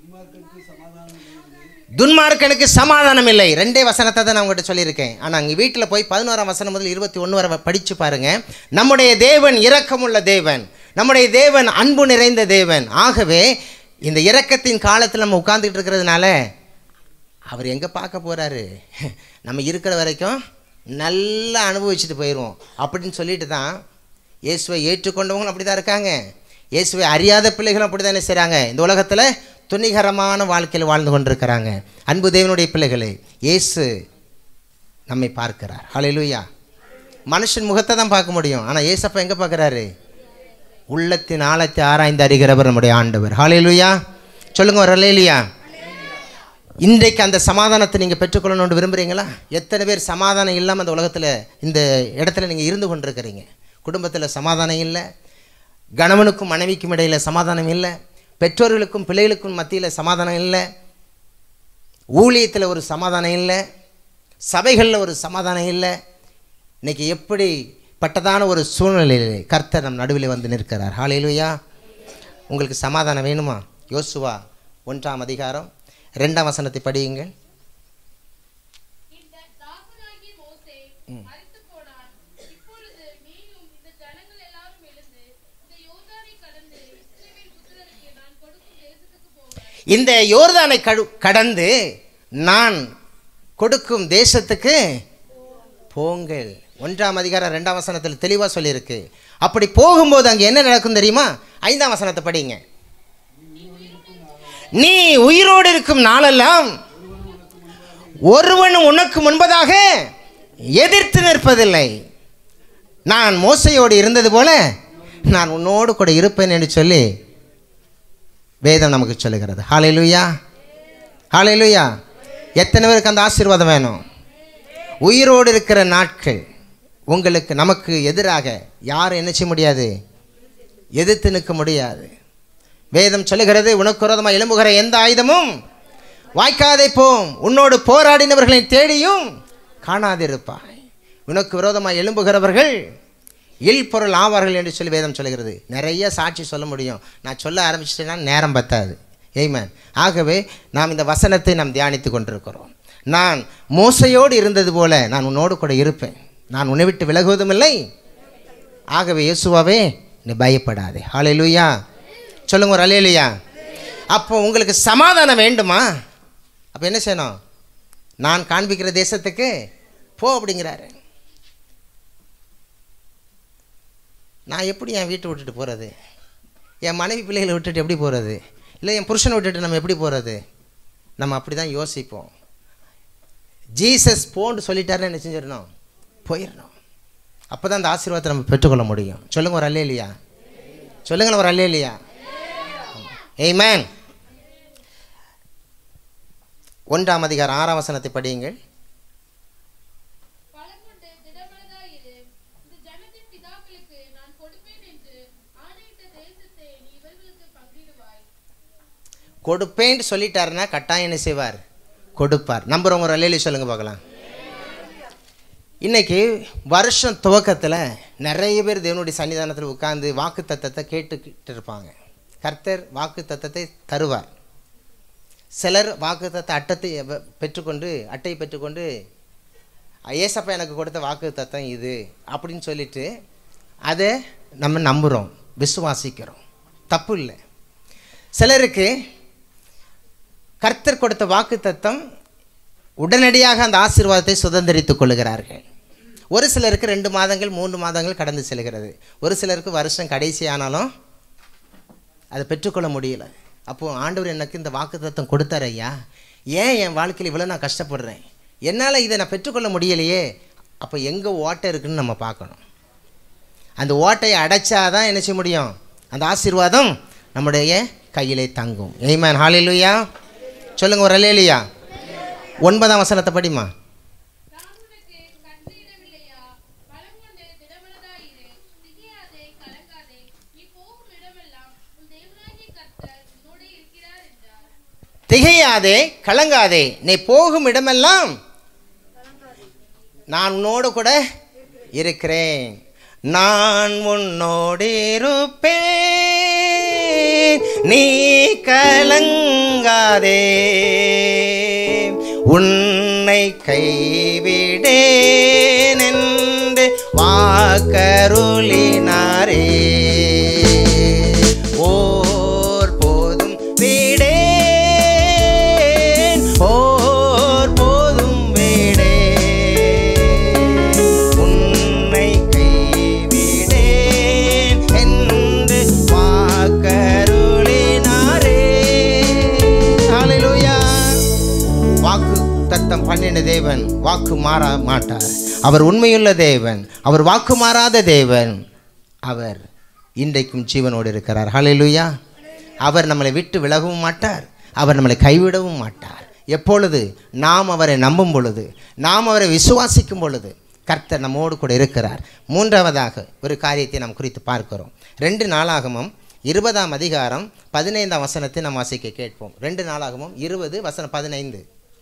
துன்மார்க்கனுக்கு சமாதானம் இல்லை. ரெண்டே வசனத்தை தான் நான் உங்கள்கிட்ட சொல்லியிருக்கேன். ஆனால் அங்கே வீட்டில் போய் பதினோராம் வசனம் முதல் இருபத்தி ஒன்று வரை படித்து பாருங்கள். நம்முடைய தேவன் இரக்கமுள்ள தேவன், நம்முடைய தேவன் அன்பு நிறைந்த தேவன். ஆகவே இந்த இரக்கத்தின் காலத்தில் நம்ம உட்கார்ந்துக்கிட்டு இருக்கிறதுனால அவர் எங்கே பார்க்க போகிறாரு? நம்ம இருக்கிற வரைக்கும் நல்லா அனுபவிச்சுட்டு போயிடுவோம் அப்படின்னு சொல்லிட்டு தான் இயேசுவை ஏற்றுக்கொண்டவங்களும் அப்படி தான் இருக்காங்க. இயேசுவை அறியாத பிள்ளைகளும் அப்படி தான் என்ன செய்கிறாங்க? இந்த உலகத்தில் துணிகரமான வாழ்க்கையில் வாழ்ந்து கொண்டிருக்கிறாங்க. அன்பு தேவனுடைய பிள்ளைகளே, இயேசு நம்மை பார்க்கிறார். ஹல்லேலூயா. மனுஷன் முகத்தை தான் பார்க்க முடியும், ஆனால் இயேசப்பா எங்கே பார்க்குறாரு? உள்ளத்தின் ஆழத்தை ஆராய்ந்து அறிகிறவர் நம்முடைய ஆண்டவர். ஹல்லேலூயா. சொல்லுங்க ஒரு ஹல்லேலூயா. இன்றைக்கு அந்த சமாதானத்தை நீங்கள் பெற்றுக்கொள்ளணும்னு விரும்புகிறீங்களா? எத்தனை பேர் சமாதானம் இல்லாமல் அந்த உலகத்தில் இந்த இடத்துல நீங்கள் இருந்து கொண்டிருக்கிறீங்க? குடும்பத்தில் சமாதானம் இல்லை, கணவனுக்கும் மனைவிக்கும் இடையில் சமாதானம் இல்லை, பெற்றோர்களுக்கும் பிள்ளைகளுக்கும் மத்தியில் சமாதானம் இல்லை, ஊழியத்தில் ஒரு சமாதானம் இல்லை, சபைகளில் ஒரு சமாதானம் இல்லை. இன்றைக்கி எப்படி பட்டதான ஒரு சூழ்நிலையில் கர்த்தர் நம் நடுவில் வந்து நிற்கிறார். ஹல்லேலூயா. உங்களுக்கு சமாதானம் வேணுமா? யோசுவா ஒன்றாம் அதிகாரம் ரெண்டாம் வசனத்தை படியுங்கள். இந்த யோர்தானை கடந்து நான் கொடுக்கும் தேசத்துக்கு போங்கள். ஒன்றாம் அதிகாரம் ரெண்டாம் வசனத்தில் தெளிவாக சொல்லியிருக்கு. அப்படி போகும்போது அங்கே என்ன நடக்கும் தெரியுமா? ஐந்தாம் வசனத்தை படிங்க. நீ உயிரோடு இருக்கும் நாளெல்லாம் ஒருவனும் உனக்கு முன்பதாக எதிர்த்து நிற்பதில்லை. நான் மோசையோடு இருந்தது போல நான் உன்னோடு கூட இருப்பேன் என்று சொல்லி வேதம் நமக்கு சொல்லுகிறது. ஹல்லேலூயா. ஹல்லேலூயா. எத்தனை பேருக்கு அந்த ஆசீர்வாதம் வேணும்? உயிரோடு இருக்கிற நாட்கள் உங்களுக்கு நமக்கு எதிராக யாரும் என்ன செய்ய முடியாது, எதிர்த்து நிற்க முடியாது. வேதம் சொல்லுகிறது, உனக்கு விரோதமாக எழும்புகிற எந்த ஆயுதமும் வாய்க்காதே போம், உன்னோடு போராடினவர்களை தேடியும் காணாதிருப்பாய். உனக்கு விரோதமாக எழும்புகிறவர்கள் இல் பொருள் ஆவார்கள் என்று சொல்லி வேதம் சொல்லுகிறது. நிறைய சாட்சி சொல்ல முடியும், நான் சொல்ல ஆரம்பிச்சிட்டேன்னா நேரம் பத்தாது. ஆமென். ஆகவே நாம் இந்த வசனத்தை நாம் தியானித்து கொண்டிருக்கிறோம். நான் மோசையோடு இருந்தது போல நான் உன்னோடு கூட இருப்பேன், நான் உன்னை விட்டு விலகுவதும் இல்லை. ஆகவே இயேசுவாவே நீ பயப்படாதே. ஹல்லேலூயா. சொல்லுங்க ஒரு ஹல்லேலூயா. அப்போ உங்களுக்கு சமாதானம் வேண்டுமா? அப்போ என்ன செய்யணும்? நான் காண்பிக்கிற தேசத்துக்கு போ அப்படிங்கிறாரு. நான் எப்படி என் வீட்டை விட்டுட்டு போகிறது? என் மனைவி பிள்ளைகளை விட்டுட்டு எப்படி போகிறது? இல்லை என் புருஷனை விட்டுட்டு நம்ம எப்படி போகிறது? நம்ம அப்படி தான் யோசிப்போம். ஜீசஸ் போன்னு சொல்லிட்டாருன்னு என்ன செஞ்சிடணும்? போயிடணும். அப்போ தான் அந்த ஆசீர்வாதத்தை நம்ம பெற்றுக்கொள்ள முடியும். சொல்லுங்க ஒரு அல்லேலூயா. சொல்லுங்களேன் ஒரு அல்லேலூயா. ஆமென். ஒன்றாம் அதிகாரம் ஆறாம் வசனத்தை படியுங்கள். கொடுப்பேன்னு சொல்லிட்டாருன்னா கட்டாயம் என்ன செய்வார்? கொடுப்பார். நம்புறவங்க ஒரு அல்லேலூயா சொல்லுங்க பார்க்கலாம். இன்னைக்கு வருஷம் துவக்கத்தில் நிறைய பேர் தேவனுடைய சன்னிதானத்தில் உட்கார்ந்து வாக்கு தத்தத்தை கேட்டுக்கிட்டு இருப்பாங்க. கர்த்தர் வாக்கு தத்தத்தை தருவார். சிலர் வாக்கு தத்த அட்டத்தை பெற்றுக்கொண்டு அட்டையை பெற்றுக்கொண்டு ஏசப்பா எனக்கு கொடுத்த வாக்கு தத்தம் இது அப்படின்னு சொல்லிட்டு அதை நம்ம நம்புகிறோம், விசுவாசிக்கிறோம். தப்பு இல்லை. சிலருக்கு கர்த்தர் கொடுத்த வாக்கு தத்தம் உடனடியாக அந்த ஆசீர்வாதத்தை சுதந்திரித்துக் கொள்கிறார்கள். ஒரு சிலருக்கு ரெண்டு மாதங்கள் மூன்று மாதங்கள் கடந்து செல்கிறது. ஒரு சிலருக்கு வருஷம் கடைசி ஆனாலும் அதை பெற்றுக்கொள்ள முடியல. அப்போது ஆண்டவர் எனக்கு இந்த வாக்கு தத்தம் கொடுத்தார் ஐயா, ஏன் என் வாழ்க்கையில் இவ்வளோ நான் கஷ்டப்படுறேன், என்னால் இதை நான் பெற்றுக்கொள்ள முடியலையே. அப்போ எங்கே ஓட்டை இருக்குதுன்னு நம்ம பார்க்கணும். அந்த ஓட்டையை அடைச்சாதான் என்ன செய்ய முடியும்? அந்த ஆசீர்வாதம் நம்முடைய கையிலே தங்கும். ஆமென். ஹல்லேலூயா. சொல்லுங்க ஒரு அல்லேலூயா. ஒன்பதாம் வசனத்தை படிமா. திகையாதே கலங்காதே, நீ போகும் இடமெல்லாம் நான் உன்னோடு கூட இருக்கிறேன். நான் உன்னோடு இருப்பேன், நீ கலங்காதே, உன்னை கைவிடேன் என்று வாக்கருளினாரே. ஓர் போதும் விடேன், ஓர் போதும் விடேன், உன்னை கைவிடேன் என்று வாக்கருளினாரே. ஹல்லேலூயா. வாக்கு தத்தம் பண்ணின தேவன் வாக்கு மாற மாட்டார். அவர் உண்மையுள்ள தேவன், அவர் வாக்கு மாறாத தேவன். அவர் இன்றைக்கும் ஜீவனோடு இருக்கிறார். ஹல்லேலூயா. அவர் நம்மளை விட்டு விலகவும் மாட்டார், அவர் நம்மளை கைவிடவும் மாட்டார். எப்பொழுது நாம் அவரை நம்பும் பொழுது, நாம் அவரை விசுவாசிக்கும் பொழுது கர்த்தர் நம்மோடு கூட இருக்கிறார். மூன்றாவதாக ஒரு காரியத்தை நாம் குறித்து பார்க்கிறோம். ரெண்டு நாளாகமும் இருபதாம் அதிகாரம் பதினைந்தாம் வசனத்தை நாம் வாசிக்க கேட்போம். ரெண்டு நாளாகமும் இருபது வசனம் பதினைந்து.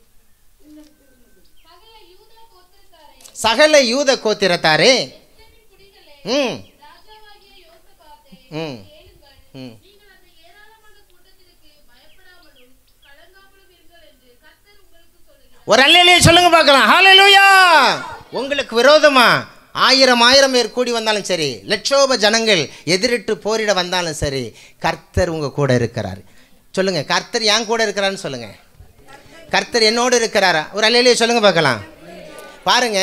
சகல யூத கோத்திரத்தாரே, ம் ம் ம் ஒரு அல்லேலூயா சொல்லுங்க பார்க்கலாம். ஹல்லேலூயா. உங்களுக்கு விரோதமா ஆயிரம் ஆயிரம் பேர் கூடி வந்தாலும் சரி, லட்சோப ஜனங்கள் எதிரிட்டு போரிட வந்தாலும் சரி, கர்த்தர் உங்க கூட இருக்கிறார். சொல்லுங்க, கர்த்தர் என் கூட இருக்கிறான்னு சொல்லுங்க. கர்த்தர் என்னோடு இருக்கிறாரா? ஒரு அல்லேலூயா சொல்லுங்க பார்க்கலாம். பாருங்க,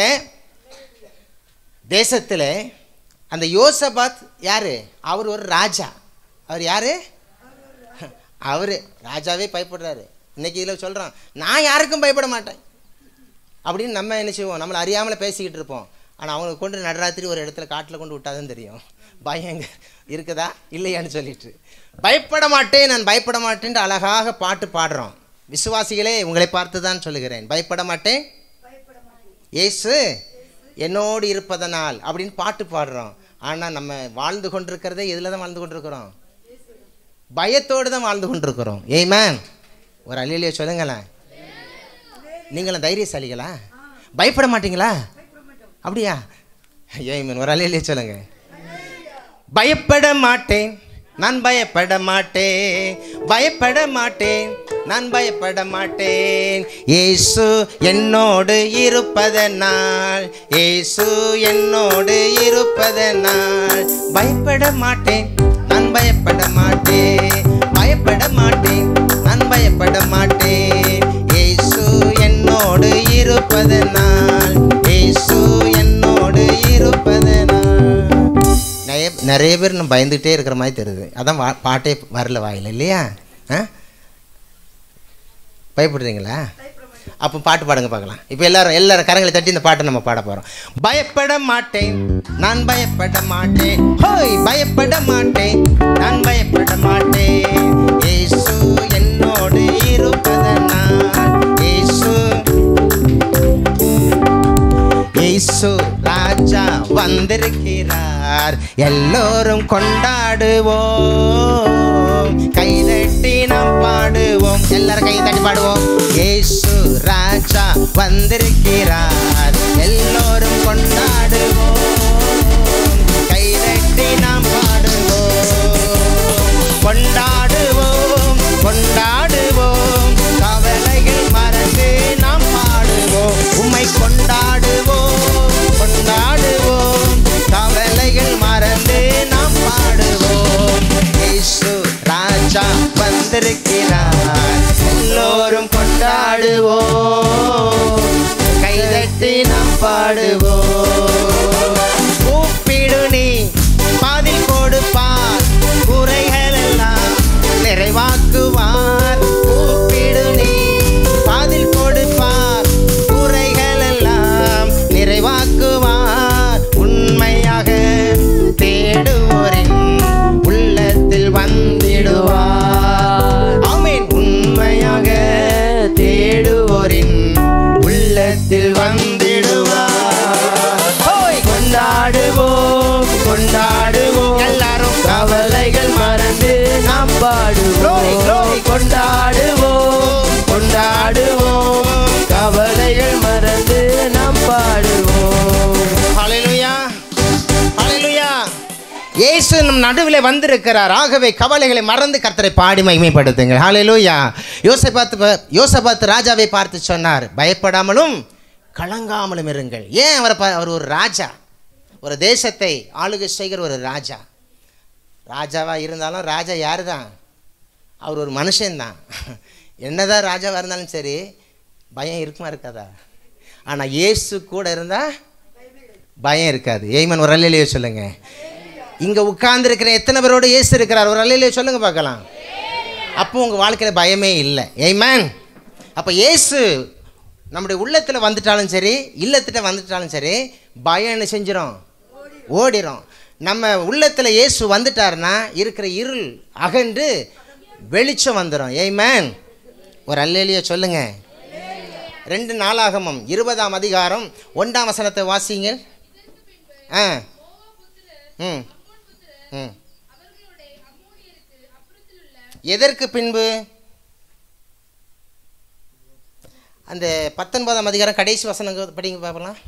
தேசத்தில் அந்த யோசபாத் யாரு? அவர் ஒரு ராஜா. அவர் யாரு? அவர் ராஜாவே பயப்படுறாரு. இன்னைக்கு இதில் சொல்கிறான், நான் யாருக்கும் பயப்பட மாட்டேன் அப்படின்னு நம்ம என்ன செய்வோம்? நம்மளை அறியாமல் பேசிக்கிட்டு இருப்போம். ஆனால் அவங்களுக்கு கொண்டு நடராத்திரி ஒரு இடத்துல காட்டில் கொண்டு விட்டாதான் தெரியும் பயம் எங்கே இருக்குதா இல்லையான்னு சொல்லிட்டு. பயப்பட மாட்டேன், நான் பயப்பட மாட்டேன்ட்டு அழகாக பாட்டு பாடுறோம். விசுவாசிகளே உங்களை பார்த்து தான் சொல்லுகிறேன், பயப்பட மாட்டேன், இயேசு என்னோடு இருப்பதனால் அப்படின்னு பாட்டு பாடுறோம். ஆனால் நம்ம வாழ்ந்து கொண்டிருக்கிறதே எதில் தான் வாழ்ந்து கொண்டிருக்கிறோம்? பயத்தோடு தான் வாழ்ந்து கொண்டிருக்கிறோம். ஆமென். ஒரு அல்லேலூயா சொல்லுங்களேன். நீங்களும் தைரியசாலிகளா? பயப்பட மாட்டீங்களா? அப்படியா? ஆமென். ஒரு அல்லேலூயா சொல்லுங்க. பயப்பட மாட்டேன், நான் பயப்பட மாட்டேன், பயப்பட மாட்டேன், நான் பயப்பட மாட்டேன், இயேசு என்னோடு இருப்பதனால், இயேசு என்னோடு இருப்பதனால் பயப்பட மாட்டேன், நான் பயப்பட மாட்டேன், பயப்பட மாட்டேன், நான் பயப்பட மாட்டேன், இயேசு என்னோடு இருப்பதனால், இயேசு என்னோடு இருப்பதனால். நிறைய நிறைய பேர் நம்ம பயந்துகிட்டே இருக்கிற மாதிரி தெரியுது. அதான் வா பாட்டே வரல வாயில் இல்லையா? ஆ பயப்படுறீங்களா? அப்போ பாட்டு பாடுங்க பார்க்கலாம். இப்போ எல்லாரும் எல்லாரும் கரங்களை தட்டி இந்த பாட்டை நம்ம பாட போகிறோம். பயப்பட மாட்டேன், நான் பயப்பட மாட்டேன், ஹோய் பயப்பட மாட்டேன், நான் பயப்பட மாட்டேன், இயேசு என்னோடு இருப்பதனால், இயேசு இயேசு ராஜா வந்திருக்கிறார், எல்லோரும் கொண்டாடுவோம், கைதட்டி நாம் பாடுவோம், எல்லாரும் கை தட்டி பாடுவோம். இயேசு ராஜா வந்திருக்கிறார், எல்லோரும் கொண்டாடுவோம், கைதட்டி நாம் பாடுவோம், கொண்டாடுவோம், கொண்டாடுவோம், கவலைகள் மறந்து நாம் பாடுவோம், உம்மை கொண்டாடுவோம், கொண்டாடுவோம், கவலைகள் மறந்து நாம் பாடுவோம், இயேசு ராஜா வந்திருக்கிறார், எல்லோரும் கொண்டாடுவோம், கைதட்டி நாம் பாடுவோம். கூப்பிடு நீ பாதில் கொடுப்பார், குறைகள் எல்லாம் நிறைவாக்குவார், கூப்பிடு நீ பாதில் கொடுப்பார், குறைகள் எல்லாம் நிறைவாக்குவார், உண்மையாக தேடுவோரின் உள்ளத்தில் வந்திடுவார், ஆமென், உண்மையாக தேடுவோரின் உள்ளத்தில் வந்திடுவார், ஹோய் கொண்டாடுவோம், கொண்டாடுவோம், எல்லாரும் கவலைகள் மறந்து நாம் பாடுவோம், கொண்டாடுவோம், கொண்டாடுவோம், கவலைகள் மறந்து நாம் பாடுவோம். ஹல்லேலூயா, ஹல்லேலூயா. இயேசு நம் நடுவில் வந்திருக்கிறார். ஆகவே கவலைகளை மறந்து கர்த்தரை பாடி மகிமைப்படுத்துங்கள். ஹல்லேலூயா. யோசபாத்து யோசபாத்து ராஜாவை பார்த்து சொன்னார், பயப்படாமலும் கலங்காமலும் இருங்கள். ஏன் அவரை அவர் ஒரு ராஜா, ஒரு தேசத்தை ஆளுகை செய்கிற ஒரு ராஜா. ராஜாவாக இருந்தாலும் ராஜா யார் தான்? அவர் ஒரு மனுஷன்தான். என்னதான் ராஜாவாக இருந்தாலும் சரி, பயம் இருக்குமா இருக்காதா? ஆனால் இயேசு கூட இருந்தால் பயம் இருக்காது. ஏய்மன் ஒரு அல்லேலூயா சொல்லுங்க. இங்கே உட்கார்ந்துருக்கிற எத்தனை பேரோடு இயேசு இருக்கிறார்? ஒரு அல்லேலூயா சொல்லுங்க பார்க்கலாம். அப்போ உங்கள் வாழ்க்கையில் பயமே இல்லை. ஏய்மன். அப்போ இயேசு நம்முடைய உள்ளத்தில் வந்துட்டாலும் சரி, இல்லத்திட்ட வந்துட்டாலும் சரி, பயம் என்ன செஞ்சிடும்? ஓடிடும். நம்ம உள்ளத்தில் இயேசு வந்துட்டாருன்னா இருக்கிற இருள் அகன்று வெளிச்சம் வந்துடும். ஏய்மன். ஒரு அல்லேலூயா சொல்லுங்க. ரெண்டு நாளாகமம் இருபதாம் அதிகாரம் ஒன்றாம் வசனத்தை வாசிங்க. ஆ ம் ம் எதற்கு பின்பு? அந்த பத்தொன்பதாம் அதிகாரம் கடைசி வசனம் படிங்க பார்க்கலாம்.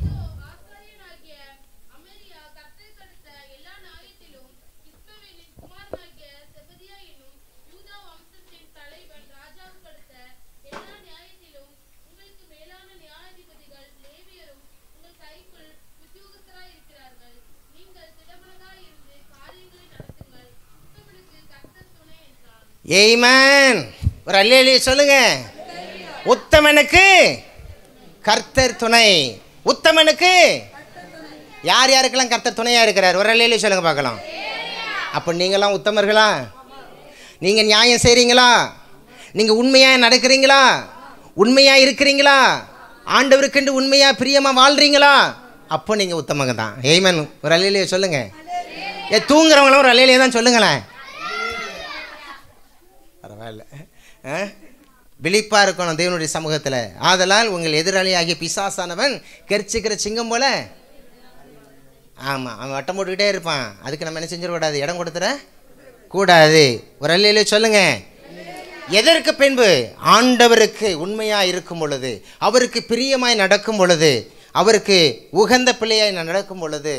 ஏய்மன். ஒரு அல்லேலூயா சொல்லுங்க. உத்தமனுக்கு கர்த்தர் துணை. உத்தமனுக்கு யார் யாருக்கெல்லாம் கர்த்தர் துணையாக இருக்கிறார்? ஒரு அல்லேலூயா சொல்லுங்க பார்க்கலாம். அப்போ நீங்களாம் உத்தமர்களா? நீங்கள் நியாயம் செய்கிறீங்களா? நீங்கள் உண்மையாக நடக்கிறீங்களா? உண்மையாக இருக்கிறீங்களா? ஆண்டவருக்கென்று உண்மையாக பிரியமாக வாழ்கிறீங்களா? அப்போ நீங்கள் உத்தமங்க தான். ஏய்மன். ஒரு அல்லேலூயா சொல்லுங்க. ஏ தூங்குறவங்களும் ஒரு அல்லேலூயா தான் சொல்லுங்களேன். பரவாயில்ல. விழிப்பாக இருக்கணும் தேவனுடைய சமூகத்தில். ஆதலால் உங்கள் எதிராளி ஆகிய பிசாசானவன் கெரிச்சிக்கிற சிங்கம் போல. ஆமாம், அவன் வட்டம் போட்டுக்கிட்டே இருப்பான். அதுக்கு நம்ம என்ன செஞ்சிடக்கூடாது, இடம் கொடுத்துட கூடாது. ஒரு அல்லையிலே சொல்லுங்க. எதற்கு பின்பு ஆண்டவருக்கு உண்மையாக இருக்கும் பொழுது, அவருக்கு பிரியமாய் நடக்கும் பொழுது, அவருக்கு உகந்த பிள்ளையாய் நடக்கும் பொழுது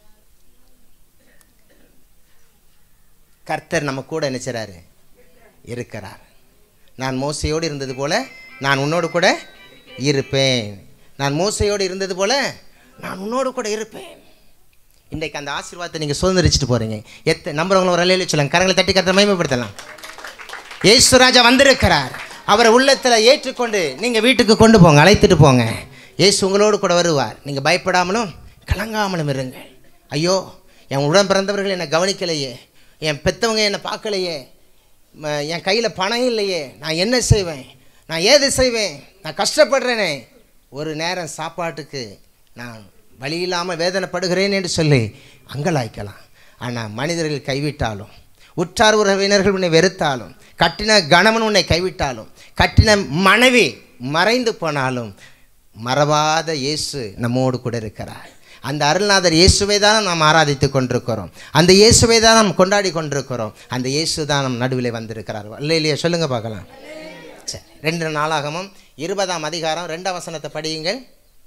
கர்த்தர் நம்ம கூட என்ன செய்றாரு, இருக்கிறார். நான் மோசையோடு இருந்தது போல நான் உன்னோடு கூட இருப்பேன். நான் மோசையோடு இருந்தது போல நான் உன்னோடு கூட இருப்பேன். இன்றைக்கு அந்த ஆசீர்வாதத்தை நீங்கள் சுதந்திரிச்சிட்டு போகிறீங்க. எத்த நம்புறவங்களும் ஒரு அலையில சொல்லுங்க. கரங்களை தட்டி கர்த்தரை மகிமைப்படுத்தலாம். இயேசு ராஜா வந்திருக்கிறார். அவரை உள்ளத்தில் ஏற்றுக்கொண்டு நீங்கள் வீட்டுக்கு கொண்டு போங்க, அழைத்துட்டு போங்க. இயேசு உங்களோடு கூட வருவார். நீங்கள் பயப்படாமலும் கலங்காமலும் இருங்கள். ஐயோ, என் உடன் பிறந்தவர்கள் என்னை கவனிக்கலையே, என் பெற்றவங்க என்னை பார்க்கலையே, என் கையில் பணம் இல்லையே, நான் என்ன செய்வேன், நான் ஏது செய்வேன், நான் கஷ்டப்படுறேனே, ஒரு நேரம் சாப்பாட்டுக்கு நான் வழி இல்லாமல் வேதனைப்படுகிறேன் என்று சொல்லி அங்கலாய்க்கலாம். ஆனால் மனிதர்கள் கைவிட்டாலும், உற்றார் உறவினர்கள் உன்னை வெறுத்தாலும், கட்டின கணவன் உன்னை கைவிட்டாலும், கட்டின மனைவி மறைந்து போனாலும், மறவாத இயேசு நம்மோடு கூட இருக்கிறார். அந்த அருள்நாதர் இயேசுவை தான் நாம் ஆராதித்து கொண்டிருக்கிறோம். அந்த இயேசுவை தான் நாம் கொண்டாடி கொண்டிருக்கிறோம். அந்த இயேசு தான் நம் நடுவில் வந்திருக்கிறார். இல்லை இல்லையா சொல்லுங்க பார்க்கலாம். சரி, ரெண்டு நாளாகமும் இருபதாம் அதிகாரம் ரெண்டாம் வசனத்தை படியுங்கள்.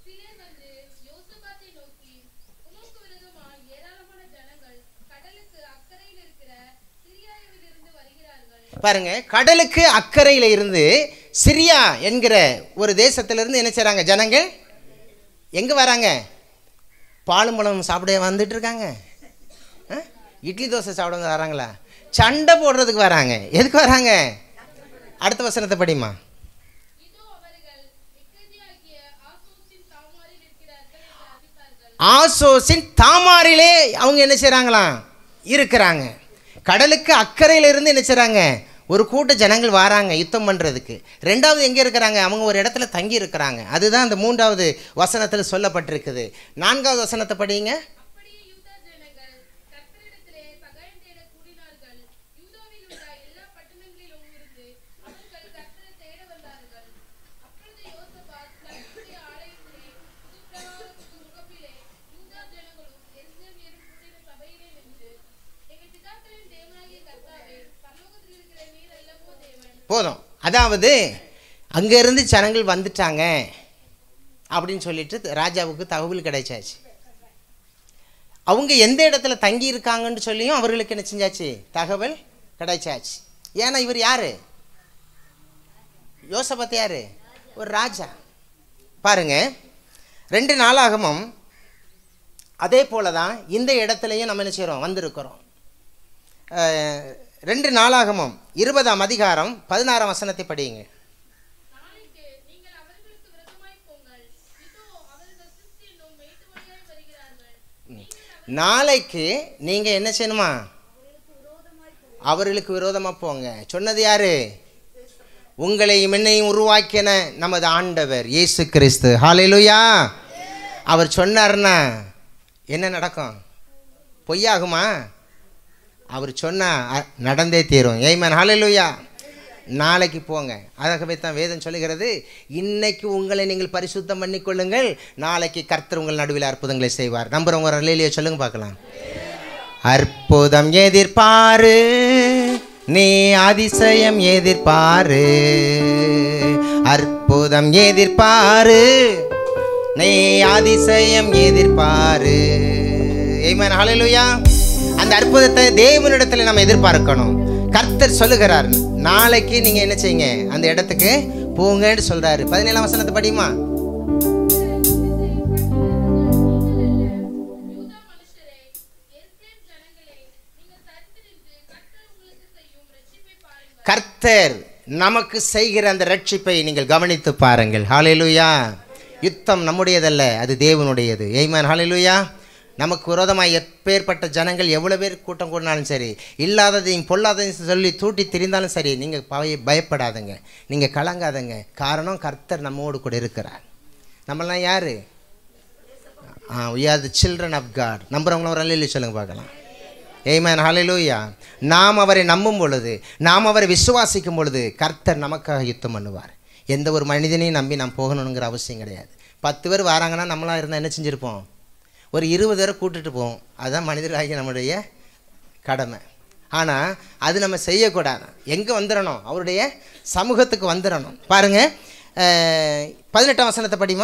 பாருங்க, கடலுக்கு அக்கறையில் இருந்து சிரியா என்கிற ஒரு தேசத்திலிருந்து என்ன செய்றாங்க ஜனங்கள், எங்கே வராங்க, பாலும் பழமும் சாப்பிட வந்துட்டு இருக்காங்க. இட்லி தோசை சாப்பிட வராங்களா, சண்டை போடுறதுக்கு வராங்க. எதுக்கு வராங்க? அடுத்த வசனத்தை படிமா. ஆசோசின் தாமாரிலே அவங்க என்ன செய்றாங்களாம், இருக்கிறாங்க. கடலுக்கு அக்கறையில் இருந்து என்ன செய்றாங்க, ஒரு கூட்ட ஜனங்கள் வராங்க யுத்தம் பண்ணுறதுக்கு. ரெண்டாவது எங்கே இருக்கிறாங்க, அவங்க ஒரு இடத்துல தங்கி இருக்கிறாங்க. அதுதான் அந்த மூன்றாவது வசனத்தில் சொல்லப்பட்டிருக்குது. நான்காவது வசனத்தை படிங்க. போதும். அதாவது அங்கேருந்து ஜனங்கள் வந்துட்டாங்க அப்படின்னு சொல்லிட்டு ராஜாவுக்கு தகவல் கிடைச்சாச்சு. அவங்க எந்த இடத்துல தங்கி இருக்காங்கன்னு சொல்லியும் அவர்களுக்கு என்ன செஞ்சாச்சு, தகவல் கிடைச்சாச்சு. ஏன்னா இவர் யாரு, யோசபாத் யாரு, ஒரு ராஜா. பாருங்க, ரெண்டு நாளாகமும் அதே போல தான் இந்த இடத்துலையும் நம்ம என்ன செய்கிறோம், வந்திருக்கிறோம். ரெண்டு நாளாகமும் இருபதாம் அதிகாரம் பதினாறாம் வசனத்தை படியுங்க. நாளைக்கு நீங்க என்ன செய்யணுமா, அவர்களுக்கு விரோதமா போங்க. சொன்னது யாரு, உங்களையும் என்னையும் உருவாக்கின நமது ஆண்டவர் இயேசு கிறிஸ்து. ஹல்லேலூயா. அவர் சொன்னார்னா என்ன நடக்கும், பொய்யாகுமா? அவர் சொன்னால் நடந்தே தீரும். ஆமென். ஹல்லேலூயா. நாளைக்கு போங்க. ஆகவே தான் வேதம் சொல்லுகிறது, இன்னைக்கு உங்களை நீங்கள் பரிசுத்தம் பண்ணிக்கொள்ளுங்கள், நாளைக்கு கர்த்தர் உங்கள் நடுவில் அற்புதங்களை செய்வார். நம்புறவங்க ஹல்லேலூயா சொல்லுங்க பார்க்கலாம். அற்புதம் எதிர்பாரு, நீ அதிசயம் எதிர்பாரு, அற்புதம் எதிர்பாரு, நீ அதிசயம் எதிர்பாரு. ஆமென். ஹல்லேலூயா. அந்த அற்புதத்தை தேவனிடத்தில் நம்ம எதிர்பார்க்கணும். கர்த்தர் சொல்லுகிறார், நாளைக்கு நீங்க என்ன செய்யுங்க, அந்த இடத்துக்கு போங்கன்னு சொல்றாரு. பதினேழாம் வசனத்தை படியுமா. கர்த்தர் நமக்கு செய்கிற அந்த ரட்சிப்பை நீங்கள் கவனித்து பாருங்கள். ஹல்லேலூயா. யுத்தம் நம்முடையதல்ல, அது தேவனுடையது. ஆமென். ஹல்லேலூயா. நமக்கு விரோதமாக எப்பேற்பட்ட ஜனங்கள் எவ்வளோ பேர் கூட்டம் கூடினாலும் சரி, இல்லாததையும் பொல்லாததையும் சொல்லி தூட்டி திரிந்தாலும் சரி, நீங்கள் பய பயப்படாதங்க, நீங்கள் கலங்காதங்க. காரணம், கர்த்தர் நம்மோடு கூட இருக்கிறார். நம்மளாம் யார், we are the children of God. நம்புறவங்களும் ஒரு அல்லேலூயா சொல்லுங்க பார்க்கலாம். ஆமென், ஹல்லேலூயா. நாம் அவரை நம்பும் பொழுது, நாம் அவரை விசுவாசிக்கும் பொழுது கர்த்தர் நமக்காக யுத்தம் பண்ணுவார். எந்த ஒரு மனிதனையும் நம்பி நாம் போகணுங்கிற அவசியம் கிடையாது. பத்து பேர் வராங்கன்னா நம்மளாக இருந்தால் என்ன செஞ்சுருப்போம்? ஒரு இருபது பேரை கூட்டிகிட்டு போவோம். அதுதான் மனிதர்களாகிய நம்முடைய கடமை. ஆனால் அது நம்ம செய்யக்கூடாது. எங்கே வந்துடணும்? அவருடைய சமூகத்துக்கு வந்துடணும். பாருங்கள், பதினெட்டாம் வசனத்தை படிமா.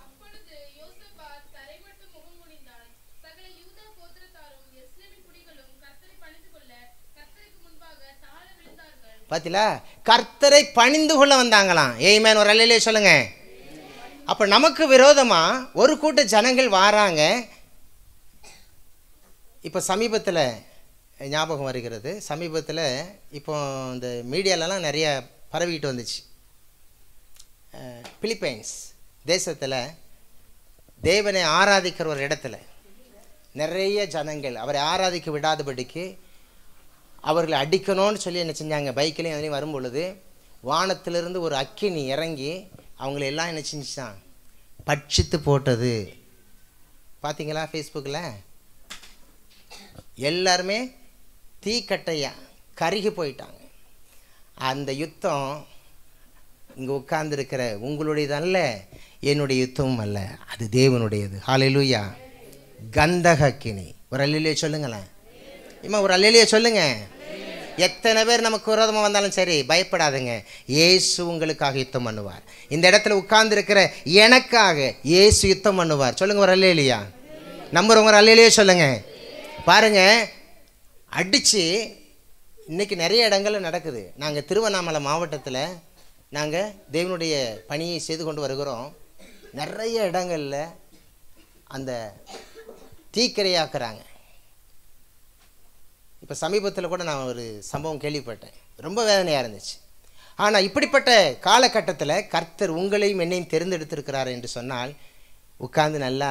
பார்த்தீங்களா? கர்த்தரை பணிந்து கொள்ள வந்தாங்களாம். ஆமென், ஒரு அல்லேலூயா சொல்லுங்க. அப்போ நமக்கு விரோதமாக ஒரு கூட்ட ஜனங்கள் வாராங்க. இப்போ சமீபத்தில் ஞாபகம் வருகிறது, சமீபத்தில் இப்போ இந்த மீடியாலலாம் நிறைய பரவிக்கிட்டு வந்துச்சு. பிலிப்பைன்ஸ் தேசத்தில் தேவனை ஆராதிக்கிற ஒரு இடத்துல நிறைய ஜனங்கள் அவரை ஆராதிக்க விடாதபடிக்கு அவர்களை அடிக்கணும்னு சொல்லி என்ன செஞ்சாங்க, பைக்கிலையும் அதுலேயும் வரும் பொழுது வானத்திலிருந்து ஒரு அக்கினி இறங்கி அவங்கள எல்லாம் என்ன செஞ்சான், பட்சித்து போட்டது. பார்த்தீங்களா ஃபேஸ்புக்கில்? எல்லாருமே தீக்கட்டையா கருகி போயிட்டாங்க. அந்த யுத்தம் இங்கே உட்கார்ந்துருக்கிற உங்களுடையதல்ல, என்னுடைய யுத்தமும் அல்ல, அது தேவனுடையது. ஹல்லேலூயா. கந்தக அக்கினி. ஒரு அல்லேலூயா சொல்லுங்களேன். இம்மா ஒரு அல்லேலூயா சொல்லுங்க. எத்தனை பேர் நமக்கு விரோதமாக வந்தாலும் சரி பயப்படாதுங்க, இயேசு உங்களுக்காக யுத்தம் பண்ணுவார். இந்த இடத்துல உட்கார்ந்துருக்கிற எனக்காக இயேசு யுத்தம் பண்ணுவார். சொல்லுங்க ஒரு அல்லேலூயா. நம்புறவங்க ஒரு அல்லேலூயா சொல்லுங்க. பாருங்க, அடித்து இன்றைக்கி நிறைய இடங்களில் நடக்குது. நாங்கள் திருவண்ணாமலை மாவட்டத்தில் நாங்கள் தேவனுடைய பணியை செய்து கொண்டு வருகிறோம். நிறைய இடங்களில் அந்த தீக்கிரையாக்குறாங்க. இப்போ சமீபத்தில் கூட நான் ஒரு சம்பவம் கேள்விப்பட்டேன், ரொம்ப வேதனையாக இருந்துச்சு. ஆனால் இப்படிப்பட்ட காலகட்டத்தில் கர்த்தர் உங்களையும் என்னையும் தேர்ந்தெடுத்திருக்கிறார் என்று சொன்னால் உட்கார்ந்து நல்லா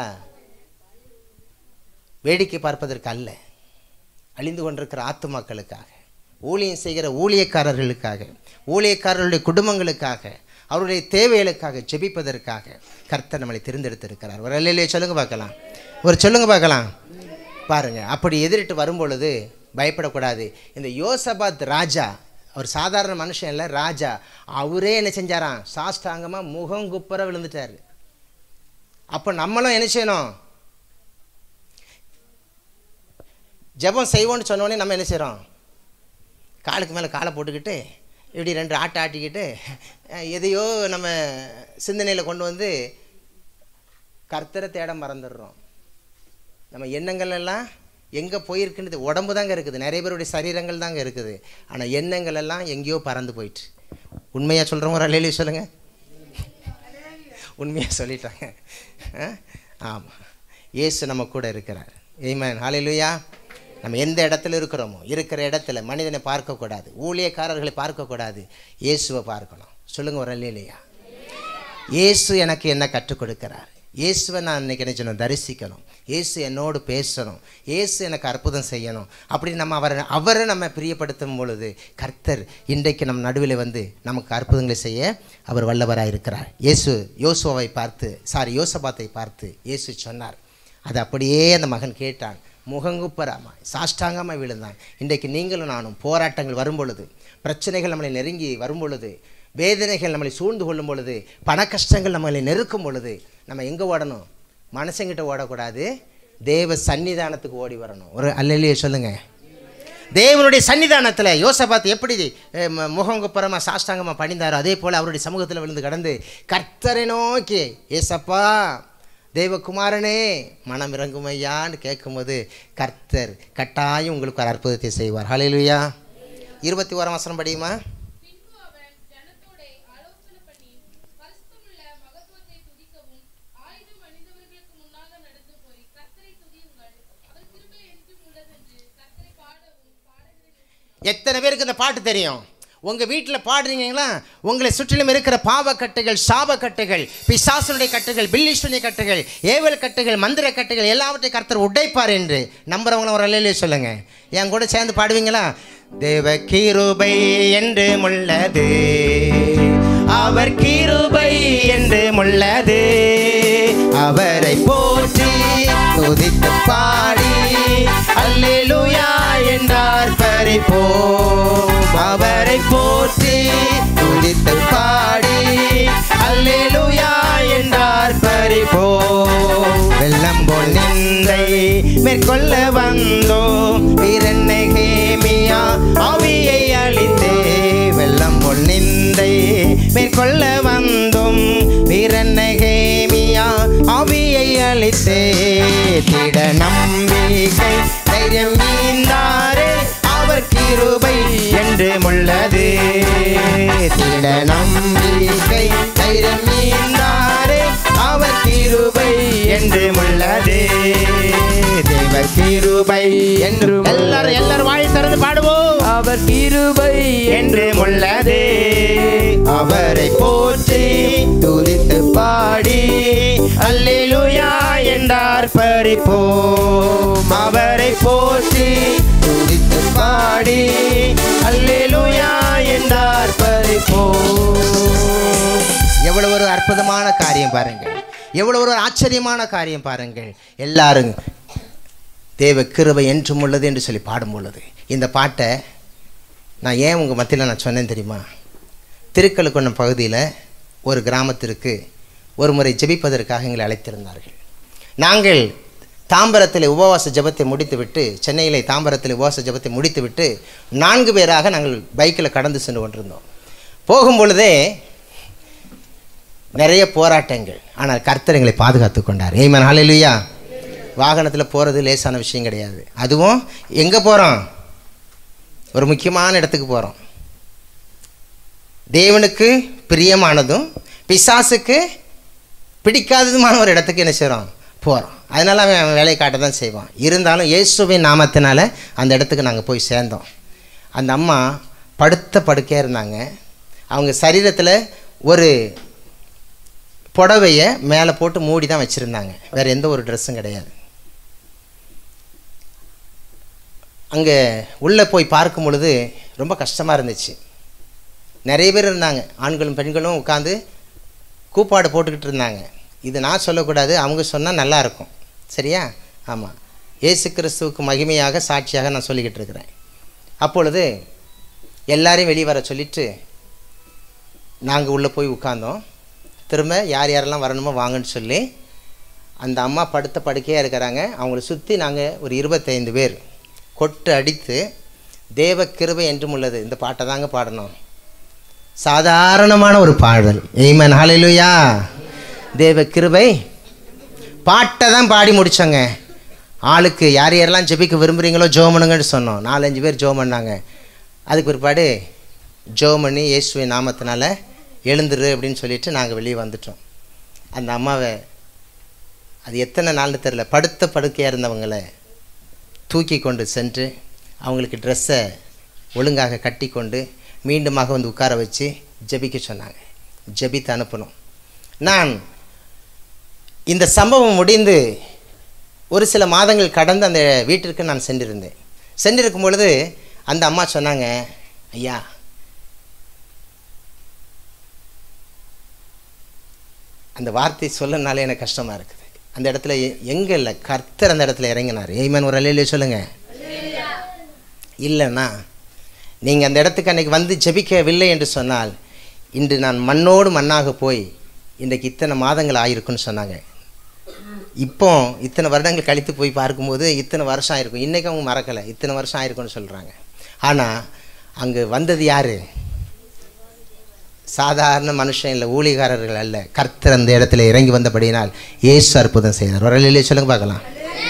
வேடிக்கை பார்ப்பதற்கு அல்ல, அழிந்து கொண்டிருக்கிற ஆத்துமாக்களுக்காக, ஊழியம் செய்கிற ஊழியக்காரர்களுக்காக, ஊழியக்காரர்களுடைய குடும்பங்களுக்காக, அவருடைய தேவைகளுக்காக ஜெபிப்பதற்காக கர்த்தர் நம்மளை தேர்ந்தெடுத்திருக்கிறார். ஒரு அல்லேலூயா சொல்லுங்க பார்க்கலாம். ஒரு சொல்லுங்க பார்க்கலாம். பாருங்கள், அப்படி எதிரிட்டு வரும்பொழுது பயப்படக்கூடாது. இந்த யோசபாத் ராஜா, அவர் சாதாரண மனுஷன் இல்லை, ராஜா. அவரே என்ன செஞ்சாராம், சாஷ்டாங்கமாக முகம் குப்புற விழுந்துட்டார். அப்போ நம்மளும் என்ன செய்யணும், ஜெபம் செய்வோன்னு சொன்னோடனே நம்ம என்ன செய்கிறோம், காலுக்கு மேலே காலை போட்டுக்கிட்டு இப்படி ரெண்டு ஆட்டை ஆட்டிக்கிட்டு எதையோ நம்ம சிந்தனையில் கொண்டு வந்து கர்த்தரை தேட மறந்துடுறோம். நம்ம எண்ணங்கள் எல்லாம் எங்கே போயிருக்குன்றது, உடம்பு தாங்க இருக்குது, நிறைய பேருடைய சரீரங்கள் தாங்க இருக்குது, ஆனால் எண்ணங்கள் எல்லாம் எங்கேயோ பறந்து போயிட்டு. உண்மையாக சொல்கிறவங்க ஒரு அல்லேலூயா சொல்லுங்கள். உண்மையாக சொல்லிட்டாங்க. ஆமாம், இயேசு நம்ம கூட இருக்கிறார். ஆமென், ஹல்லேலூயா. நம்ம எந்த இடத்துல இருக்கிறோமோ இருக்கிற இடத்துல மனிதனை பார்க்கக்கூடாது, ஊழியக்காரர்களை பார்க்கக்கூடாது, இயேசுவை பார்க்கணும். சொல்லுங்கள் ஒரு அல்லேலூயா. இயேசு எனக்கு என்ன கற்றுக் கொடுக்கிறார், இயேசுவை நான் இன்றைக்கி என்ன செய்யணும், தரிசிக்கணும். இயேசு என்னோடு பேசணும், இயேசு எனக்கு அற்புதம் செய்யணும். அப்படி நம்ம அவரை அவரை நம்ம பிரியப்படுத்தும் பொழுது கர்த்தர் இன்றைக்கு நம் நடுவில் வந்து நமக்கு அற்புதங்களை செய்ய அவர் வல்லவராக இருக்கிறார். இயேசு யோசுவாவை பார்த்து சாரி யோசபாத்தை பார்த்து இயேசு சொன்னார். அது அப்படியே அந்த மகன் கேட்டான், முகங்குப்பராமாய் சாஷ்டாங்கமாக விழுந்தான். இன்றைக்கு நீங்களும் நானும் போராட்டங்கள் வரும் பொழுது, பிரச்சனைகள் நம்மளை நெருங்கி வரும் பொழுது, வேதனைகள் நம்மளை சூழ்ந்து கொள்ளும் பொழுது, பண கஷ்டங்கள் நம்மளை நெருக்கும் பொழுது நம்ம எங்கே ஓடணும், மனுஷங்கிட்ட ஓடக்கூடாது, தேவ சன்னிதானத்துக்கு ஓடி வரணும். ஒரு அல்லேலூயா சொல்லுங்கள். தேவனுடைய சன்னிதானத்தில் யோசபாத் எப்படி முகங்குப்புறமாக சாஷ்டாங்கமாக பணிந்தாரோ அதே போல் அவருடைய சமூகத்தில் விழுந்து கடந்து கர்த்தரை நோக்கி, ஏசப்பா தேவகுமாரனே மனம் இறங்குமையான்னு கேட்கும்போது கர்த்தர் கட்டாயம் உங்களுக்கு ஒரு அற்புதத்தை செய்வார். ஹல்லேலூயா. இருபத்தி ஓராம் வசனம் படியுமா. எத்தனை பேருக்கு இந்த பாட்டு தெரியும்? உங்கள் வீட்டில் பாடுறீங்களா? உங்களை சுற்றிலும் இருக்கிற பாவக்கட்டுகள், சாபக்கட்டுகள், பிசாசனுடைய கட்டுகள், பில்லிஷனுடைய கட்டுகள், ஏவல் கட்டுகள், மந்திர கட்டுகள் எல்லாவற்றையும் கர்த்தர் உடைப்பார் என்று நம்புறவங்களும் ஒரு அல்லேலூயா சொல்லுங்க. என் கூட சேர்ந்து பாடுவீங்களா? தேவ கிருபை என்று முள்ளது, அவர் கிருபை என்று முள்ளது, அவரை போற்றி துதித்து பாடி அல்லேலூயா பறிப்போம் அவரை போற்றி துதித்து பாடி அல்லேலூயா என்றார் பறிப்போம் வெள்ளம் போல் நிந்தை மேற்கொள்ள வந்தோம் வீரநெகேமியா ஆவியை அளித்தே வெள்ளம் போல் நிந்தை மேற்கொள்ள வந்தோம் வீரநெகேமியா ஆவியை அளித்தே திட நம்பிக்கை தைரியம் நீந்தாரே அவர் கிருபை என்று உள்ளது திட நம்பிக்கை தைரியம் நீந்தாரே அவர் கிருபை என்று உள்ளது தேவ கிருபை என்று எல்லாரும் எல்லாரும் வாய் திறந்து பாடுவோம் அவர் கிருபை என்று உள்ளது அவரை போற்றி துதித்து பாடி அல்லேலூயா என்றார் பறிப்போம் அவரை போற்றி துதித்து பாடி அல்லேலூயா என்றார் பறிப்போம் எவ்வளவு ஒரு அற்புதமான காரியம் பாருங்கள் எவ்வளவு ஒரு ஆச்சரியமான காரியம் பாருங்கள் எல்லாரும் தேவ கிருபை என்றும் உள்ளது என்று சொல்லி பாடும் பொழுது இந்த பாட்டை நான் ஏன் உங்கள் மத்தியில் நான் சொன்னேன் தெரியுமா திருக்கழுக்குன்றம் பகுதியில் ஒரு கிராமத்திற்கு ஒரு முறை ஜெபிப்பதற்காக எங்களை அழைத்திருந்தார்கள் நாங்கள் தாம்பரத்தில் உபவாச ஜெபத்தை முடித்துவிட்டு சென்னையிலே தாம்பரத்தில் உபவாச ஜெபத்தை முடித்துவிட்டு நான்கு பேராக நாங்கள் பைக்கில் கடந்து சென்று கொண்டிருந்தோம் போகும் பொழுதே நிறைய போராட்டங்கள் ஆனால் கர்த்தர் எங்களை பாதுகாத்து கொண்டார் ஆமென் ஹல்லேலூயா வாகனத்தில் போகிறது லேசான விஷயம் கிடையாது அதுவும் எங்கே போகிறோம் ஒரு முக்கியமான இடத்துக்கு போகிறோம் தேவனுக்கு பிரியமானதும் பிசாசுக்கு பிடிக்காததுமான ஒரு இடத்துக்கு என்ன செய்கிறோம் போகிறோம் அதனால் அவன் அவன் வேலையை காட்ட தான் செய்வான் இருந்தாலும் இயேசுவின் நாமத்தினால அந்த இடத்துக்கு நாங்கள் போய் சேர்ந்தோம் அந்த அம்மா படுத்த படுக்கையாக இருந்தாங்க அவங்க சரீரத்தில் ஒரு புடவையை மேலே போட்டு மூடி தான் வச்சுருந்தாங்க வேறு எந்த ஒரு ட்ரெஸ்ஸும் கிடையாது அங்கே உள்ளே போய் பார்க்கும் பொழுது ரொம்ப கஷ்டமாக இருந்துச்சு நிறைய பேர் இருந்தாங்க ஆண்களும் பெண்களும் உட்காந்து கூப்பாடு போட்டுக்கிட்டு இருந்தாங்க இது நான் சொல்லக்கூடாது அவங்க சொன்னால் நல்லாயிருக்கும் சரியா ஆமாம் இயேசு கிறிஸ்துவுக்கு மகிமையாக சாட்சியாக நான் சொல்லிக்கிட்டு இருக்கிறேன் அப்பொழுது எல்லாரையும் வெளியே வர சொல்லிவிட்டு நாங்கள் உள்ளே போய் உட்கார்ந்தோம் திரும்ப யார் யாரெல்லாம் வரணுமோ வாங்கன்னு சொல்லி அந்த அம்மா படுத்த படுக்கையாக இருக்கிறாங்க அவங்கள சுற்றி நாங்கள் ஒரு இருபத்தைந்து பேர் கொட்டு அடித்து தேவ கிருபை என்றும் உள்ளது இந்த பாட்டை தாங்க பாடணும் சாதாரணமான ஒரு பாடல் ஆமென் ஹல்லேலூயா தேவ கிருபை பாட்டை தான் பாடி முடித்தோங்க ஆளுக்கு யார் யாரெல்லாம் ஜெபிக்க விரும்புகிறீங்களோ ஜெபம் பண்ணுங்கன்னு சொன்னோம் நாலஞ்சு பேர் ஜெபம் பண்ணாங்க அதுக்கு பிற்பாடு ஜெபம் பண்ணி இயேசுவின் நாமத்தினால எழுந்துரு அப்படின்னு சொல்லிட்டு நாங்கள் வெளியே வந்துட்டோம் அந்த அம்மாவை அது எத்தனை நாள்னு தெரில படுத்த படுக்கையாக இருந்தவங்களை தூக்கி கொண்டு சென்று அவங்களுக்கு ட்ரெஸ்ஸை ஒழுங்காக கட்டி கொண்டு மீண்டுமாக வந்து உட்கார வச்சு ஜெபிக்க சொன்னாங்க ஜெபித்து அனுப்பணும் நான் இந்த சம்பவம் முடிந்து ஒரு சில மாதங்கள் கடந்து அந்த வீட்டிற்கு நான் சென்றிருந்தேன் சென்றிருக்கும் பொழுது அந்த அம்மா சொன்னாங்க ஐயா அந்த வார்த்தை சொல்லனாலே எனக்கு கஷ்டமாக இருக்குது அந்த இடத்துல எங்கே இல்லை கர்த்தர் அந்த இடத்துல இறங்கினார் ஆமென் ஒரு அல்லேலூயா சொல்லுங்கள் இல்லைன்னா நீங்கள் அந்த இடத்துக்கு அன்றைக்கி வந்து ஜெபிக்கவில்லை என்று சொன்னால் இன்று நான் மண்ணோடு மண்ணாக போய் இன்றைக்கு இத்தனை மாதங்கள் ஆகிருக்குன்னு சொன்னாங்க இப்போ இத்தனை வருடங்கள் கழித்து போய் பார்க்கும்போது இத்தனை வருஷம் ஆயிருக்கும் இன்றைக்கி அவங்க மறக்கலை இத்தனை வருஷம் ஆயிருக்குன்னு சொல்கிறாங்க ஆனால் அங்கே வந்தது யார் சாதாரண மனுஷன் இல்லை ஊழியக்காரர்கள் அல்ல கர்த்தர் அந்த இடத்துல இறங்கி வந்தபடியினால் இயேசு அற்புதம் செய்தார் ஒரு இல்லையே சொல்லுங்க பார்க்கலாம்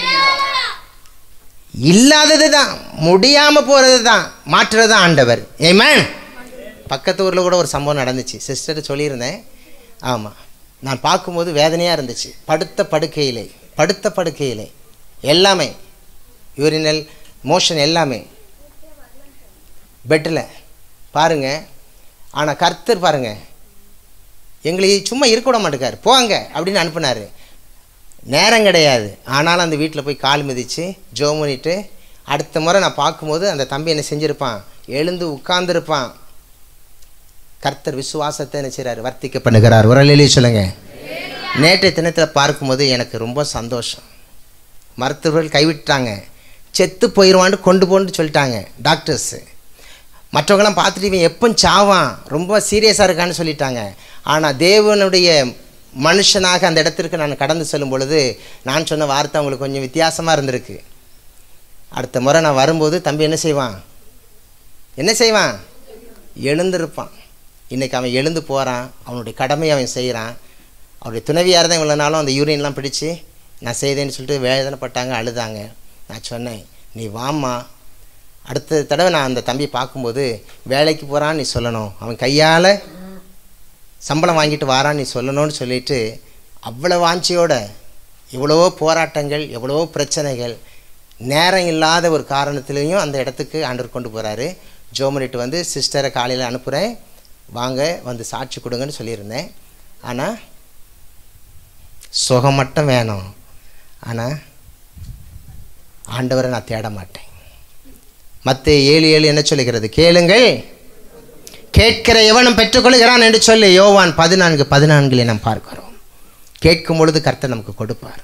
இல்லாதது தான் முடியாமல் போகிறது தான் மாற்றுறது தான் ஆண்டவர் ஆமென் பக்கத்து ஊரில் கூட ஒரு சம்பவம் நடந்துச்சு சிஸ்டர் சொல்லியிருந்தேன் ஆமாம் நான் பார்க்கும்போது வேதனையாக இருந்துச்சு படுத்த படுக்கையிலே படுத்த படுக்கையிலே எல்லாமே யூரினல் மோஷன் எல்லாமே பெட்டில் பாருங்கள் ஆனால் கர்த்தர் பாருங்கள் எங்களை சும்மா இருக்க விட மாட்டேக்கார் போங்க அப்படின்னு அனுப்புனார் நேரம் கிடையாது ஆனாலும் அந்த வீட்டில் போய் கால் மிதித்து ஜெபம் பண்ணிட்டு அடுத்த முறை நான் பார்க்கும்போது அந்த தம்பி என்ன செஞ்சுருப்பான் எழுந்து உட்கார்ந்துருப்பான் கர்த்தர் விசுவாசத்தை என்ன செய்கிறார் வர்த்திக்க பண்ணுகிறார் ஒரு அல்லேலூயா சொல்லுங்கள் நேற்றைய தினத்தில் பார்க்கும்போது எனக்கு ரொம்ப சந்தோஷம் மருத்துவர்கள் கைவிட்டாங்க செத்து போயிடுவான்னு கொண்டு போன்னு சொல்லிட்டாங்க டாக்டர்ஸு. மற்றவங்களாம் பார்த்துட்டு இவன் எப்போ சாவான், ரொம்ப சீரியஸாக இருக்கான்னு சொல்லிட்டாங்க. ஆனால் தேவனுடைய மனுஷனாக அந்த இடத்திற்கு நான் கடந்து செல்லும் பொழுது நான் சொன்ன வார்த்தை அவங்களுக்கு கொஞ்சம் வித்தியாசமாக இருந்திருக்கு. அடுத்த முறை நான் வரும்போது தம்பி என்ன செய்வான் என்ன செய்வான் எழுந்திருப்பான். இன்றைக்கி அவன் எழுந்து போகிறான், அவனுடைய கடமையை அவன் செய்கிறான். அவருடைய துணைவியார் தான் இவ்வளோ நாளும் அந்த யூரின்லாம் பிடிச்சி நான் செய்தேன்னு சொல்லிட்டு வேதனைப்பட்டாங்க, அழுதாங்க. நான் சொன்னேன், நீ வாம்மா, அடுத்த தடவை நான் அந்த தம்பி பார்க்கும்போது வேலைக்கு போகிறான்னு நீ சொல்லணும், அவன் கையால் சம்பளம் வாங்கிட்டு வாரான்னு நீ சொல்லணும்னு சொல்லிட்டு அவ்வளோ வாஞ்சியோட எவ்வளவோ போராட்டங்கள் எவ்வளவோ பிரச்சனைகள் நேரம் இல்லாத ஒரு காரணத்துலேயும் அந்த இடத்துக்கு ஆண்டவர் கொண்டு போகிறாரு. ஜோமனிட்டு வந்து சிஸ்டரை காலையில் அனுப்புகிறேன், வாங்க வந்து சாட்சி கொடுங்கன்னு சொல்லியிருந்தேன். ஆனால் சுகம் மட்டும் வேணும், ஆனால் ஆண்டவரை நான் தேட மாட்டேன். மத்த ஏழு ஏழு என்ன சொல்லுகிறது? கேளுங்கள் கேட்கிற எவனும் பெற்றுக்கொள்கிறான் என்று சொல்லி யோவான் பதினான்கு பதினான்கிலே நாம் பார்க்கிறோம். கேட்கும் பொழுது கர்த்தர் நமக்கு கொடுப்பார்.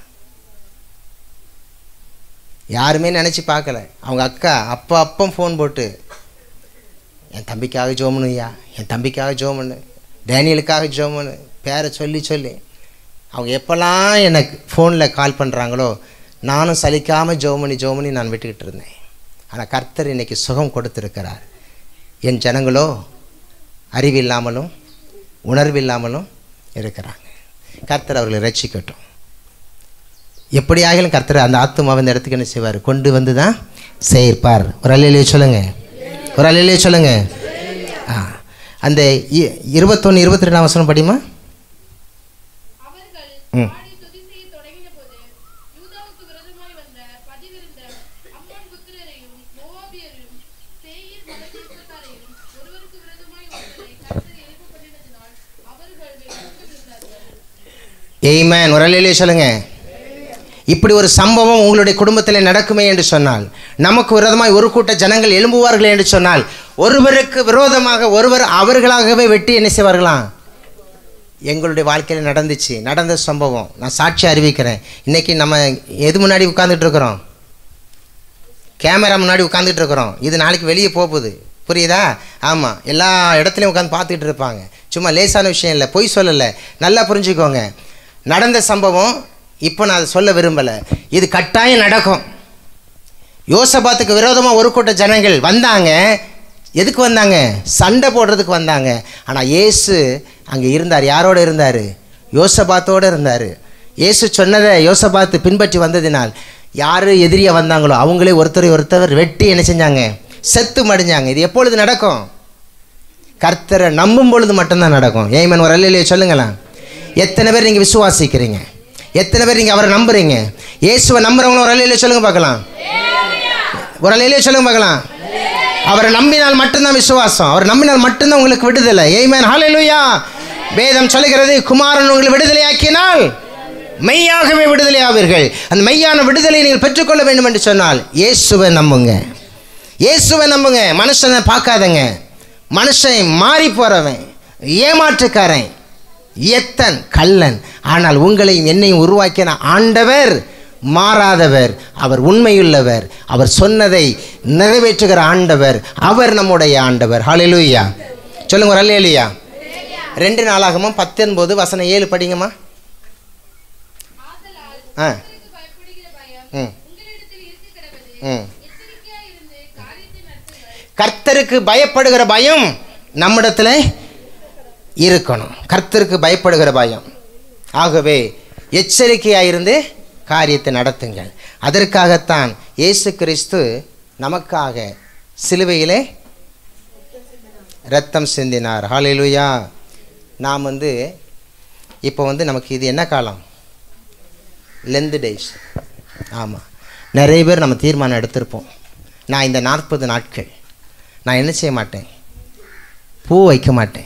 யாருமே நினச்சி பார்க்கல. அவங்க அக்கா அப்போ அப்பம் ஃபோன் போட்டு என் தம்பிக்காக ஜோமனுயா, என் தம்பிக்காக ஜோமனு, டேனியலுக்காக ஜோமனு, பேரை சொல்லி சொல்லி அவங்க எப்போல்லாம் எனக்கு ஃபோனில் கால் பண்ணுறாங்களோ நானும் சலிக்காமல் ஜோமனி ஜோமனி நான் விட்டுக்கிட்டு இருந்தேன். ஆனால் கர்த்தர் இன்றைக்கி சுகம் கொடுத்துருக்கிறார். என் ஜனங்களோ அறிவில்லாமலும் உணர்வில்லாமலும் இருக்கிறாங்க. கர்த்தர் அவர்களை ரட்சிக்கட்டும். எப்படியாகிலும் கர்த்தர் அந்த ஆத்துமாவை இந்த இடத்துக்கு என்ன செய்வார்? கொண்டு வந்து தான் சேர்ப்பார். ஒரு அலையிலே சொல்லுங்க, ஒரு அலையிலே சொல்லுங்க. ஆ அந்த இருபத்தொன்று இருபத்தி ரெண்டாம் வசனம் படிமா. ம் ஆமென். ஒரு அலையிலே சொல்லுங்க. இப்படி ஒரு சம்பவம் உங்களுடைய குடும்பத்தில் நடக்குமே என்று சொன்னால், நமக்கு விரோதமாய் ஒரு கூட்ட ஜனங்கள் எழும்புவார்கள் என்று சொன்னால், ஒருவருக்கு விரோதமாக ஒருவர் அவர்களாகவே வெட்டி என்ன செய்வார்களாம்? எங்களுடைய வாழ்க்கையில் நடந்துச்சு, நடந்த சம்பவம். நான் சாட்சி அறிவிக்கிறேன். இன்றைக்கி நம்ம எது முன்னாடி உட்காந்துட்டு இருக்கிறோம்? கேமரா முன்னாடி உட்காந்துட்டு இருக்கிறோம். இது நாளைக்கு வெளியே போகுது, புரியுதா? ஆமாம், எல்லா இடத்துலையும் உட்காந்து பார்த்துக்கிட்டு இருப்பாங்க. சும்மா லேசான விஷயம் இல்லை, பொய் சொல்லலை, நல்லா புரிஞ்சுக்கோங்க. நடந்த சம்பவம் இப்போ நான் அதை சொல்ல விரும்பலை, இது கட்டாயம் நடக்கும். யோசபாத்துக்கு விரோதமாக ஒரு கூட்ட ஜனங்கள் வந்தாங்க. எதுக்கு வந்தாங்க? சண்டை போடுறதுக்கு வந்தாங்க. ஆனால் இயேசு அங்கே இருந்தார். யாரோடு இருந்தார்? யோசபாத்தோடு இருந்தார். இயேசு சொன்னதை யோசபாத்து பின்பற்றி வந்ததினால் யார் எதிரியாக வந்தாங்களோ அவங்களே ஒருத்தரை ஒருத்தர் வெட்டி என்ன செஞ்சாங்க? செத்து மடிஞ்சாங்க. இது எப்பொழுது நடக்கும்? கர்த்தரை நம்பும் பொழுது மட்டும்தான் நடக்கும். ஏமன். ஒரு அல்லையிலே சொல்லுங்களேன். எத்தனை பேர் நீங்கள் விசுவாசிக்கிறீங்க? எத்தனை பேர் நீங்கள் அவரை நம்புறீங்க? இயேசுவை நம்புறவங்களும் ஒரு அல்லையிலே சொல்லுங்க பார்க்கலாம். ஒரு அல்லையிலே சொல்லுங்க பார்க்கலாம். அவரை நம்பினால் மட்டும்தான் விசுவாசம். அவர் நம்பினால் மட்டும்தான் உங்களுக்கு விடுதலை. ஆமென். ஹல்லேலூயா. வேதம் சொல்லுகிறது, குமாரன் உங்களை விடுதலையாக்கினால் மெய்யாகவே விடுதலை ஆவீர்கள். அந்த மெய்யான விடுதலை நீங்கள் பெற்றுக்கொள்ள வேண்டும் என்று சொன்னால் இயேசுவை நம்புங்க. இயேசுவை நம்புங்க. மனுஷனை பார்க்காதங்க. மனுஷன் மாறி போறவன், ஏமாற்றுக்காரன், எத்தன், கள்ளன். ஆனால் உங்களையும் என்னையும் உருவாக்கின ஆண்டவர் மாறாதவர். அவர் உண்மையுள்ளவர். அவர் சொன்னதை நிறைவேற்றுகிற ஆண்டவர். அவர் நம்முடைய ஆண்டவர். ஹல்லேலூயா. சொல்லுங்க ஒரு ஹல்லேலூயா. ரெண்டு நாளாகமும் பத்தொன்பது வசனம் ஏழு படிங்கம்மா. ஆ ம் ம் கர்த்தருக்கு பயப்படுகிற பயம் நம்மிடத்தில் இருக்கணும். கர்த்தருக்கு பயப்படுகிற பயம். ஆகவே எச்சரிக்கையாயிருந்து காரியத்தை நடத்துங்கள். அதற்காகத்தான் இயேசு கிறிஸ்து நமக்காக சிலுவையிலே இரத்தம் சிந்தினார். ஹல்லேலூயா. நாம் வந்து இப்போ வந்து நமக்கு இது என்ன காலம்? Lent days. ஆமாம், நிறைய பேர் நம்ம தீர்மானம் எடுத்திருப்போம். நான் இந்த நாற்பது நாட்கள் நான் என்ன செய்ய மாட்டேன்? பூ வைக்க மாட்டேன்,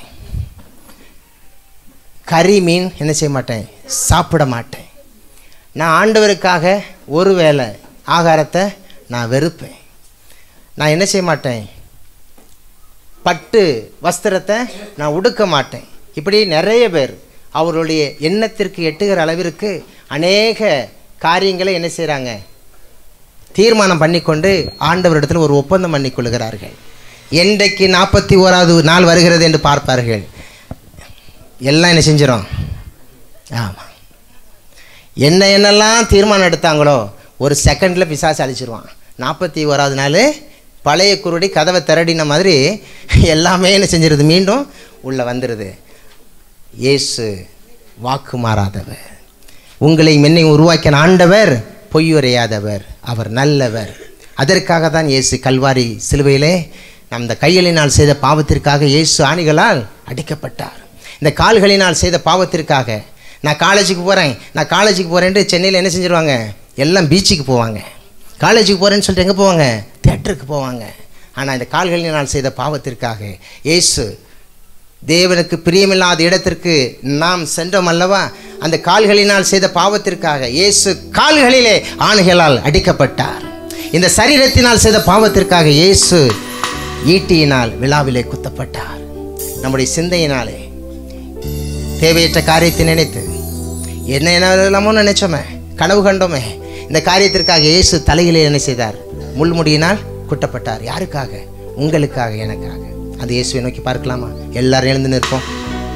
கறி மீன் என்ன செய்ய மாட்டேன், சாப்பிட மாட்டேன். நான் ஆண்டவருக்காக ஒரு வேளை ஆகாரத்தை நான் வெறுப்பேன். நான் என்ன செய்ய மாட்டேன்? பட்டு வஸ்திரத்தை நான் உடுக்க மாட்டேன். இப்படி நிறைய பேர் அவருடைய எண்ணத்திற்கு எட்டுகிற அளவிற்கு அநேக காரியங்களை என்ன செய்கிறாங்க? தீர்மானம் பண்ணிக்கொண்டு ஆண்டவரிடத்தில் ஒரு ஒப்பந்தம் பண்ணிக்கொள்கிறார்கள். என்றைக்கு நாற்பத்தி ஓராவது நாள் வருகிறது என்று பார்ப்பார்கள். எல்லாம் என்ன செஞ்சிடும்? ஆமாம், என்ன என்னெல்லாம் தீர்மானம் எடுத்தாங்களோ ஒரு செகண்டில் பிசாசு அழிச்சிருவான். நாற்பத்தி ஓராவது நாள் பழைய குருடி கதவை திரடின மாதிரி எல்லாமே என்ன செஞ்சிருது? மீண்டும் உள்ளே வந்துடுது. இயேசு வாக்கு மாறாதவர், உங்களை மென்னை உருவாக்கின ஆண்டவர் பொய்யுரையாதவர், அவர் நல்லவர். அதற்காக தான் இயேசு கல்வாரி சிலுவையிலே நம் இந்த கைகளினால் செய்த பாவத்திற்காக இயேசு ஆணிகளால் அடிக்கப்பட்டார். இந்த கால்களினால் செய்த பாவத்திற்காக நான் காலேஜுக்கு போகிறேன் நான் காலேஜுக்கு போகிறேன்ட்டு சென்னையில் என்ன செஞ்சிருவாங்க? எல்லாம் பீச்சுக்கு போவாங்க. காலேஜுக்கு போகிறேன்னு சொல்லிட்டு எங்கே போவாங்க? தியேட்டருக்கு போவாங்க. ஆனால் இந்த கால்களினால் செய்த பாவத்திற்காக இயேசு தேவனுக்கு பிரியமில்லாத இடத்திற்கு நாம் சென்றோம் அல்லவா? அந்த கால்களினால் செய்த பாவத்திற்காக இயேசு கால்களிலே ஆணிகளால் அடிக்கப்பட்டார். இந்த சரீரத்தினால் செய்த பாவத்திற்காக இயேசு ஈட்டியினால் விழாவிலே குத்தப்பட்டார். நம்முடைய சிந்தையினாலே தேவையற்ற காரியத்தை நினைத்து என்ன என்னமோ நினைச்சோமே, கனவு கண்டோமே, இந்த காரியத்திற்காக இயேசு தலையிலே என்ன செய்தார்? முள்முடியினால் குட்டப்பட்டார். யாருக்காக? உங்களுக்காக, எனக்காக. அந்த இயேசுவை நோக்கி பார்க்கலாமா? எல்லாரும் எழுந்து நிற்போம்.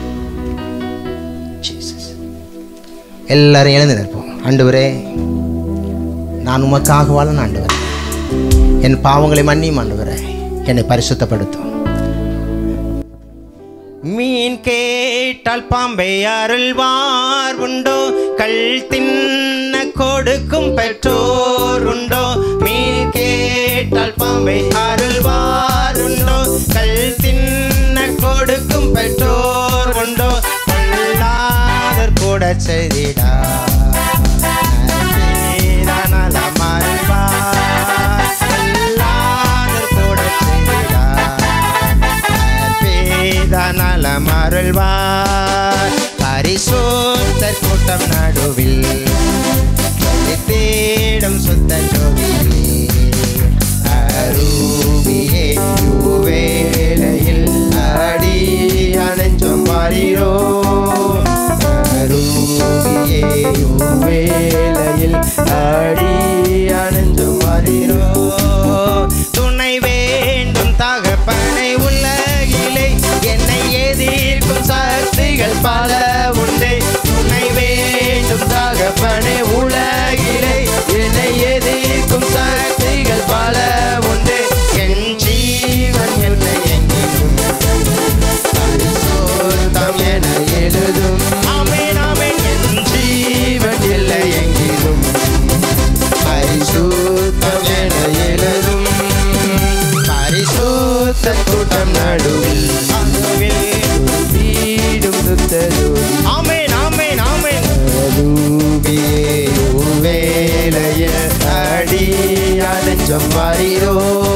எல்லாரும் எழுந்து நிற்போம். ஆண்டவரே, நான் உமக்காக வாழணும் ஆண்டவரே, என் பாவங்களை மன்னியும் ஆண்டவரே, என்னை பரிசுத்தப்படுத்தும். மீன் கேட்டால் பாம்பை அருள்வார் உண்டோ? கல் தின்ன கொடுக்கும் பெற்றோர் உண்டோ? மீன் கேட்டால் பாம்பை அருள்வார் உண்டோ? கல் தின்ன கொடுக்கும் பெற்றோர் உண்டோ? கொள்ளாதர் கூட செய்திடா அருள்வார். பரிசுத்தர் கூட்டம் நடுவில் தேடும் சுத்த ஜோதியே, அரூபியே வேளையில் அடி அணைஞ்சோம் மாறீரோ. அரூபியே வேளையில் அடி அணைஞ்சோம் மாறீரோ. துணை வேண்டும் தகப்பனை உலகிலே, என்னை எதிர்க்கும் சக்திகள் பல உண்டே. துணை வேண்டும் தகப்பனை உலகிலே, என்னை எதிர்க்கும் சக்திகள் பல உண்டே. என் ஜீவன் என்னை எங்கிலும் பரிசுத்தம் என எழுதும். ஆமென் ஆமென். என் ஜீவன் இல்லை எங்கிலும் பரிசுத்தம் என எழுதும். பரிசுத்த கூட்டம் நடுவில் வீடும் சுத்தது. ஆமென் ஆமென் ஆமென். வேலையில் அடி அடைஞ்சம் மாறீரோ.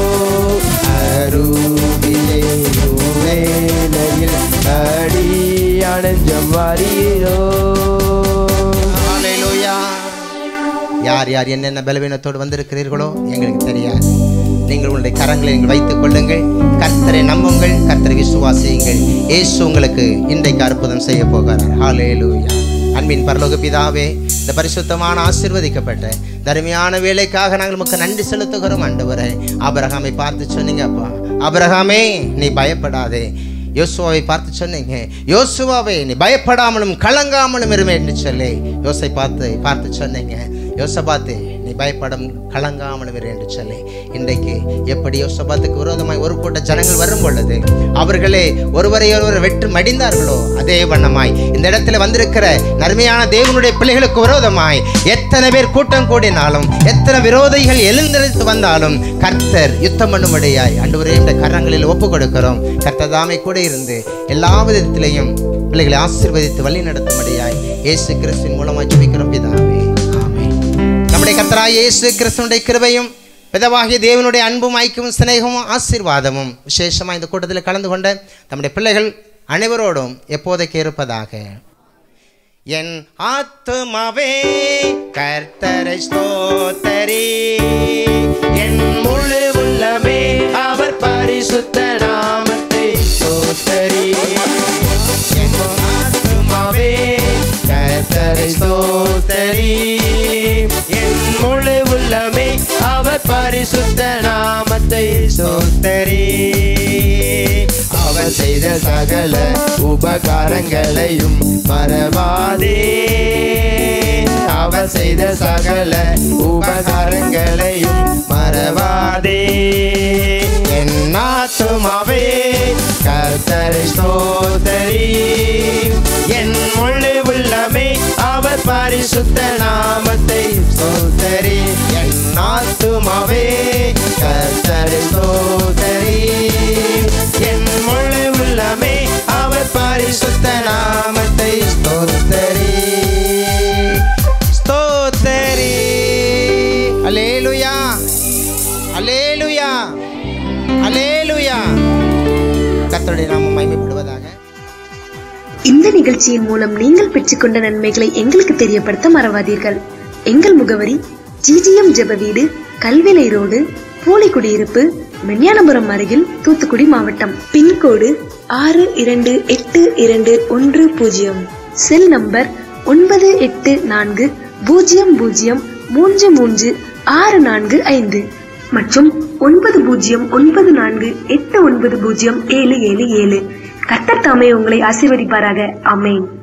அரூபியே வேலையில் அடி அடைஞ்சம் மாறீரோ. ஹல்லேலூயா. யார் யார் என்னென்ன பலவீனத்தோடு வந்திருக்கிறீர்களோ எங்களுக்கு தெரியாது. நீங்கள் உங்களுடைய கரங்களை நீங்கள் வைத்துக் கொள்ளுங்கள். கர்த்தரை நம்புங்கள், கர்த்தரை விசுவாசியுங்கள். இயேசு உங்களுக்கு இன்றைக்கு அற்புதம் செய்ய போகிறார். ஹல்லேலூயா. அன்பின் பரலோக பிதாவே, இந்த பரிசுத்தமான ஆசீர்வதிக்கப்பட்ட தர்மியான வேலைக்காக நாங்கள் நமக்கு நன்றி செலுத்துகிறோம். ஆண்டவரே, ஆபிரகாமை பார்த்து சொன்னீங்க, அப்பா ஆபிரகாமே நீ பயப்படாதே. யோசுவாவை பார்த்து சொன்னீங்க, யோசுவாவே நீ பயப்படாமலும் கலங்காமலும் இருமே என்று சொல்லி யோசை பார்த்து பார்த்து சொன்னீங்க, யோசபாத்து நீ பயப்படும் கலங்காமலும் இரு என்று சொல்லி இன்றைக்கு எப்படி யோசபாத்துக்கு விரோதமாய் ஒரு கூட்ட ஜனங்கள் வரும் பொழுது அவர்களே ஒருவரை ஒருவர் வெற்று மடிந்தார்களோ, அதே வண்ணமாய் இந்த இடத்துல வந்திருக்கிற நன்மையான தேவனுடைய பிள்ளைகளுக்கு விரோதமாய் எத்தனை பேர் கூட்டம் கூடினாலும், எத்தனை விரோதிகள் எழுந்தெழுத்து வந்தாலும் கர்த்தர் யுத்தம் பண்ணும்படியாய் ஆண்டவரே இந்த கரங்களில் ஒப்பு கொடுக்கிறோம். கர்த்தர் தாமே கூட இருந்து எல்லா விதத்திலையும் பிள்ளைகளை ஆசீர்வதித்து வழி நடத்தும்படியாய் இயேசு கிறிஸ்துவின் மூலமாய் ஜெபிக்கிறோம் பிதாவே. ஆமென். நம்முடைய கர்த்தராகிய இயேசு கிறிஸ்துவினுடைய கிருபையும் பிதாவாகிய தேவனுடைய அன்பும் ஐக்கியமும் சிநேகமும் ஆசீர்வாதமும் விசேஷமாக இந்த கூட்டத்தில் கலந்து கொண்ட நம்முடைய பிள்ளைகள் அனைவரோடும் எப்போதைக்கு இருப்பதாக. என் ஆத்துமாவே கர்த்தரை ஸ்தோத்தரி, என் முழு உள்ளமே அவர் பரிசுத்த நாமத்தை ஸ்தோத்தரி. என் ஆத்துமாவே கர்த்தரை ஸ்தோத்தரி, என் முழு உள்ளமே அவர் பரிசுத்த நாமத்தை ஸ்தோத்தரி. அவர் செய்த சகல உபகாரங்களையும் மறவாதே. அவர் செய்த சகல உபகாரங்களையும் மறவாதே. என் ஆத்துமாவே கர்த்தரை ஸ்தோத்தரி. என் முழு உள்ளமே அவர் பரிசுத்த நாமத்தை ஸ்தோத்தரி. என் ஆத்துமாவே கர்த்தரை ஸ்தோத்தரி. என் முழு உள்ளமே அவர் பரிசுத்த நாமத்தை ஸ்தோத்தரி. ஸ்தோத்தரி. அல்லேலூயா, அல்லேலூயா, அல்லேலூயா. கர்த்தருடைய நாமம் மகிமைப்படுவதாக. இந்த நிகழ்ச்சியின் மூலம் நீங்கள் பெற்றுக்கொண்ட நன்மைகளை எங்களுக்கு தெரியப்படுத்த மறவாதீர்கள். எங்கள் முகவரி ஜிஜிஎம் ஜெப வீடு, கல்விலை ரோடு, பூலிக்குடியிருப்பு, மென்யானபுரம் அருகில், தூத்துக்குடி மாவட்டம். பின்கோடு ஆறு இரண்டு எட்டு இரண்டு ஒன்று பூஜ்ஜியம். செல் நம்பர் ஒன்பது எட்டு நான்கு பூஜ்ஜியம் பூஜ்ஜியம் மூன்று மூன்று ஆறு நான்கு ஐந்து மற்றும் ஒன்பது பூஜ்ஜியம் ஒன்பது நான்கு எட்டு ஒன்பது பூஜ்ஜியம் ஏழு ஏழு ஏழு. கர்த்தர் தாமே உங்களை ஆசீர்வதிப்பாராக. ஆமென்.